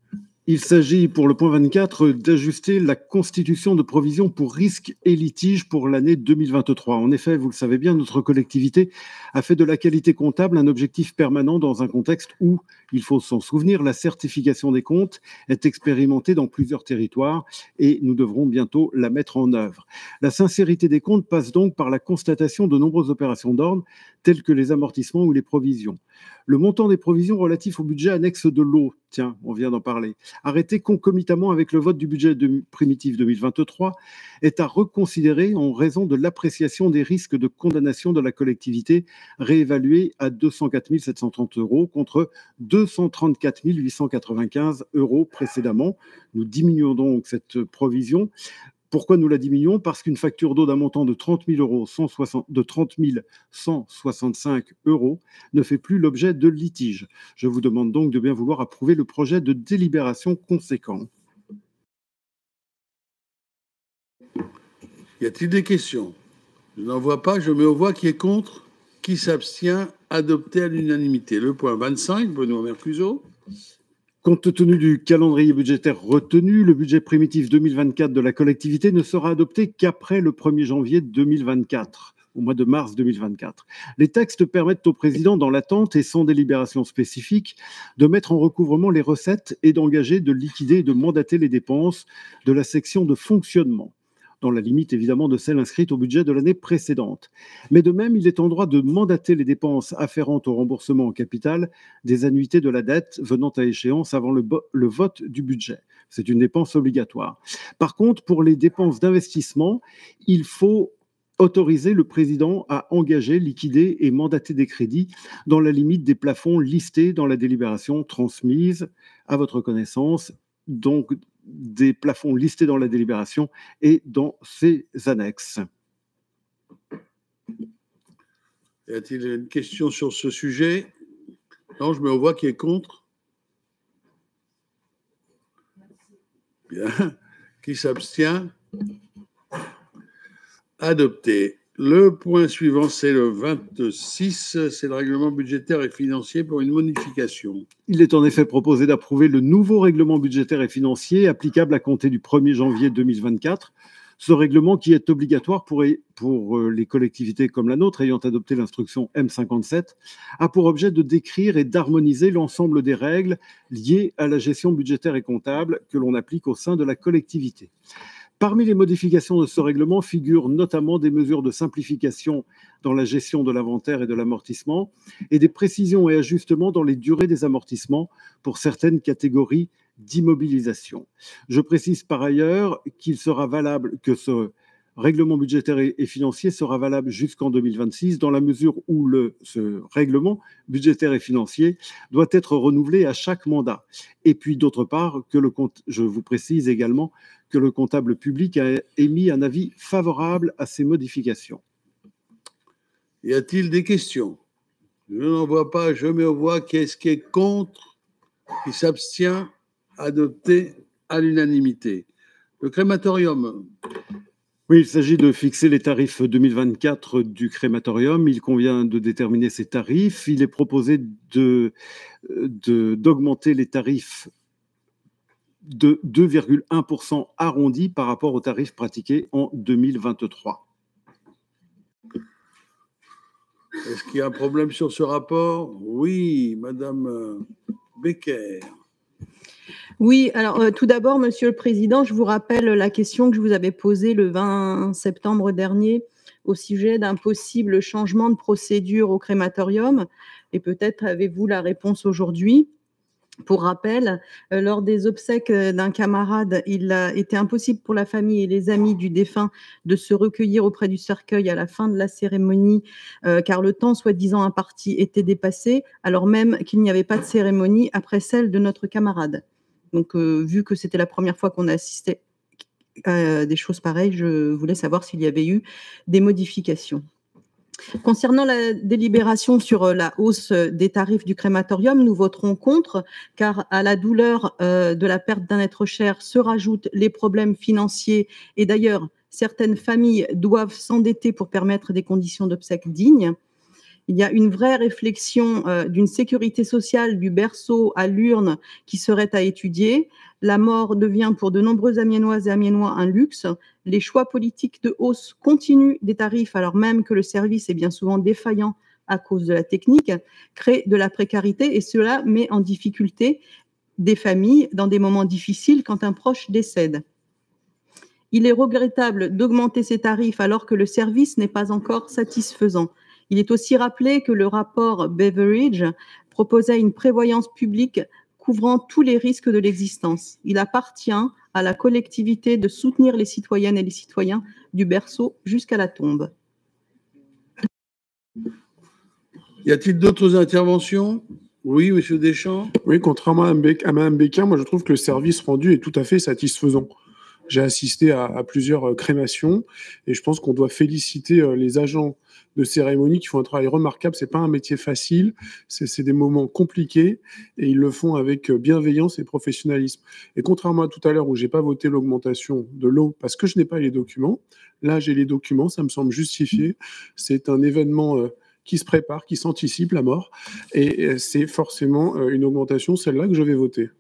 Il s'agit pour le point vingt-quatre d'ajuster la constitution de provisions pour risques et litiges pour l'année deux mille vingt-trois. En effet, vous le savez bien, notre collectivité a fait de la qualité comptable un objectif permanent dans un contexte où, il faut s'en souvenir, la certification des comptes est expérimentée dans plusieurs territoires et nous devrons bientôt la mettre en œuvre. La sincérité des comptes passe donc par la constatation de nombreuses opérations d'ordre telles que les amortissements ou les provisions. Le montant des provisions relatifs au budget annexe de l'eau, tiens, on vient d'en parler, arrêté concomitamment avec le vote du budget de primitif deux mille vingt-trois, est à reconsidérer en raison de l'appréciation des risques de condamnation de la collectivité, réévalués à deux cent quatre mille sept cent trente euros contre deux cent trente-quatre mille huit cent quatre-vingt-quinze euros précédemment. Nous diminuons donc cette provision. Pourquoi nous la diminuons? Parce qu'une facture d'eau d'un montant de trente mille euros, de trente mille cent soixante-cinq euros ne fait plus l'objet de litige. Je vous demande donc de bien vouloir approuver le projet de délibération conséquent. Y a-t-il des questions? Je n'en vois pas. Je mets aux voix qui est contre, qui s'abstient, adopté à l'unanimité. Le point vingt-cinq, Benoît Mercuzot. Compte tenu du calendrier budgétaire retenu, le budget primitif deux mille vingt-quatre de la collectivité ne sera adopté qu'après le premier janvier deux mille vingt-quatre, au mois de mars deux mille vingt-quatre. Les textes permettent au président, dans l'attente et sans délibération spécifique, de mettre en recouvrement les recettes et d'engager, de liquider et de mandater les dépenses de la section de fonctionnement, dans la limite évidemment de celle inscrite au budget de l'année précédente. Mais de même, il est en droit de mandater les dépenses afférentes au remboursement en capital des annuités de la dette venant à échéance avant le, le vote du budget. C'est une dépense obligatoire. Par contre, pour les dépenses d'investissement, il faut autoriser le président à engager, liquider et mandater des crédits dans la limite des plafonds listés dans la délibération transmise à votre connaissance, donc des plafonds listés dans la délibération et dans ses annexes. Y a-t-il une question sur ce sujet? Non, je mets aux voix qui est contre. Bien. Qui s'abstient? Adopté. Le point suivant, c'est le vingt-six, c'est le règlement budgétaire et financier pour une modification. Il est en effet proposé d'approuver le nouveau règlement budgétaire et financier applicable à compter du premier janvier deux mille vingt-quatre. Ce règlement, qui est obligatoire pour, pour les collectivités comme la nôtre ayant adopté l'instruction M cinquante-sept, a pour objet de décrire et d'harmoniser l'ensemble des règles liées à la gestion budgétaire et comptable que l'on applique au sein de la collectivité. Parmi les modifications de ce règlement figurent notamment des mesures de simplification dans la gestion de l'inventaire et de l'amortissement et des précisions et ajustements dans les durées des amortissements pour certaines catégories d'immobilisation. Je précise par ailleurs qu'il sera valable, que ce règlement budgétaire et financier sera valable jusqu'en deux mille vingt-six dans la mesure où le, ce règlement budgétaire et financier doit être renouvelé à chaque mandat. Et puis d'autre part, que le compte, je vous précise également que le comptable public a émis un avis favorable à ces modifications. Y a-t-il des questions? Je n'en vois pas. Je mets aux voix qui est-ce qui est contre, qui s'abstient, adopté à l'unanimité. Le crématorium. Oui, il s'agit de fixer les tarifs deux mille vingt-quatre du crématorium. Il convient de déterminer ces tarifs. Il est proposé de, de, d'augmenter les tarifs de deux virgule un pour cent arrondi par rapport aux tarifs pratiqués en deux mille vingt-trois. Est-ce qu'il y a un problème sur ce rapport? Oui, Madame Becker. Oui, alors euh, tout d'abord, Monsieur le Président, je vous rappelle la question que je vous avais posée le vingt septembre dernier au sujet d'un possible changement de procédure au crématorium. Et peut-être avez-vous la réponse aujourd'hui. Pour rappel, euh, lors des obsèques d'un camarade, il a été impossible pour la famille et les amis du défunt de se recueillir auprès du cercueil à la fin de la cérémonie, euh, car le temps soi-disant imparti était dépassé, alors même qu'il n'y avait pas de cérémonie après celle de notre camarade. Donc, euh, vu que c'était la première fois qu'on assistait à des choses pareilles, je voulais savoir s'il y avait eu des modifications. Concernant la délibération sur la hausse des tarifs du crématorium, nous voterons contre, car à la douleur euh, de la perte d'un être cher se rajoutent les problèmes financiers. Et d'ailleurs, certaines familles doivent s'endetter pour permettre des conditions d'obsèques dignes. Il y a une vraie réflexion euh, d'une sécurité sociale du berceau à l'urne qui serait à étudier. La mort devient pour de nombreux Amiénoises et Amiénois un luxe. Les choix politiques de hausse continue des tarifs, alors même que le service est bien souvent défaillant à cause de la technique, créent de la précarité et cela met en difficulté des familles dans des moments difficiles quand un proche décède. Il est regrettable d'augmenter ces tarifs alors que le service n'est pas encore satisfaisant. Il est aussi rappelé que le rapport Beveridge proposait une prévoyance publique couvrant tous les risques de l'existence. Il appartient à la collectivité de soutenir les citoyennes et les citoyens du berceau jusqu'à la tombe. Y a-t-il d'autres interventions? Oui, monsieur Deschamps. Oui, contrairement à Mme Becquin, moi je trouve que le service rendu est tout à fait satisfaisant. J'ai assisté à, à plusieurs crémations et je pense qu'on doit féliciter les agents de cérémonie qui font un travail remarquable. C'est pas un métier facile, c'est des moments compliqués et ils le font avec bienveillance et professionnalisme. Et contrairement à tout à l'heure où j'ai pas voté l'augmentation de l'eau parce que je n'ai pas les documents, là j'ai les documents, ça me semble justifié. C'est un événement euh, qui se prépare, qui s'anticipe la mort et c'est forcément euh, une augmentation, celle-là que je vais voter.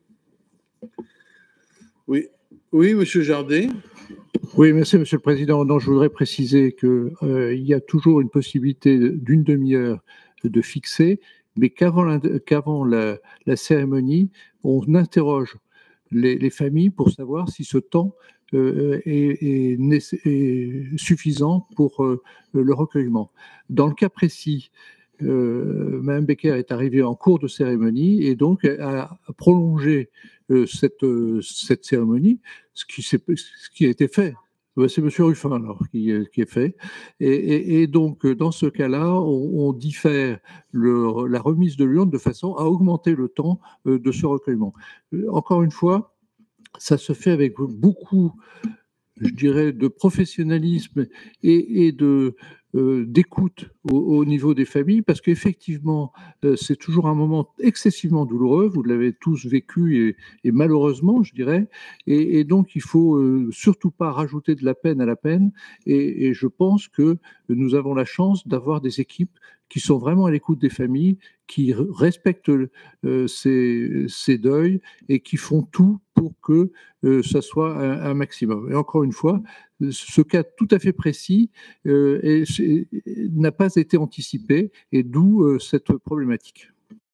Oui. Oui, monsieur Jardé. Oui, merci, monsieur le président. Non, je voudrais préciser qu'il euh, y a toujours une possibilité d'une demi-heure de fixer, mais qu'avant la, qu'avant la, la cérémonie, on interroge les, les familles pour savoir si ce temps euh, est, est, est suffisant pour euh, le recueillement. Dans le cas précis, euh, Mme Becker est arrivée en cours de cérémonie et donc a prolongé euh, cette, euh, cette cérémonie, ce qui, ce qui a été fait. C'est M. Ruffin alors, qui, qui est fait. Et, et, et donc, dans ce cas-là, on, on diffère le, la remise de l'urne de façon à augmenter le temps euh, de ce recueillement. Encore une fois, ça se fait avec beaucoup, je dirais, de professionnalisme et, et de euh, d'écoute au, au niveau des familles, parce qu'effectivement, euh, c'est toujours un moment excessivement douloureux, vous l'avez tous vécu, et, et malheureusement, je dirais, et, et donc il faut euh, surtout pas rajouter de la peine à la peine, et, et je pense que nous avons la chance d'avoir des équipes qui sont vraiment à l'écoute des familles, qui respectent euh, ces, ces deuils et qui font tout pour que euh, ça soit un, un maximum. Et encore une fois, ce cas tout à fait précis euh, n'a pas été anticipé et d'où euh, cette problématique.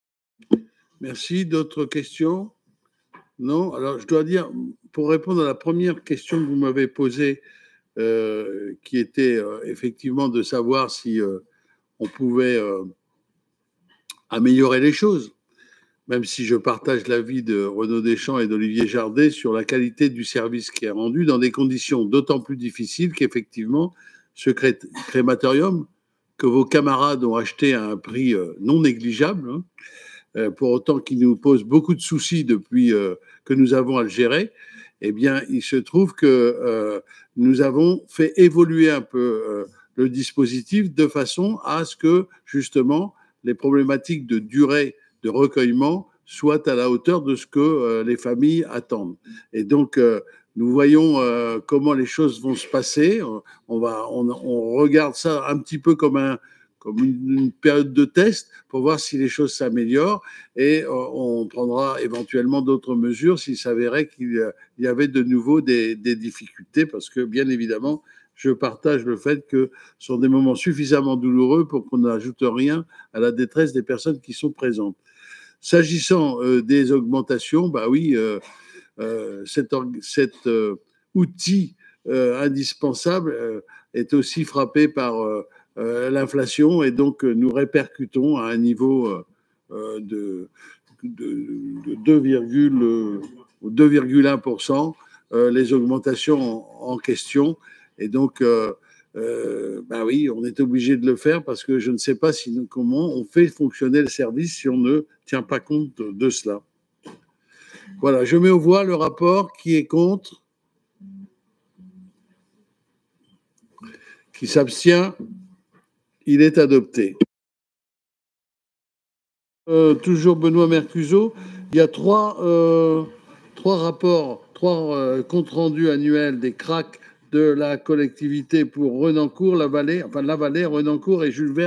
Merci. D'autres questions? Non? Alors, je dois dire, pour répondre à la première question que vous m'avez posée, euh, qui était euh, effectivement de savoir si euh, on pouvait euh, améliorer les choses, même si je partage l'avis de Renaud Deschamps et d'Olivier Jardé sur la qualité du service qui est rendu dans des conditions d'autant plus difficiles qu'effectivement, ce cré crématorium que vos camarades ont acheté à un prix euh, non négligeable, hein, euh, pour autant qu'il nous pose beaucoup de soucis depuis euh, que nous avons à le gérer, eh bien, il se trouve que euh, nous avons fait évoluer un peu euh, le dispositif de façon à ce que, justement, les problématiques de durée de recueillement soient à la hauteur de ce que euh, les familles attendent. Et donc, euh, nous voyons euh, comment les choses vont se passer. On, va, on, on regarde ça un petit peu comme, un, comme une, une période de test pour voir si les choses s'améliorent et euh, on prendra éventuellement d'autres mesures s'il s'avérait qu'il y avait de nouveau des, des difficultés parce que, bien évidemment, je partage le fait que ce sont des moments suffisamment douloureux pour qu'on n'ajoute rien à la détresse des personnes qui sont présentes. S'agissant euh, des augmentations, bah oui, euh, euh, cet, cet euh, outil euh, indispensable euh, est aussi frappé par euh, euh, l'inflation et donc euh, nous répercutons à un niveau euh, de, de, de deux virgule un pour cent euh, les augmentations en, en question. Et donc, euh, euh, bah oui, on est obligé de le faire parce que je ne sais pas si nous, comment on fait fonctionner le service si on ne tient pas compte de, de cela. Voilà, je mets aux voix le rapport. Qui est contre? Qui s'abstient? Il est adopté. Euh, toujours Benoît Mercuzot. Il y a trois, euh, trois rapports, trois euh, comptes rendus annuels des C R A C de la collectivité pour Renancourt, la Vallée, enfin la Vallée, Renancourt et Jules Verne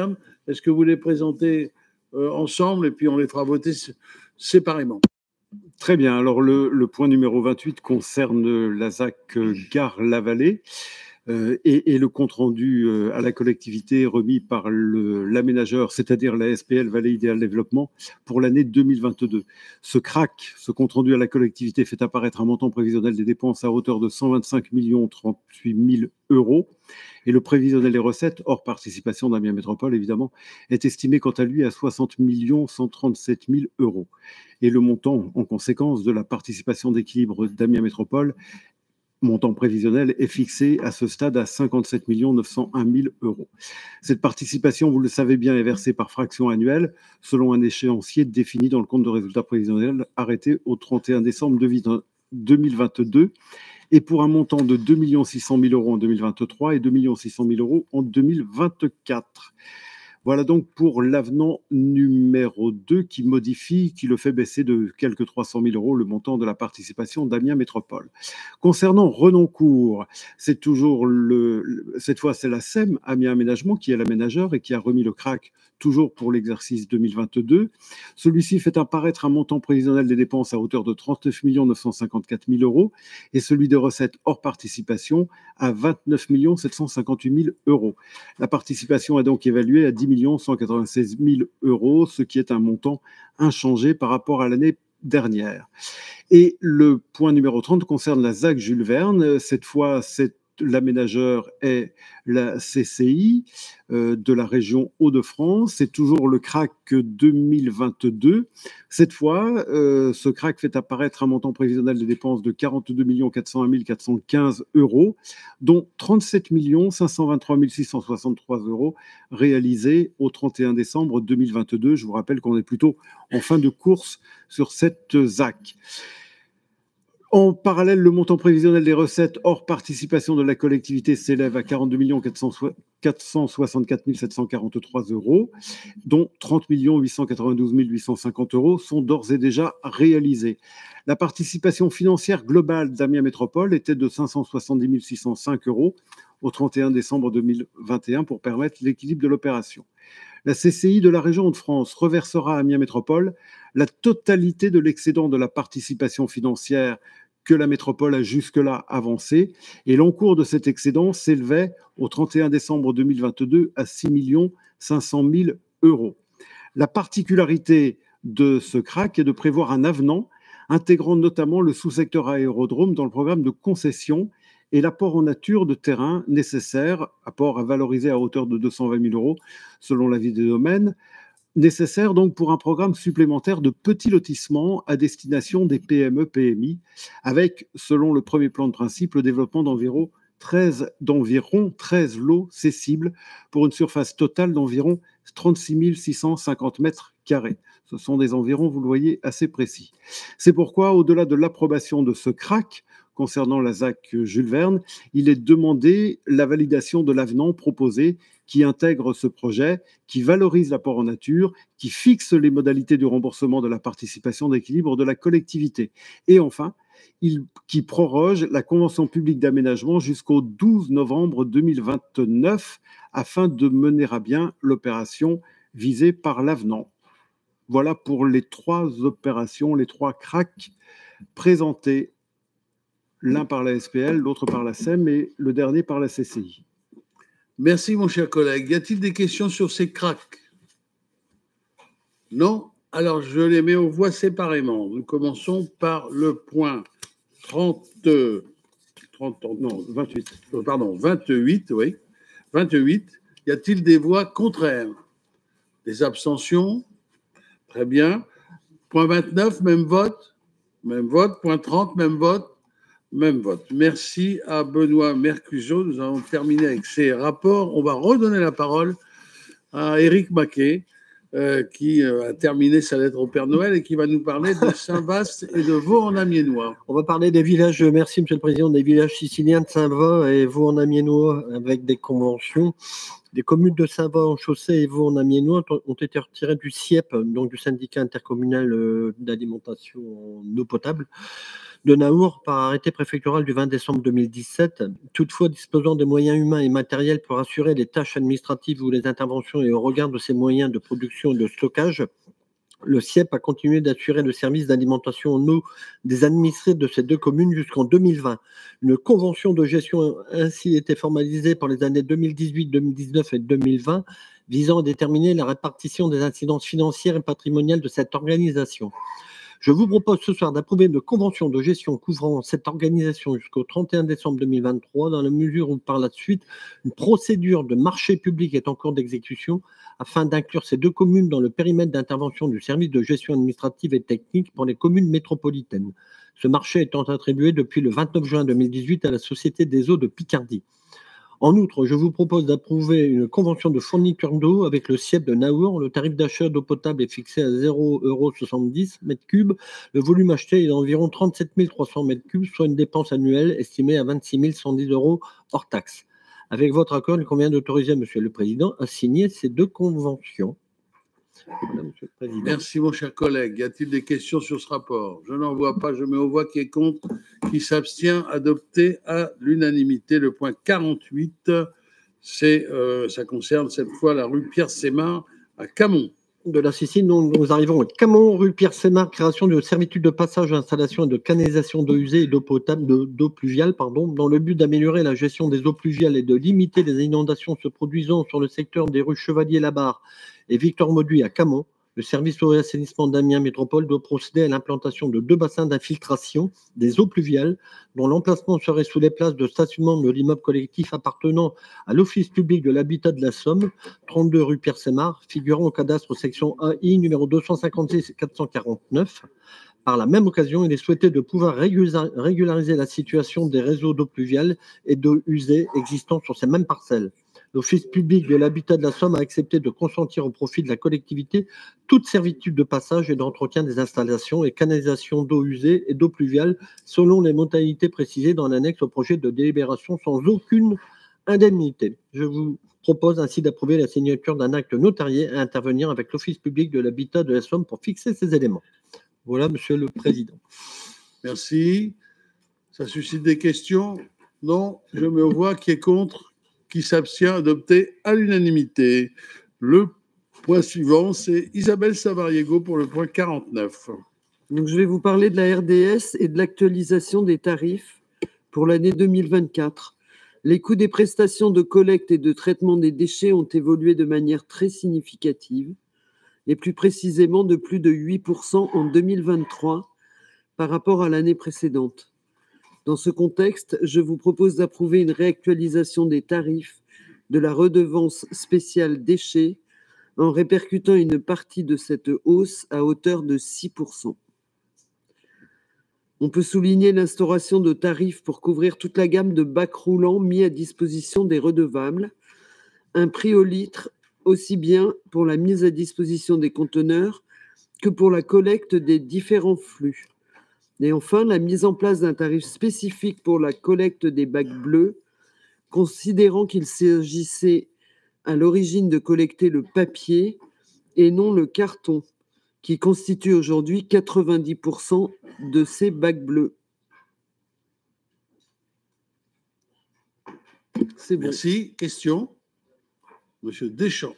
Est-ce que vous les présentez euh, ensemble et puis on les fera voter séparément? Très bien. Alors, le, le point numéro vingt-huit concerne la Z A C Gare-la-Vallée euh, et, et le compte-rendu euh, à la collectivité remis par le- l'aménageur, c'est-à-dire la S P L Vallée Idéal Développement, pour l'année deux mille vingt-deux. Ce C R A C, ce compte-rendu à la collectivité, fait apparaître un montant prévisionnel des dépenses à hauteur de cent vingt-cinq millions trente-huit mille euros. Et le prévisionnel des recettes, hors participation d'Amiens Métropole, évidemment, est estimé quant à lui à soixante millions cent trente-sept mille euros. Et le montant, en conséquence de la participation d'équilibre d'Amiens Métropole, montant prévisionnel, est fixé à ce stade à cinquante-sept millions neuf cent un mille euros. Cette participation, vous le savez bien, est versée par fraction annuelle, selon un échéancier défini dans le compte de résultat prévisionnel arrêté au trente et un décembre deux mille vingt-deux, et pour un montant de deux millions six cent mille euros en deux mille vingt-trois et deux millions six cent mille euros en deux mille vingt-quatre. Voilà donc pour l'avenant numéro deux qui modifie, qui le fait baisser de quelques trois cent mille euros le montant de la participation d'Amiens Métropole. Concernant Renoncourt, c'est toujours le, le- cette fois c'est la S E M, Amiens Aménagement, qui est l'aménageur et qui a remis le C R A C toujours pour l'exercice deux mille vingt-deux. Celui-ci fait apparaître un montant prévisionnel des dépenses à hauteur de trente-neuf millions neuf cent cinquante-quatre mille euros et celui des recettes hors participation à vingt-neuf millions sept cent cinquante-huit mille euros. La participation est donc évaluée à dix millions cent quatre-vingt-seize mille euros, ce qui est un montant inchangé par rapport à l'année dernière. Et le point numéro trente concerne la Z A C Jules Verne. Cette fois, c'est l'aménageur est la C C I euh, de la région Hauts-de-France. C'est toujours le C R A C deux mille vingt-deux. Cette fois, euh, ce C R A C fait apparaître un montant prévisionnel des dépenses de quarante-deux millions quatre cent un mille quatre cent quinze euros, dont trente-sept millions cinq cent vingt-trois mille six cent soixante-trois euros réalisés au trente et un décembre deux mille vingt-deux. Je vous rappelle qu'on est plutôt en fin de course sur cette Z A C. En parallèle, le montant prévisionnel des recettes hors participation de la collectivité s'élève à quarante-deux millions quatre cent soixante-quatre mille sept cent quarante-trois euros, dont trente millions huit cent quatre-vingt-douze mille huit cent cinquante euros sont d'ores et déjà réalisés. La participation financière globale d'Amiens Métropole était de cinq cent soixante-dix mille six cent cinq euros au trente et un décembre deux mille vingt et un pour permettre l'équilibre de l'opération. La C C I de la région Hauts-de-France reversera à Amiens Métropole la totalité de l'excédent de la participation financière que la métropole a jusque-là avancé, et l'encours de cet excédent s'élevait au trente et un décembre deux mille vingt-deux à six millions cinq cent mille euros. La particularité de ce C R A C est de prévoir un avenant intégrant notamment le sous-secteur aérodrome dans le programme de concession et l'apport en nature de terrain nécessaire, apport à valoriser à hauteur de deux cent vingt mille euros selon l'avis des domaines, nécessaire donc pour un programme supplémentaire de petits lotissements à destination des P M E P M I, avec, selon le premier plan de principe, le développement d'environ treize, d'environ treize lots cessibles pour une surface totale d'environ trente-six mille six cent cinquante mètres carrés. Ce sont des environs, vous le voyez, assez précis. C'est pourquoi, au-delà de l'approbation de ce C R A C, concernant la Z A C Jules Verne, il est demandé la validation de l'avenant proposé qui intègre ce projet, qui valorise l'apport en nature, qui fixe les modalités du remboursement de la participation d'équilibre de la collectivité. Et enfin, il, qui proroge la convention publique d'aménagement jusqu'au douze novembre deux mille vingt-neuf afin de mener à bien l'opération visée par l'avenant. Voilà pour les trois opérations, les trois C R A C présentés, l'un par la S P L, l'autre par la S E M et le dernier par la C C I. Merci, mon cher collègue. Y a-t-il des questions sur ces C R A C? Non? Alors, je les mets aux voix séparément. Nous commençons par le point trente, trente non, vingt-huit, pardon, vingt-huit, oui. vingt-huit. Y a-t-il des voix contraires? Des abstentions? Très bien. Point vingt-neuf, même vote? Même vote. Point trente, même vote? Même vote. Merci à Benoît Mercuzio. Nous avons terminé avec ces rapports. On va redonner la parole à Éric Maquet, euh, qui euh, a terminé sa lettre au Père Noël et qui va nous parler de Saint-Vaast et de Vaux-en-Amiénois. On va parler des villages, merci Monsieur le Président, des villages siciliens de Saint-Va et Vaux-en-Amiénois avec des conventions. Les communes de Saint-Va-en-Chaussée et Vaux-en-Amiénois ont été retirées du S I E P, donc du syndicat intercommunal d'alimentation en eau potable. de Naour par arrêté préfectoral du vingt décembre deux mille dix-sept. Toutefois, disposant des moyens humains et matériels pour assurer les tâches administratives ou les interventions et au regard de ses moyens de production et de stockage, le C I E P a continué d'assurer le service d'alimentation en eau des administrés de ces deux communes jusqu'en deux mille vingt. Une convention de gestion a ainsi été formalisée pour les années deux mille dix-huit, deux mille dix-neuf et deux mille vingt, visant à déterminer la répartition des incidences financières et patrimoniales de cette organisation. Je vous propose ce soir d'approuver une convention de gestion couvrant cette organisation jusqu'au trente et un décembre deux mille vingt-trois, dans la mesure où par la suite, une procédure de marché public est en cours d'exécution afin d'inclure ces deux communes dans le périmètre d'intervention du service de gestion administrative et technique pour les communes métropolitaines. Ce marché étant attribué depuis le vingt-neuf juin deux mille dix-huit à la Société des eaux de Picardie. En outre, je vous propose d'approuver une convention de fourniture d'eau avec le C I E P de Naour. Le tarif d'achat d'eau potable est fixé à zéro virgule soixante-dix mètres cubes. Le volume acheté est d'environ trente-sept mille trois cents mètres cubes, soit une dépense annuelle estimée à vingt-six mille cent dix euros hors taxe. Avec votre accord, il convient d'autoriser, Monsieur le Président, à signer ces deux conventions. Voilà, Monsieur le Président. Merci, mon cher collègue. Y a-t-il des questions sur ce rapport? Je n'en vois pas. Je mets aux voix qui est contre, qui s'abstient. Adopté à l'unanimité. Le point quarante-huit, c'est, euh, ça concerne cette fois la rue Pierre-Sémard à Camon. De la Sicile, nous, nous arrivons à Camon, rue Pierre-Sémard, création de servitude de passage, d'installation et de canalisation d'eau usée et d'eau potable, de- d'eau pluviale, pardon, dans le but d'améliorer la gestion des eaux pluviales et de limiter les inondations se produisant sur le secteur des rues Chevalier-Labarre et Victor-Mauduit à Camon. Le service eau et assainissement d'Amiens Métropole doit procéder à l'implantation de deux bassins d'infiltration des eaux pluviales, dont l'emplacement serait sous les places de stationnement de l'immeuble collectif appartenant à l'Office public de l'habitat de la Somme, trente-deux rue Pierre-Sémard, figurant au cadastre section A I numéro deux cent cinquante-six quatre cent quarante-neuf. Par la même occasion, il est souhaité de pouvoir régula- régulariser la situation des réseaux d'eau pluviale et d'eau usée existants sur ces mêmes parcelles. L'Office public de l'habitat de la Somme a accepté de consentir au profit de la collectivité toute servitude de passage et d'entretien des installations et canalisations d'eau usée et d'eau pluviale selon les modalités précisées dans l'annexe au projet de délibération sans aucune indemnité. Je vous propose ainsi d'approuver la signature d'un acte notarié à intervenir avec l'Office public de l'habitat de la Somme pour fixer ces éléments. Voilà, Monsieur le Président. Merci. Ça suscite des questions? Non. Je mets aux voix qui est contre, qui s'abstient, adopté à l'unanimité. Le point suivant, c'est Isabelle Savariego pour le point quarante-neuf. Donc, je vais vous parler de la R D S et de l'actualisation des tarifs pour l'année deux mille vingt-quatre. Les coûts des prestations de collecte et de traitement des déchets ont évolué de manière très significative, et plus précisément de plus de huit pour cent en deux mille vingt-trois par rapport à l'année précédente. Dans ce contexte, je vous propose d'approuver une réactualisation des tarifs de la redevance spéciale déchets en répercutant une partie de cette hausse à hauteur de six pour cent. On peut souligner l'instauration de tarifs pour couvrir toute la gamme de bacs roulants mis à disposition des redevables, un prix au litre aussi bien pour la mise à disposition des conteneurs que pour la collecte des différents flux. Et enfin, la mise en place d'un tarif spécifique pour la collecte des bacs bleus, considérant qu'il s'agissait à l'origine de collecter le papier et non le carton, qui constitue aujourd'hui quatre-vingt-dix pour cent de ces bacs bleus. C'est bon. Merci. Question? Monsieur Deschamps.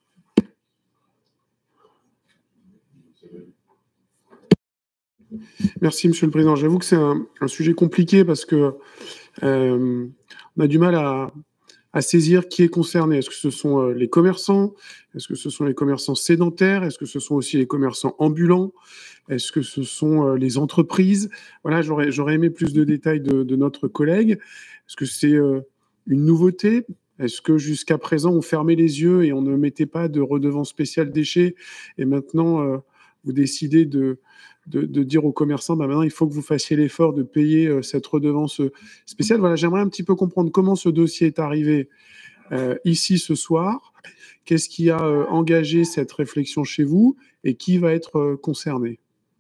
Merci, Monsieur le Président. J'avoue que c'est un, un sujet compliqué parce que euh, on a du mal à, à saisir qui est concerné. Est-ce que ce sont euh, les commerçants? Est-ce que ce sont les commerçants sédentaires? Est-ce que ce sont aussi les commerçants ambulants? Est-ce que ce sont euh, les entreprises? Voilà, j'aurais, j'aurais aimé plus de détails de, de notre collègue. Est-ce que c'est euh, une nouveauté? Est-ce que jusqu'à présent, on fermait les yeux et on ne mettait pas de redevance spéciale déchets et maintenant, euh, vous décidez de, de, de dire aux commerçants, bah maintenant, il faut que vous fassiez l'effort de payer euh, cette redevance spéciale. Voilà, j'aimerais un petit peu comprendre comment ce dossier est arrivé euh, ici ce soir. Qu'est-ce qui a euh, engagé cette réflexion chez vous et qui va être euh, concerné?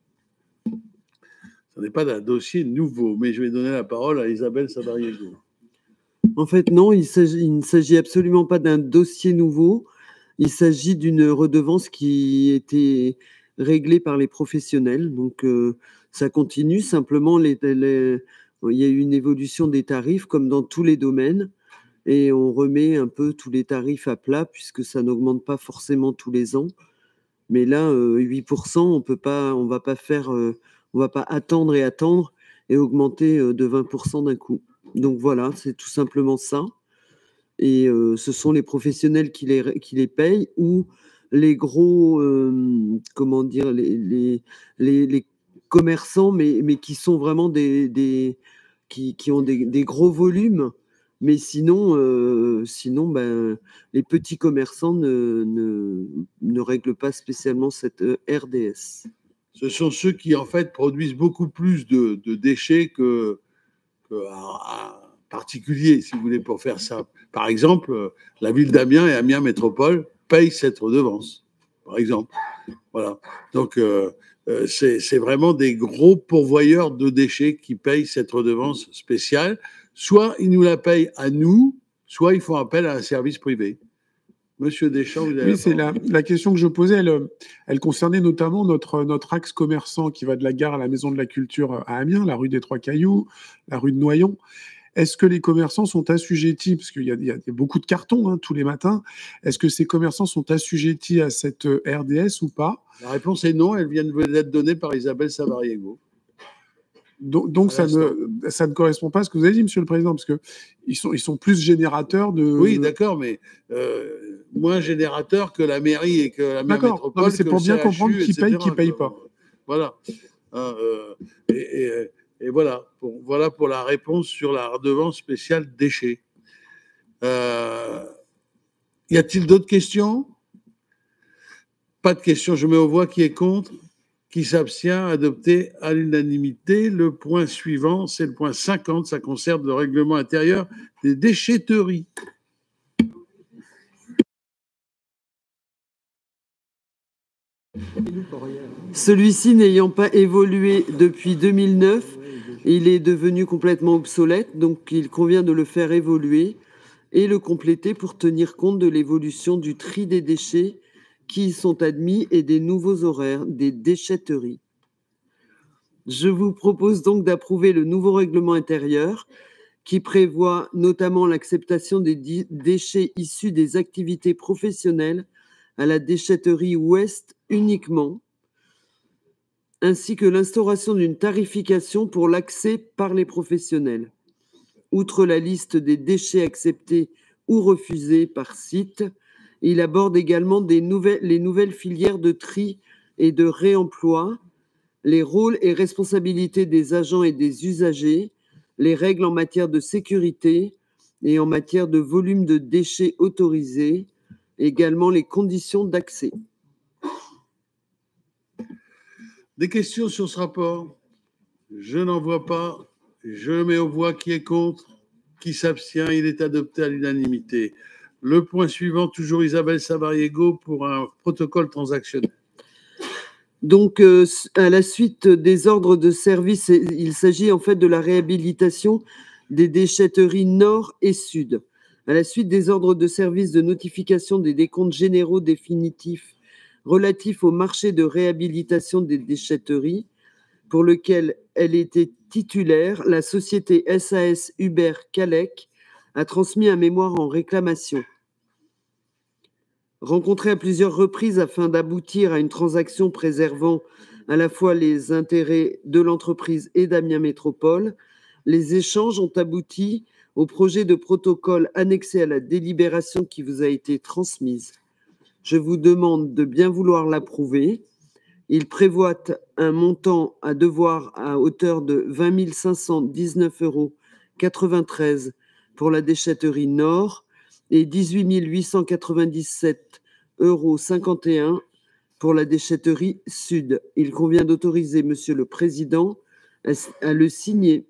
Ce n'est pas d'un dossier nouveau, mais je vais donner la parole à Isabelle Savariego. En fait, non, il, s'agit, il ne s'agit absolument pas d'un dossier nouveau. Il s'agit d'une redevance qui était réglée par les professionnels. Donc, euh, ça continue. Simplement, les, les, il y a eu une évolution des tarifs, comme dans tous les domaines, et on remet un peu tous les tarifs à plat, puisque ça n'augmente pas forcément tous les ans. Mais là, euh, huit pour cent, on peut pas, on va pas faire, euh, on va pas attendre et attendre et augmenter euh, de vingt pour cent d'un coup. Donc voilà, c'est tout simplement ça. Et euh, ce sont les professionnels qui les, qui les payent ou les gros, euh, comment dire, les, les, les, les commerçants, mais, mais qui sont vraiment des, des qui, qui ont des, des gros volumes. Mais sinon, euh, sinon ben, les petits commerçants ne, ne, ne règlent pas spécialement cette euh, R D S. Ce sont ceux qui, en fait, produisent beaucoup plus de, de déchets que, que un particulier, si vous voulez, pour faire ça. Par exemple, la ville d'Amiens et Amiens Métropole payent cette redevance, par exemple. Voilà. Donc, euh, euh, c'est, c'est vraiment des gros pourvoyeurs de déchets qui payent cette redevance spéciale. Soit ils nous la payent à nous, soit ils font appel à un service privé. Monsieur Deschamps, vous avez Oui, c'est la, la question que je posais, elle, elle concernait notamment notre, notre axe commerçant qui va de la gare à la Maison de la Culture à Amiens, la rue des Trois Cailloux, la rue de Noyon. Est-ce que les commerçants sont assujettis, parce qu'il y a, il y a beaucoup de cartons hein, tous les matins, est-ce que ces commerçants sont assujettis à cette R D S ou pas? La réponse est non, elle vient d'être donnée par Isabelle Savariego. Donc, donc ça, ne, ça ne correspond pas à ce que vous avez dit, Monsieur le Président, parce qu'ils sont, ils sont plus générateurs de... Oui, d'accord, mais euh, moins générateurs que la mairie et que la maire d'accord. métropole. Non, mais c'est pour bien C H U, comprendre qui paye, qui ne paye pas. Voilà. Euh, et, et, et voilà, pour, voilà pour la réponse sur la redevance spéciale déchets. Euh, y a-t-il d'autres questions? Pas de questions. Je mets aux voix qui est contre. Qui s'abstient, adopté à l'unanimité. Le point suivant, c'est le point cinquante, ça concerne le règlement intérieur des déchetteries. Celui-ci n'ayant pas évolué depuis deux mille neuf, il est devenu complètement obsolète, donc il convient de le faire évoluer et le compléter pour tenir compte de l'évolution du tri des déchets qui y sont admis et des nouveaux horaires des déchetteries. Je vous propose donc d'approuver le nouveau règlement intérieur qui prévoit notamment l'acceptation des déchets issus des activités professionnelles à la déchetterie ouest uniquement, ainsi que l'instauration d'une tarification pour l'accès par les professionnels. Outre la liste des déchets acceptés ou refusés par site, il aborde également des nouvelles, les nouvelles filières de tri et de réemploi, les rôles et responsabilités des agents et des usagers, les règles en matière de sécurité et en matière de volume de déchets autorisés, également les conditions d'accès. Des questions sur ce rapport? Je n'en vois pas. Je mets aux voix qui est contre, qui s'abstient. Il est adopté à l'unanimité. Le point suivant, toujours Isabelle Savariego pour un protocole transactionnel. Donc, euh, à la suite des ordres de service, il s'agit en fait de la réhabilitation des déchetteries nord et sud. À la suite des ordres de service de notification des décomptes généraux définitifs relatifs au marché de réhabilitation des déchetteries, pour lequel elle était titulaire, la société S A S Hubert Calec a transmis un mémoire en réclamation. Rencontré à plusieurs reprises afin d'aboutir à une transaction préservant à la fois les intérêts de l'entreprise et d'Amiens Métropole, les échanges ont abouti au projet de protocole annexé à la délibération qui vous a été transmise. Je vous demande de bien vouloir l'approuver. Il prévoit un montant à devoir à hauteur de vingt mille cinq cent dix-neuf euros quatre-vingt-treize pour la déchetterie Nord et dix-huit mille huit cent quatre-vingt-dix-sept euros cinquante et un pour la déchetterie Sud. Il convient d'autoriser Monsieur le Président à, à le signer.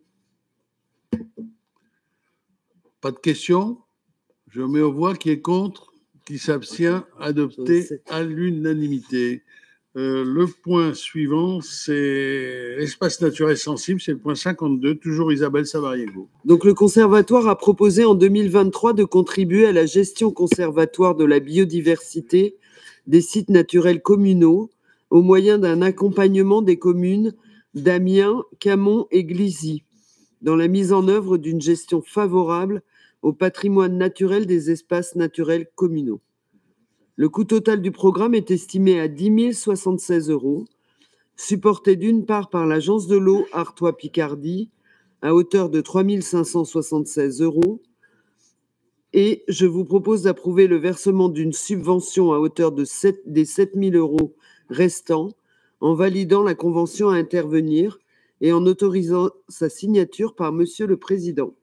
Pas de questions? Je mets aux voix qui est contre, qui s'abstient, adopté à l'unanimité. Euh, le point suivant, c'est l'espace naturel sensible, c'est le point cinquante-deux, toujours Isabelle Savariego. Donc, le Conservatoire a proposé en deux mille vingt-trois de contribuer à la gestion conservatoire de la biodiversité des sites naturels communaux au moyen d'un accompagnement des communes d'Amiens, Camon et Glizy, dans la mise en œuvre d'une gestion favorable au patrimoine naturel des espaces naturels communaux. Le coût total du programme est estimé à dix mille soixante-seize euros, supporté d'une part par l'Agence de l'eau Artois-Picardie à hauteur de trois mille cinq cent soixante-seize euros, et je vous propose d'approuver le versement d'une subvention à hauteur de sept, des sept mille euros restants en validant la convention à intervenir et en autorisant sa signature par Monsieur le Président.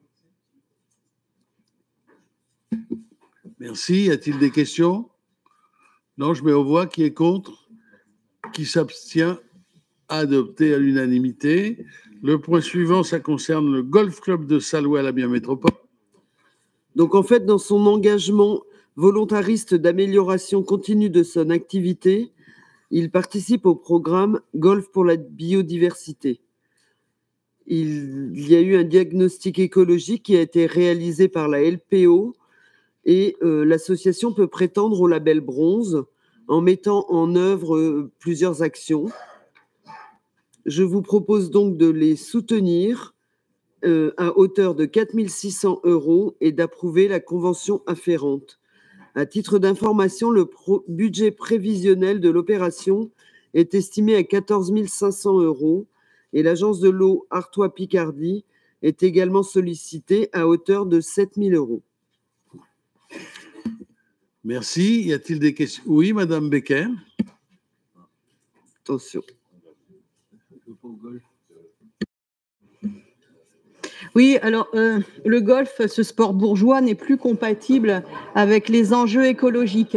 Merci. Y a-t-il des questions? Non, je mets aux voix. Qui est contre? Qui s'abstient? Adopté à l'unanimité. Le point suivant, ça concerne le Golf Club de Salouel à Amiens Métropole. Donc, en fait, dans son engagement volontariste d'amélioration continue de son activité, il participe au programme Golf pour la biodiversité. Il, il y a eu un diagnostic écologique qui a été réalisé par la L P O et euh, l'association peut prétendre au label bronze en mettant en œuvre euh, plusieurs actions. Je vous propose donc de les soutenir Euh, à hauteur de quatre mille six cents euros et d'approuver la convention afférente. À titre d'information, le pro- budget prévisionnel de l'opération est estimé à quatorze mille cinq cents euros et l'agence de l'eau Artois-Picardie est également sollicitée à hauteur de sept mille euros. Merci. Y a-t-il des questions? Oui, Madame Becker. Attention. Oui, alors euh, le golf, ce sport bourgeois, n'est plus compatible avec les enjeux écologiques.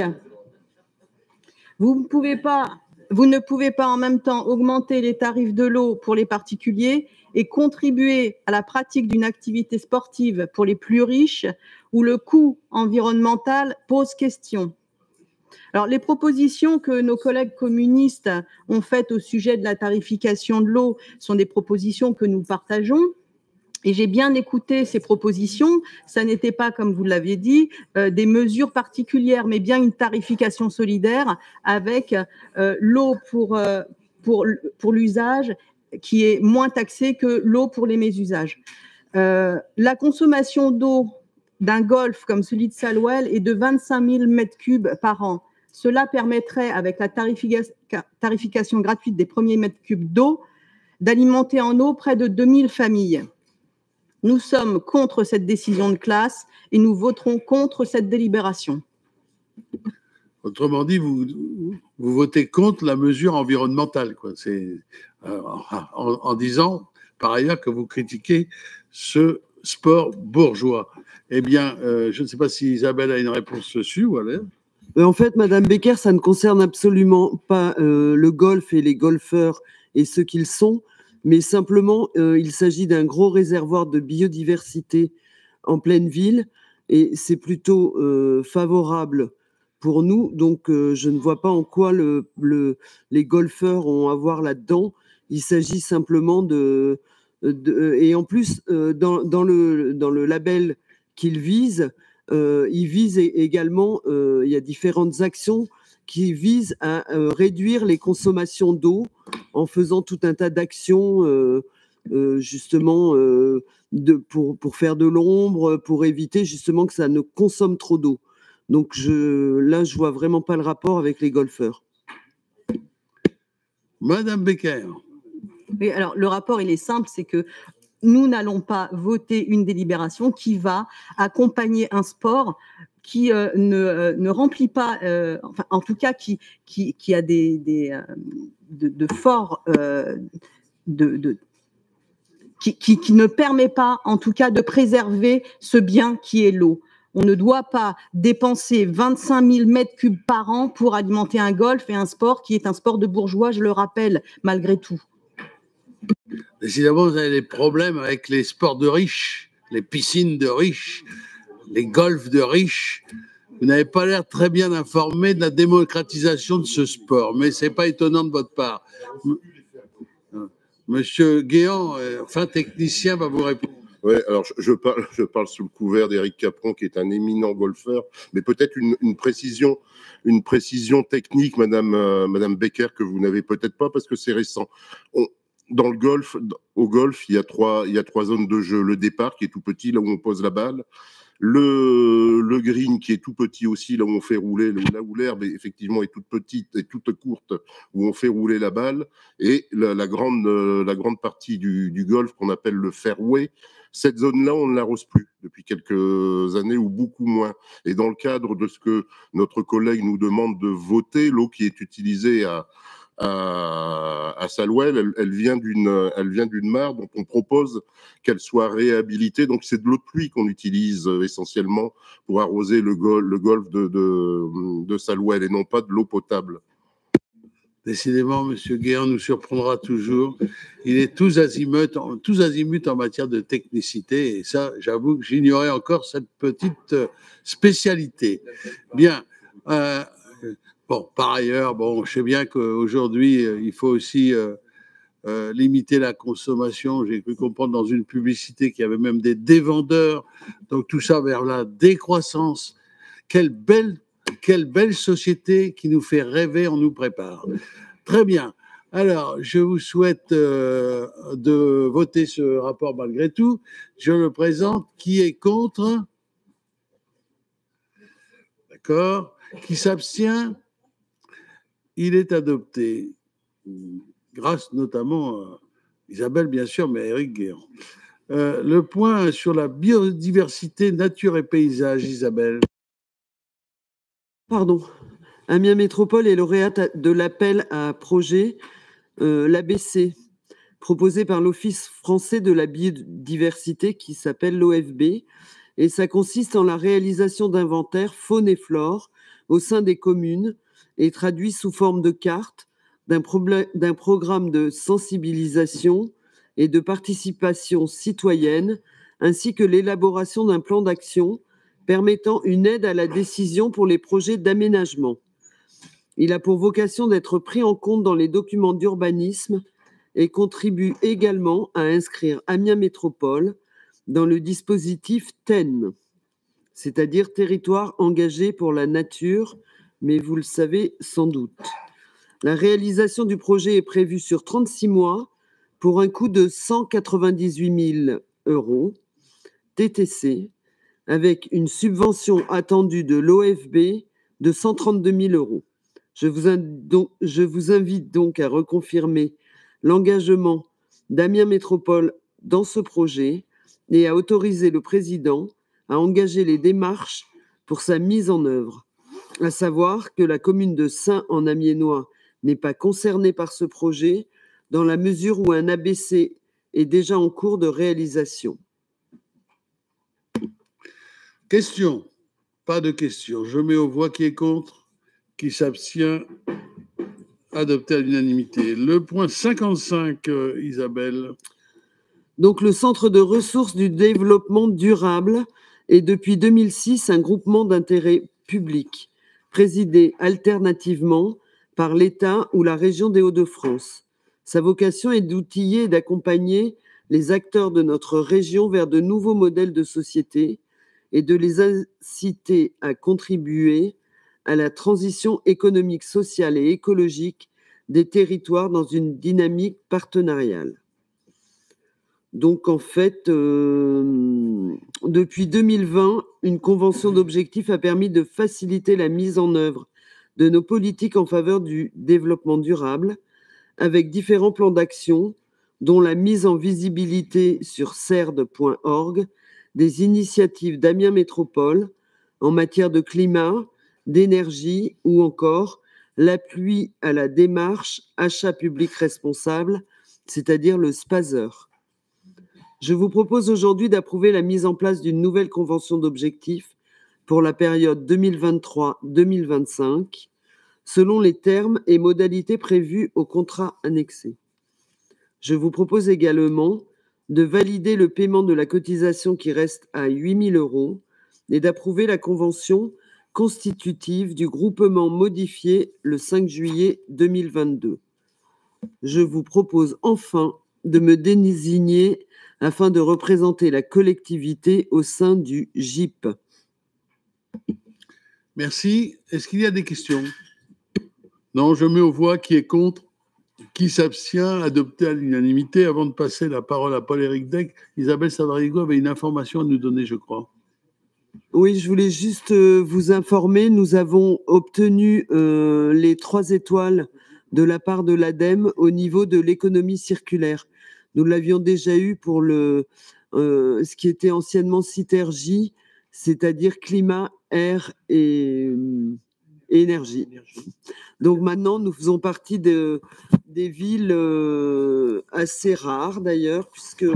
Vous ne pouvez pas, vous ne pouvez pas en même temps augmenter les tarifs de l'eau pour les particuliers et contribuer à la pratique d'une activité sportive pour les plus riches où le coût environnemental pose question. Alors, les propositions que nos collègues communistes ont faites au sujet de la tarification de l'eau sont des propositions que nous partageons. Et j'ai bien écouté ces propositions. Ça n'était pas, comme vous l'aviez dit, euh, des mesures particulières, mais bien une tarification solidaire avec euh, l'eau pour, euh, pour, pour l'usage qui est moins taxée que l'eau pour les mésusages. Euh, la consommation d'eau d'un golf comme celui de Salouel est de vingt-cinq mille mètres cubes par an. Cela permettrait, avec la tarification, tarification gratuite des premiers mètres cubes d'eau, d'alimenter en eau près de deux mille familles. Nous sommes contre cette décision de classe et nous voterons contre cette délibération. Autrement dit, vous, vous votez contre la mesure environnementale, quoi. C'est, euh, en, en disant, par ailleurs, que vous critiquez ce sport bourgeois. Eh bien, euh, je ne sais pas si Isabelle a une réponse dessus ou alors. En fait, Madame Becker, ça ne concerne absolument pas euh, le golf et les golfeurs et ceux qu'ils sont, mais simplement, euh, il s'agit d'un gros réservoir de biodiversité en pleine ville et c'est plutôt euh, favorable pour nous. Donc, euh, je ne vois pas en quoi le, le, les golfeurs ont à voir là-dedans. Il s'agit simplement de... de et en plus, euh, dans, dans, le, dans le label qu'ils visent, euh, ils visent également, euh, il y a différentes actions qui visent à euh, réduire les consommations d'eau en faisant tout un tas d'actions euh, euh, justement euh, de, pour, pour faire de l'ombre, pour éviter justement que ça ne consomme trop d'eau. Donc je, là, je vois vraiment pas le rapport avec les golfeurs. Madame Becker. Oui, alors le rapport, il est simple, c'est que nous n'allons pas voter une délibération qui va accompagner un sport qui euh, ne, euh, ne remplit pas, euh, enfin, en tout cas, qui, qui, qui a des, des euh, de, de forts, euh, de, de, qui, qui, qui ne permet pas, en tout cas, de préserver ce bien qui est l'eau. On ne doit pas dépenser vingt-cinq mille mètres cubes par an pour alimenter un golf et un sport qui est un sport de bourgeois, je le rappelle, malgré tout. Décidément, vous avez des problèmes avec les sports de riches, les piscines de riches, les golfs de riches. Vous n'avez pas l'air très bien informé de la démocratisation de ce sport, mais ce n'est pas étonnant de votre part. Monsieur Guéant, fin technicien, va vous répondre. Oui, alors je, je, parle, je parle sous le couvert d'Éric Capron, qui est un éminent golfeur, mais peut-être une, une précision, une précision technique, Madame, euh, Madame Becker, que vous n'avez peut-être pas parce que c'est récent. On, dans le golf, au golf, il y a trois, il y a trois zones de jeu. Le départ qui est tout petit, là où on pose la balle. Le, le green qui est tout petit aussi, là où on fait rouler, là où l'herbe effectivement est toute petite et toute courte, où on fait rouler la balle. Et la, la, grande, la grande partie du, du golf qu'on appelle le fairway, cette zone-là, on ne l'arrose plus depuis quelques années ou beaucoup moins. Et dans le cadre de ce que notre collègue nous demande de voter, l'eau qui est utilisée à à, à Salouel, elle, elle vient d'une, elle vient d'une mare dont on propose qu'elle soit réhabilitée. Donc c'est de l'eau de pluie qu'on utilise euh, essentiellement pour arroser le, gol, le golfe de, de, de Salouel et non pas de l'eau potable. Décidément, M. Guéant nous surprendra toujours. Il est tous azimuts, en, tous azimuts en matière de technicité. Et ça, j'avoue que j'ignorais encore cette petite spécialité. Bien. Euh, Bon, par ailleurs, bon, je sais bien qu'aujourd'hui, euh, il faut aussi euh, euh, limiter la consommation. J'ai cru comprendre dans une publicité qu'il y avait même des dévendeurs. Donc tout ça vers la décroissance. Quelle belle, quelle belle société qui nous fait rêver, on nous prépare. Très bien. Alors, je vous souhaite euh, de voter ce rapport malgré tout. Je le présente. Qui est contre? D'accord. Qui s'abstient? Il est adopté, grâce notamment à Isabelle, bien sûr, mais à Éric Guéant. Euh, le point sur la biodiversité, nature et paysage, Isabelle. Pardon. Amiens Métropole est lauréate de l'appel à projet, euh, l'A B C, proposé par l'Office français de la biodiversité, qui s'appelle l'O F B. Et ça consiste en la réalisation d'inventaires faune et flore au sein des communes, et traduit sous forme de carte d'un, d'un programme de sensibilisation et de participation citoyenne, ainsi que l'élaboration d'un plan d'action permettant une aide à la décision pour les projets d'aménagement. Il a pour vocation d'être pris en compte dans les documents d'urbanisme et contribue également à inscrire Amiens Métropole dans le dispositif T E N, c'est-à-dire Territoire engagé pour la nature, mais vous le savez sans doute. La réalisation du projet est prévue sur trente-six mois pour un coût de cent quatre-vingt-dix-huit mille euros T T C, avec une subvention attendue de l'O F B de cent trente-deux mille euros. Je vous, donc, je vous invite donc à reconfirmer l'engagement d'Amiens Métropole dans ce projet et à autoriser le président à engager les démarches pour sa mise en œuvre. À savoir que la commune de Saint en Amiénois n'est pas concernée par ce projet dans la mesure où un A B C est déjà en cours de réalisation. Question? Pas de question. Je mets aux voix qui est contre, qui s'abstient. Adopté à l'unanimité. Le point cinquante-cinq, euh, Isabelle. Donc le Centre de ressources du développement durable est depuis deux mille six un groupement d'intérêt public, présidé alternativement par l'État ou la région des Hauts-de-France. Sa vocation est d'outiller et d'accompagner les acteurs de notre région vers de nouveaux modèles de société et de les inciter à contribuer à la transition économique, sociale et écologique des territoires dans une dynamique partenariale. Donc, en fait, euh, depuis deux mille vingt, une convention d'objectifs a permis de faciliter la mise en œuvre de nos politiques en faveur du développement durable, avec différents plans d'action, dont la mise en visibilité sur cerd point org des initiatives d'Amiens Métropole en matière de climat, d'énergie ou encore l'appui à la démarche achat public responsable, c'est-à-dire le SPASER. Je vous propose aujourd'hui d'approuver la mise en place d'une nouvelle convention d'objectifs pour la période deux mille vingt-trois deux mille vingt-cinq, selon les termes et modalités prévus au contrat annexé. Je vous propose également de valider le paiement de la cotisation qui reste à huit mille euros et d'approuver la convention constitutive du groupement modifié le cinq juillet deux mille vingt-deux. Je vous propose enfin de me désigner afin de représenter la collectivité au sein du G I P. Merci. Est-ce qu'il y a des questions? Non, je mets aux voix qui est contre, Qui s'abstient? Adopté à l'unanimité. Avant de passer la parole à Paul-Éric Dec, Isabelle Savarigo avait une information à nous donner, je crois. Oui, je voulais juste euh, vous informer, nous avons obtenu euh, les trois étoiles de la part de l'ADEME au niveau de l'économie circulaire. Nous l'avions déjà eu pour le, euh, ce qui était anciennement Citergie, c'est-à-dire climat, air et, et énergie. Donc maintenant, nous faisons partie de, des villes euh, assez rares d'ailleurs, puisque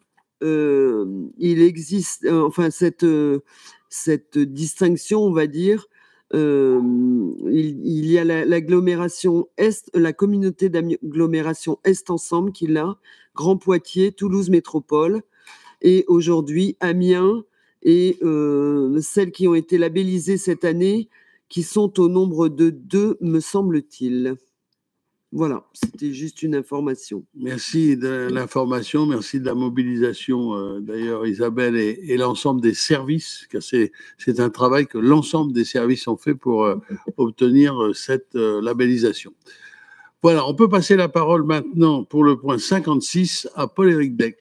euh, il existe, euh, enfin cette, euh, cette distinction, on va dire, euh, il, il y a la- l'agglomération Est, la communauté d'agglomération Est Ensemble qui l'a, Grand Poitiers, Toulouse Métropole, et aujourd'hui Amiens, et euh, celles qui ont été labellisées cette année, qui sont au nombre de deux, me semble-t-il. Voilà, c'était juste une information. Merci de l'information, merci de la mobilisation, euh, d'ailleurs, Isabelle, et, et l'ensemble des services, car c'est c'est un travail que l'ensemble des services ont fait pour euh, obtenir euh, cette euh, labellisation. Voilà, on peut passer la parole maintenant pour le point cinquante-six à Paul-Éric Dec.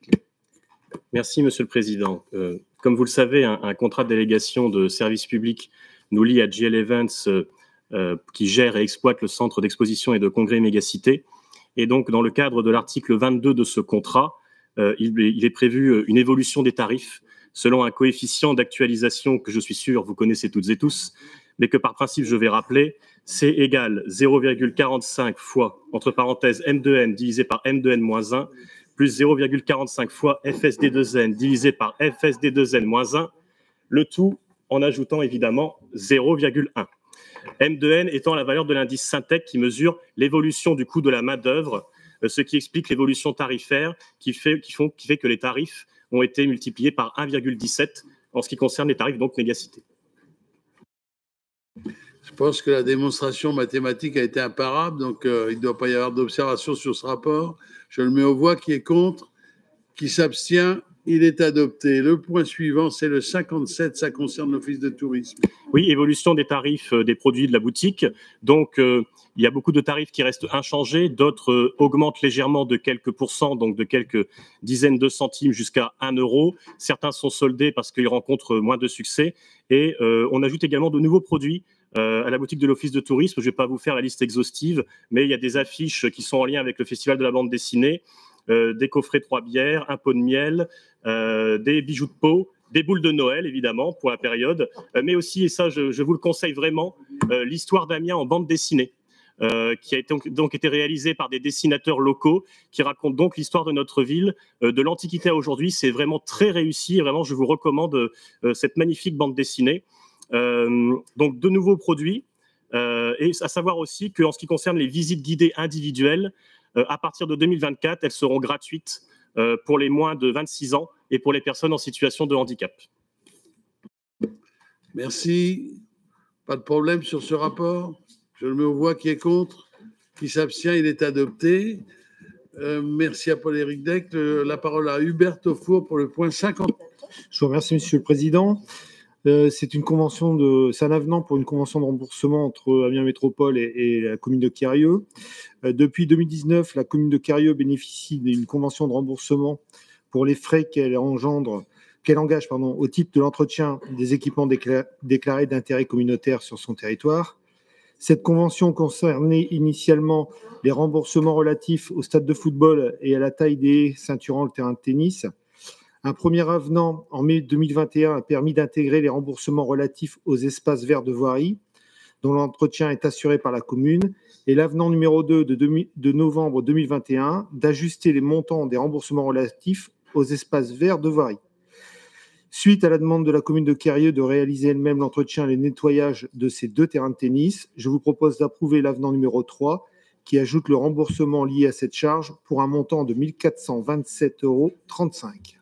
Merci, Monsieur le Président. Euh, comme vous le savez, un, un contrat de délégation de service public nous lie à G L Events, euh, euh, qui gère et exploite le centre d'exposition et de congrès Mégacité. Et donc, dans le cadre de l'article vingt-deux de ce contrat, euh, il, il est prévu une évolution des tarifs selon un coefficient d'actualisation que je suis sûr vous connaissez toutes et tous, mais que par principe je vais rappeler, c'est égal zéro virgule quarante-cinq fois, entre parenthèses, M deux N divisé par M deux N moins un, plus zéro virgule quarante-cinq fois F S D deux N divisé par F S D deux N moins un, le tout en ajoutant évidemment zéro virgule un. M deux N étant la valeur de l'indice Syntec qui mesure l'évolution du coût de la main-d'œuvre, ce qui explique l'évolution tarifaire qui fait, qui, font, qui fait que les tarifs ont été multipliés par un virgule dix-sept en ce qui concerne les tarifs donc Mégacité. Je pense que la démonstration mathématique a été imparable, donc euh, il ne doit pas y avoir d'observation sur ce rapport. Je le mets aux voix. Qui est contre? Qui s'abstient? Il est adopté. Le point suivant, c'est le cinquante-sept, ça concerne l'Office de tourisme. Oui, évolution des tarifs euh, des produits de la boutique. Donc, euh, il y a beaucoup de tarifs qui restent inchangés, d'autres euh, augmentent légèrement de quelques pourcents, donc de quelques dizaines de centimes jusqu'à un euro. Certains sont soldés parce qu'ils rencontrent moins de succès. Et euh, on ajoute également de nouveaux produits euh, à la boutique de l'Office de tourisme. Je ne vais pas vous faire la liste exhaustive, mais il y a des affiches qui sont en lien avec le Festival de la bande dessinée, euh, des coffrets trois bières, un pot de miel, euh, des bijoux de peau, des boules de Noël, évidemment, pour la période, euh, mais aussi, et ça, je, je vous le conseille vraiment, euh, l'histoire d'Amiens en bande dessinée, euh, qui a été, donc été réalisée par des dessinateurs locaux, qui racontent donc l'histoire de notre ville, euh, de l'Antiquité à aujourd'hui. C'est vraiment très réussi, et vraiment, je vous recommande euh, cette magnifique bande dessinée. Euh, donc, de nouveaux produits, euh, et à savoir aussi qu'en ce qui concerne les visites guidées individuelles, euh, à partir de deux mille vingt-quatre, elles seront gratuites euh, pour les moins de vingt-six ans et pour les personnes en situation de handicap. Merci. Pas de problème sur ce rapport. Je le mets aux voix. Qui est contre? Qui s'abstient? Il est adopté. Euh, merci à Paul-Éric Dec. Le- La parole à Hubert Taufour pour le point cinquante. Je vous remercie, Monsieur le Président. Euh, c'est une convention de, c'est un avenant pour une convention de remboursement entre Amiens Métropole et, et la commune de Quérieux. Euh, depuis deux mille dix-neuf, la commune de Quérieux bénéficie d'une convention de remboursement pour les frais qu'elle engendre, qu'elle engage, pardon, au titre de l'entretien des équipements décla- déclarés d'intérêt communautaire sur son territoire. Cette convention concernait initialement les remboursements relatifs au stade de football et à la taille des ceinturants, le terrain de tennis. Un premier avenant en mai deux mille vingt et un a permis d'intégrer les remboursements relatifs aux espaces verts de voirie, dont l'entretien est assuré par la commune, et l'avenant numéro deux de, de novembre deux mille vingt et un d'ajuster les montants des remboursements relatifs aux espaces verts de voirie. Suite à la demande de la commune de Quérieux de réaliser elle-même l'entretien et le nettoyage de ces deux terrains de tennis, je vous propose d'approuver l'avenant numéro trois qui ajoute le remboursement lié à cette charge pour un montant de mille quatre cent vingt-sept euros trente-cinq.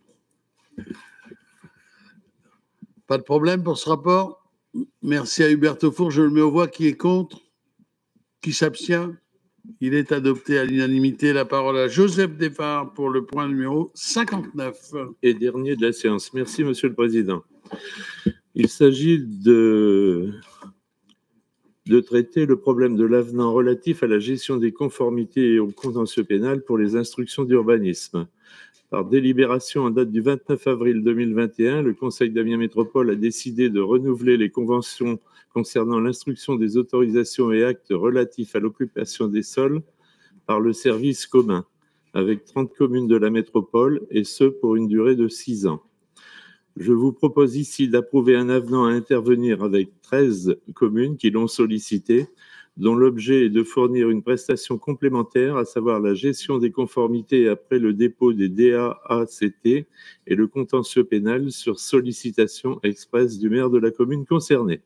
Pas de problème pour ce rapport. Merci à Hubert Taufour. Je le mets aux voix. Qui est contre? Qui s'abstient? Il est adopté à l'unanimité. La parole à Joseph Desfarges pour le point numéro cinquante-neuf. Et dernier de la séance. Merci, Monsieur le Président. Il s'agit de de traiter le problème de l'avenant relatif à la gestion des conformités et au contentieux pénal pour les instructions d'urbanisme. Par délibération en date du vingt-neuf avril deux mille vingt et un, le Conseil d'Amiens Métropole a décidé de renouveler les conventions concernant l'instruction des autorisations et actes relatifs à l'occupation des sols par le service commun, avec trente communes de la métropole, et ce pour une durée de six ans. Je vous propose ici d'approuver un avenant à intervenir avec treize communes qui l'ont sollicité, dont l'objet est de fournir une prestation complémentaire, à savoir la gestion des conformités après le dépôt des D A A C T et le contentieux pénal sur sollicitation expresse du maire de la commune concernée.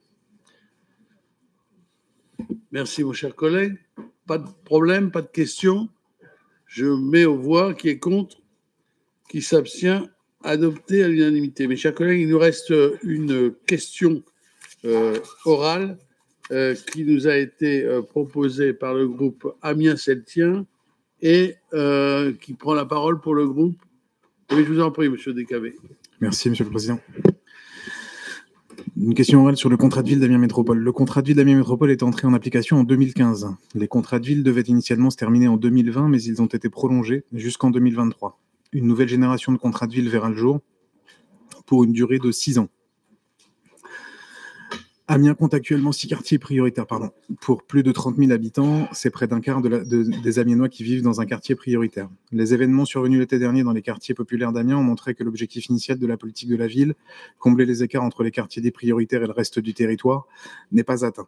Merci, mon cher collègue. Pas de problème, pas de questions. Je mets aux voix qui est contre, qui s'abstient, adopté à l'unanimité. Mes chers collègues, il nous reste une question euh, orale euh, qui nous a été euh, proposée par le groupe Amiens-Celtien et euh, qui prend la parole pour le groupe. Oui, je vous en prie, monsieur Descavé. Merci, monsieur le président. Une question orale sur le contrat de ville d'Amiens Métropole. Le contrat de ville d'Amiens Métropole est entré en application en deux mille quinze. Les contrats de ville devaient initialement se terminer en deux mille vingt, mais ils ont été prolongés jusqu'en deux mille vingt-trois. Une nouvelle génération de contrats de ville verra le jour pour une durée de six ans. Amiens compte actuellement six quartiers prioritaires. Pardon. Pour plus de trente mille habitants, c'est près d'un quart de la, de, des Amiénois qui vivent dans un quartier prioritaire. Les événements survenus l'été dernier dans les quartiers populaires d'Amiens ont montré que l'objectif initial de la politique de la ville, combler les écarts entre les quartiers dits prioritaires et le reste du territoire, n'est pas atteint.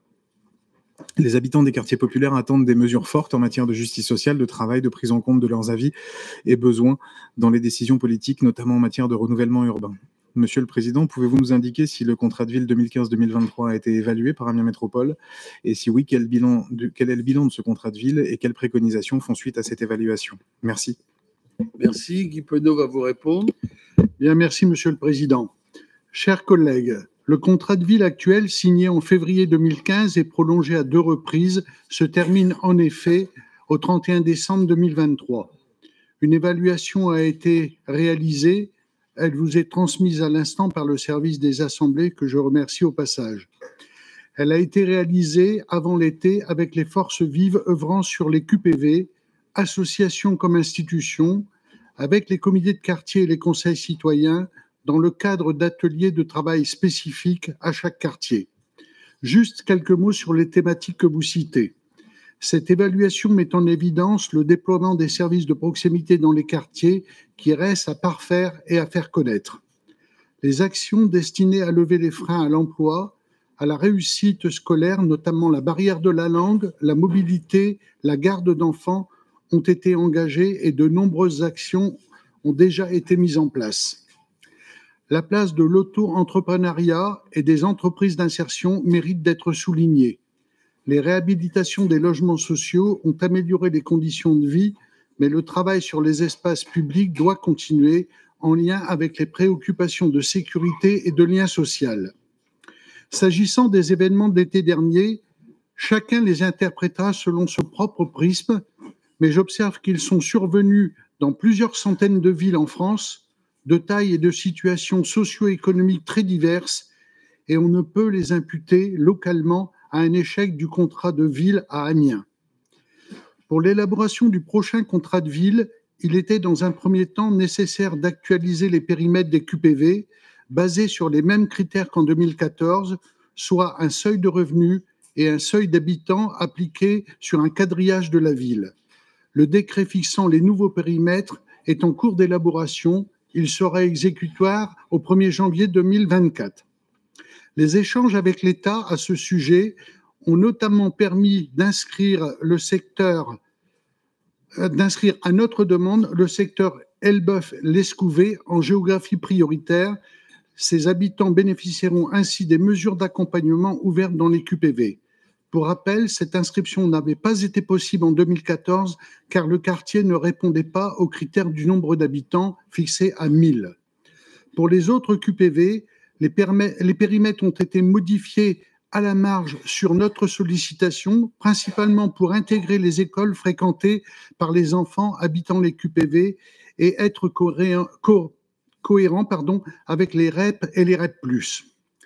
Les habitants des quartiers populaires attendent des mesures fortes en matière de justice sociale, de travail, de prise en compte de leurs avis et besoins dans les décisions politiques, notamment en matière de renouvellement urbain. Monsieur le Président, pouvez-vous nous indiquer si le contrat de ville deux mille quinze deux mille vingt-trois a été évalué par Amiens Métropole? Et si oui, quel, bilan de, quel est le bilan de ce contrat de ville et quelles préconisations font suite à cette évaluation? Merci. Merci. Guy Penaud va vous répondre. Bien, merci, Monsieur le Président. Chers collègues, le contrat de ville actuel, signé en février deux mille quinze et prolongé à deux reprises, se termine en effet au trente et un décembre deux mille vingt-trois. Une évaluation a été réalisée. Elle vous est transmise à l'instant par le service des assemblées, que je remercie au passage. Elle a été réalisée avant l'été avec les forces vives œuvrant sur les Q P V, associations comme institutions, avec les comités de quartier et les conseils citoyens, dans le cadre d'ateliers de travail spécifiques à chaque quartier. Juste quelques mots sur les thématiques que vous citez. Cette évaluation met en évidence le déploiement des services de proximité dans les quartiers qui restent à parfaire et à faire connaître. Les actions destinées à lever les freins à l'emploi, à la réussite scolaire, notamment la barrière de la langue, la mobilité, la garde d'enfants, ont été engagées et de nombreuses actions ont déjà été mises en place. La place de l'auto-entrepreneuriat et des entreprises d'insertion mérite d'être soulignée. Les réhabilitations des logements sociaux ont amélioré les conditions de vie, mais le travail sur les espaces publics doit continuer en lien avec les préoccupations de sécurité et de lien social. S'agissant des événements de l'été dernier, chacun les interprétera selon son propre prisme, mais j'observe qu'ils sont survenus dans plusieurs centaines de villes en France, de taille et de situations socio-économiques très diverses, et on ne peut les imputer localement à un échec du contrat de ville à Amiens. Pour l'élaboration du prochain contrat de ville, il était dans un premier temps nécessaire d'actualiser les périmètres des Q P V basés sur les mêmes critères qu'en deux mille quatorze, soit un seuil de revenus et un seuil d'habitants appliqués sur un quadrillage de la ville. Le décret fixant les nouveaux périmètres est en cours d'élaboration. Il sera exécutoire au premier janvier deux mille vingt-quatre. Les échanges avec l'État à ce sujet ont notamment permis d'inscrire le secteur, euh, d'inscrire à notre demande le secteur Elbeuf-Lescouvet en géographie prioritaire. Ses habitants bénéficieront ainsi des mesures d'accompagnement ouvertes dans les Q P V. Pour rappel, cette inscription n'avait pas été possible en deux mille quatorze car le quartier ne répondait pas aux critères du nombre d'habitants fixé à mille. Pour les autres Q P V, Les, les périmètres ont été modifiés à la marge sur notre sollicitation, principalement pour intégrer les écoles fréquentées par les enfants habitant les Q P V et être cohérent, co, cohérent pardon, avec les R E P et les R E P plus.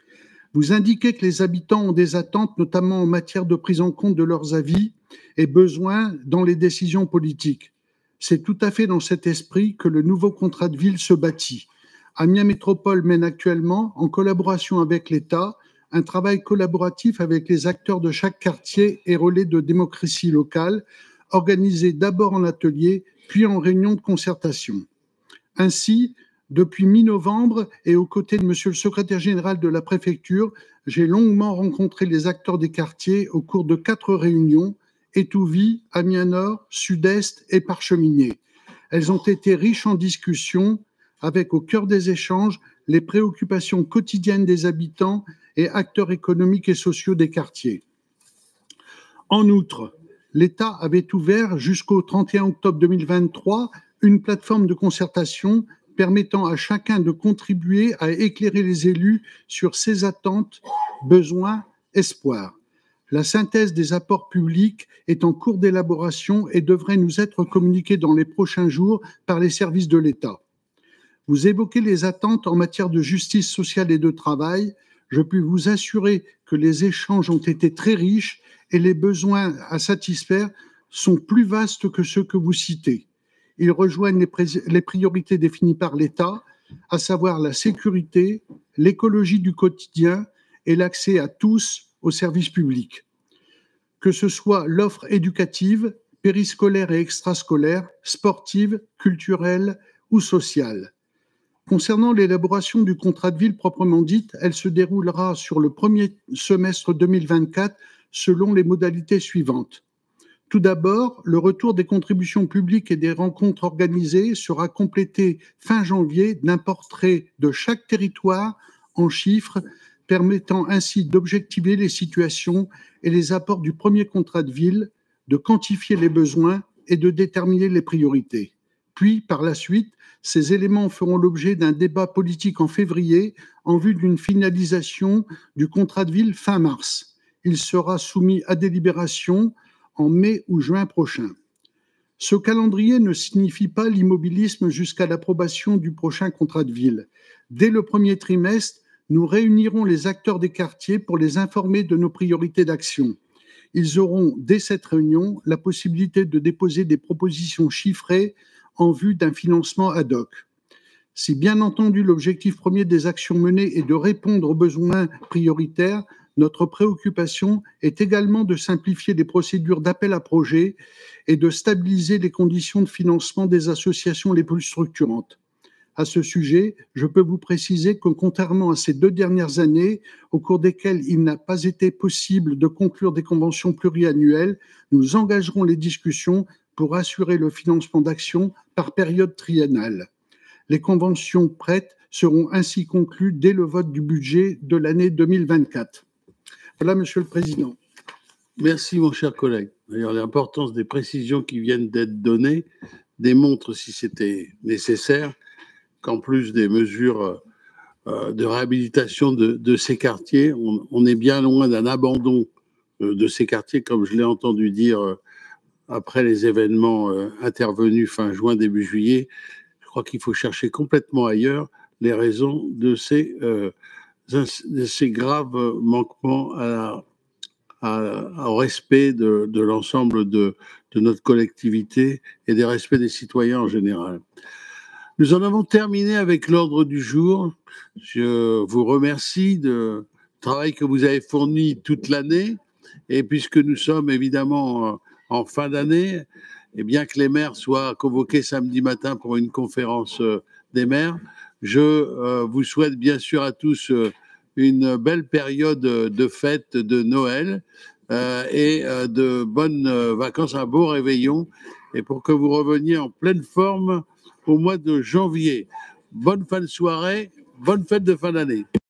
Vous indiquez que les habitants ont des attentes, notamment en matière de prise en compte de leurs avis et besoins dans les décisions politiques. C'est tout à fait dans cet esprit que le nouveau contrat de ville se bâtit. Amiens Métropole mène actuellement, en collaboration avec l'État, un travail collaboratif avec les acteurs de chaque quartier et relais de démocratie locale, organisé d'abord en atelier, puis en réunion de concertation. Ainsi, depuis mi-novembre et aux côtés de Monsieur le secrétaire général de la préfecture, j'ai longuement rencontré les acteurs des quartiers au cours de quatre réunions, Étouvie, Amiens Nord, Sud-Est et Parcheminier. Elles ont été riches en discussions, avec au cœur des échanges les préoccupations quotidiennes des habitants et acteurs économiques et sociaux des quartiers. En outre, l'État avait ouvert jusqu'au trente et un octobre deux mille vingt-trois une plateforme de concertation permettant à chacun de contribuer à éclairer les élus sur ses attentes, besoins, espoirs. La synthèse des apports publics est en cours d'élaboration et devrait nous être communiquée dans les prochains jours par les services de l'État. Vous évoquez les attentes en matière de justice sociale et de travail. Je puis vous assurer que les échanges ont été très riches et les besoins à satisfaire sont plus vastes que ceux que vous citez. Ils rejoignent les, les priorités définies par l'État, à savoir la sécurité, l'écologie du quotidien et l'accès à tous aux services publics. Que ce soit l'offre éducative, périscolaire et extrascolaire, sportive, culturelle ou sociale. Concernant l'élaboration du contrat de ville proprement dite, elle se déroulera sur le premier semestre deux mille vingt-quatre selon les modalités suivantes. Tout d'abord, le retour des contributions publiques et des rencontres organisées sera complété fin janvier d'un portrait de chaque territoire en chiffres, permettant ainsi d'objectiver les situations et les apports du premier contrat de ville, de quantifier les besoins et de déterminer les priorités. Puis, par la suite, ces éléments feront l'objet d'un débat politique en février en vue d'une finalisation du contrat de ville fin mars. Il sera soumis à délibération en mai ou juin prochain. Ce calendrier ne signifie pas l'immobilisme jusqu'à l'approbation du prochain contrat de ville. Dès le premier trimestre, nous réunirons les acteurs des quartiers pour les informer de nos priorités d'action. Ils auront, dès cette réunion, la possibilité de déposer des propositions chiffrées en vue d'un financement ad hoc. Si bien entendu l'objectif premier des actions menées est de répondre aux besoins prioritaires, notre préoccupation est également de simplifier les procédures d'appel à projets et de stabiliser les conditions de financement des associations les plus structurantes. À ce sujet, je peux vous préciser que contrairement à ces deux dernières années, au cours desquelles il n'a pas été possible de conclure des conventions pluriannuelles, nous engagerons les discussions pour assurer le financement d'actions par période triennale. Les conventions prêtes seront ainsi conclues dès le vote du budget de l'année deux mille vingt-quatre. Voilà, Monsieur le Président. Merci, mon cher collègue. D'ailleurs, l'importance des précisions qui viennent d'être données démontre, si c'était nécessaire, qu'en plus des mesures euh, de réhabilitation de, de ces quartiers, on, on est bien loin d'un abandon euh, de ces quartiers, comme je l'ai entendu dire euh, après les événements euh, intervenus fin juin, début juillet. Je crois qu'il faut chercher complètement ailleurs les raisons de ces, euh, de ces graves manquements à la, à, au respect de, de l'ensemble de, de notre collectivité et des respects des citoyens en général. Nous en avons terminé avec l'ordre du jour. Je vous remercie du travail que vous avez fourni toute l'année. Et puisque nous sommes évidemment en fin d'année, et bien que les maires soient convoqués samedi matin pour une conférence des maires, je euh, vous souhaite bien sûr à tous euh, une belle période de fête de Noël euh, et euh, de bonnes euh, vacances, un beau réveillon, et pour que vous reveniez en pleine forme au mois de janvier. Bonne fin de soirée, bonne fête de fin d'année.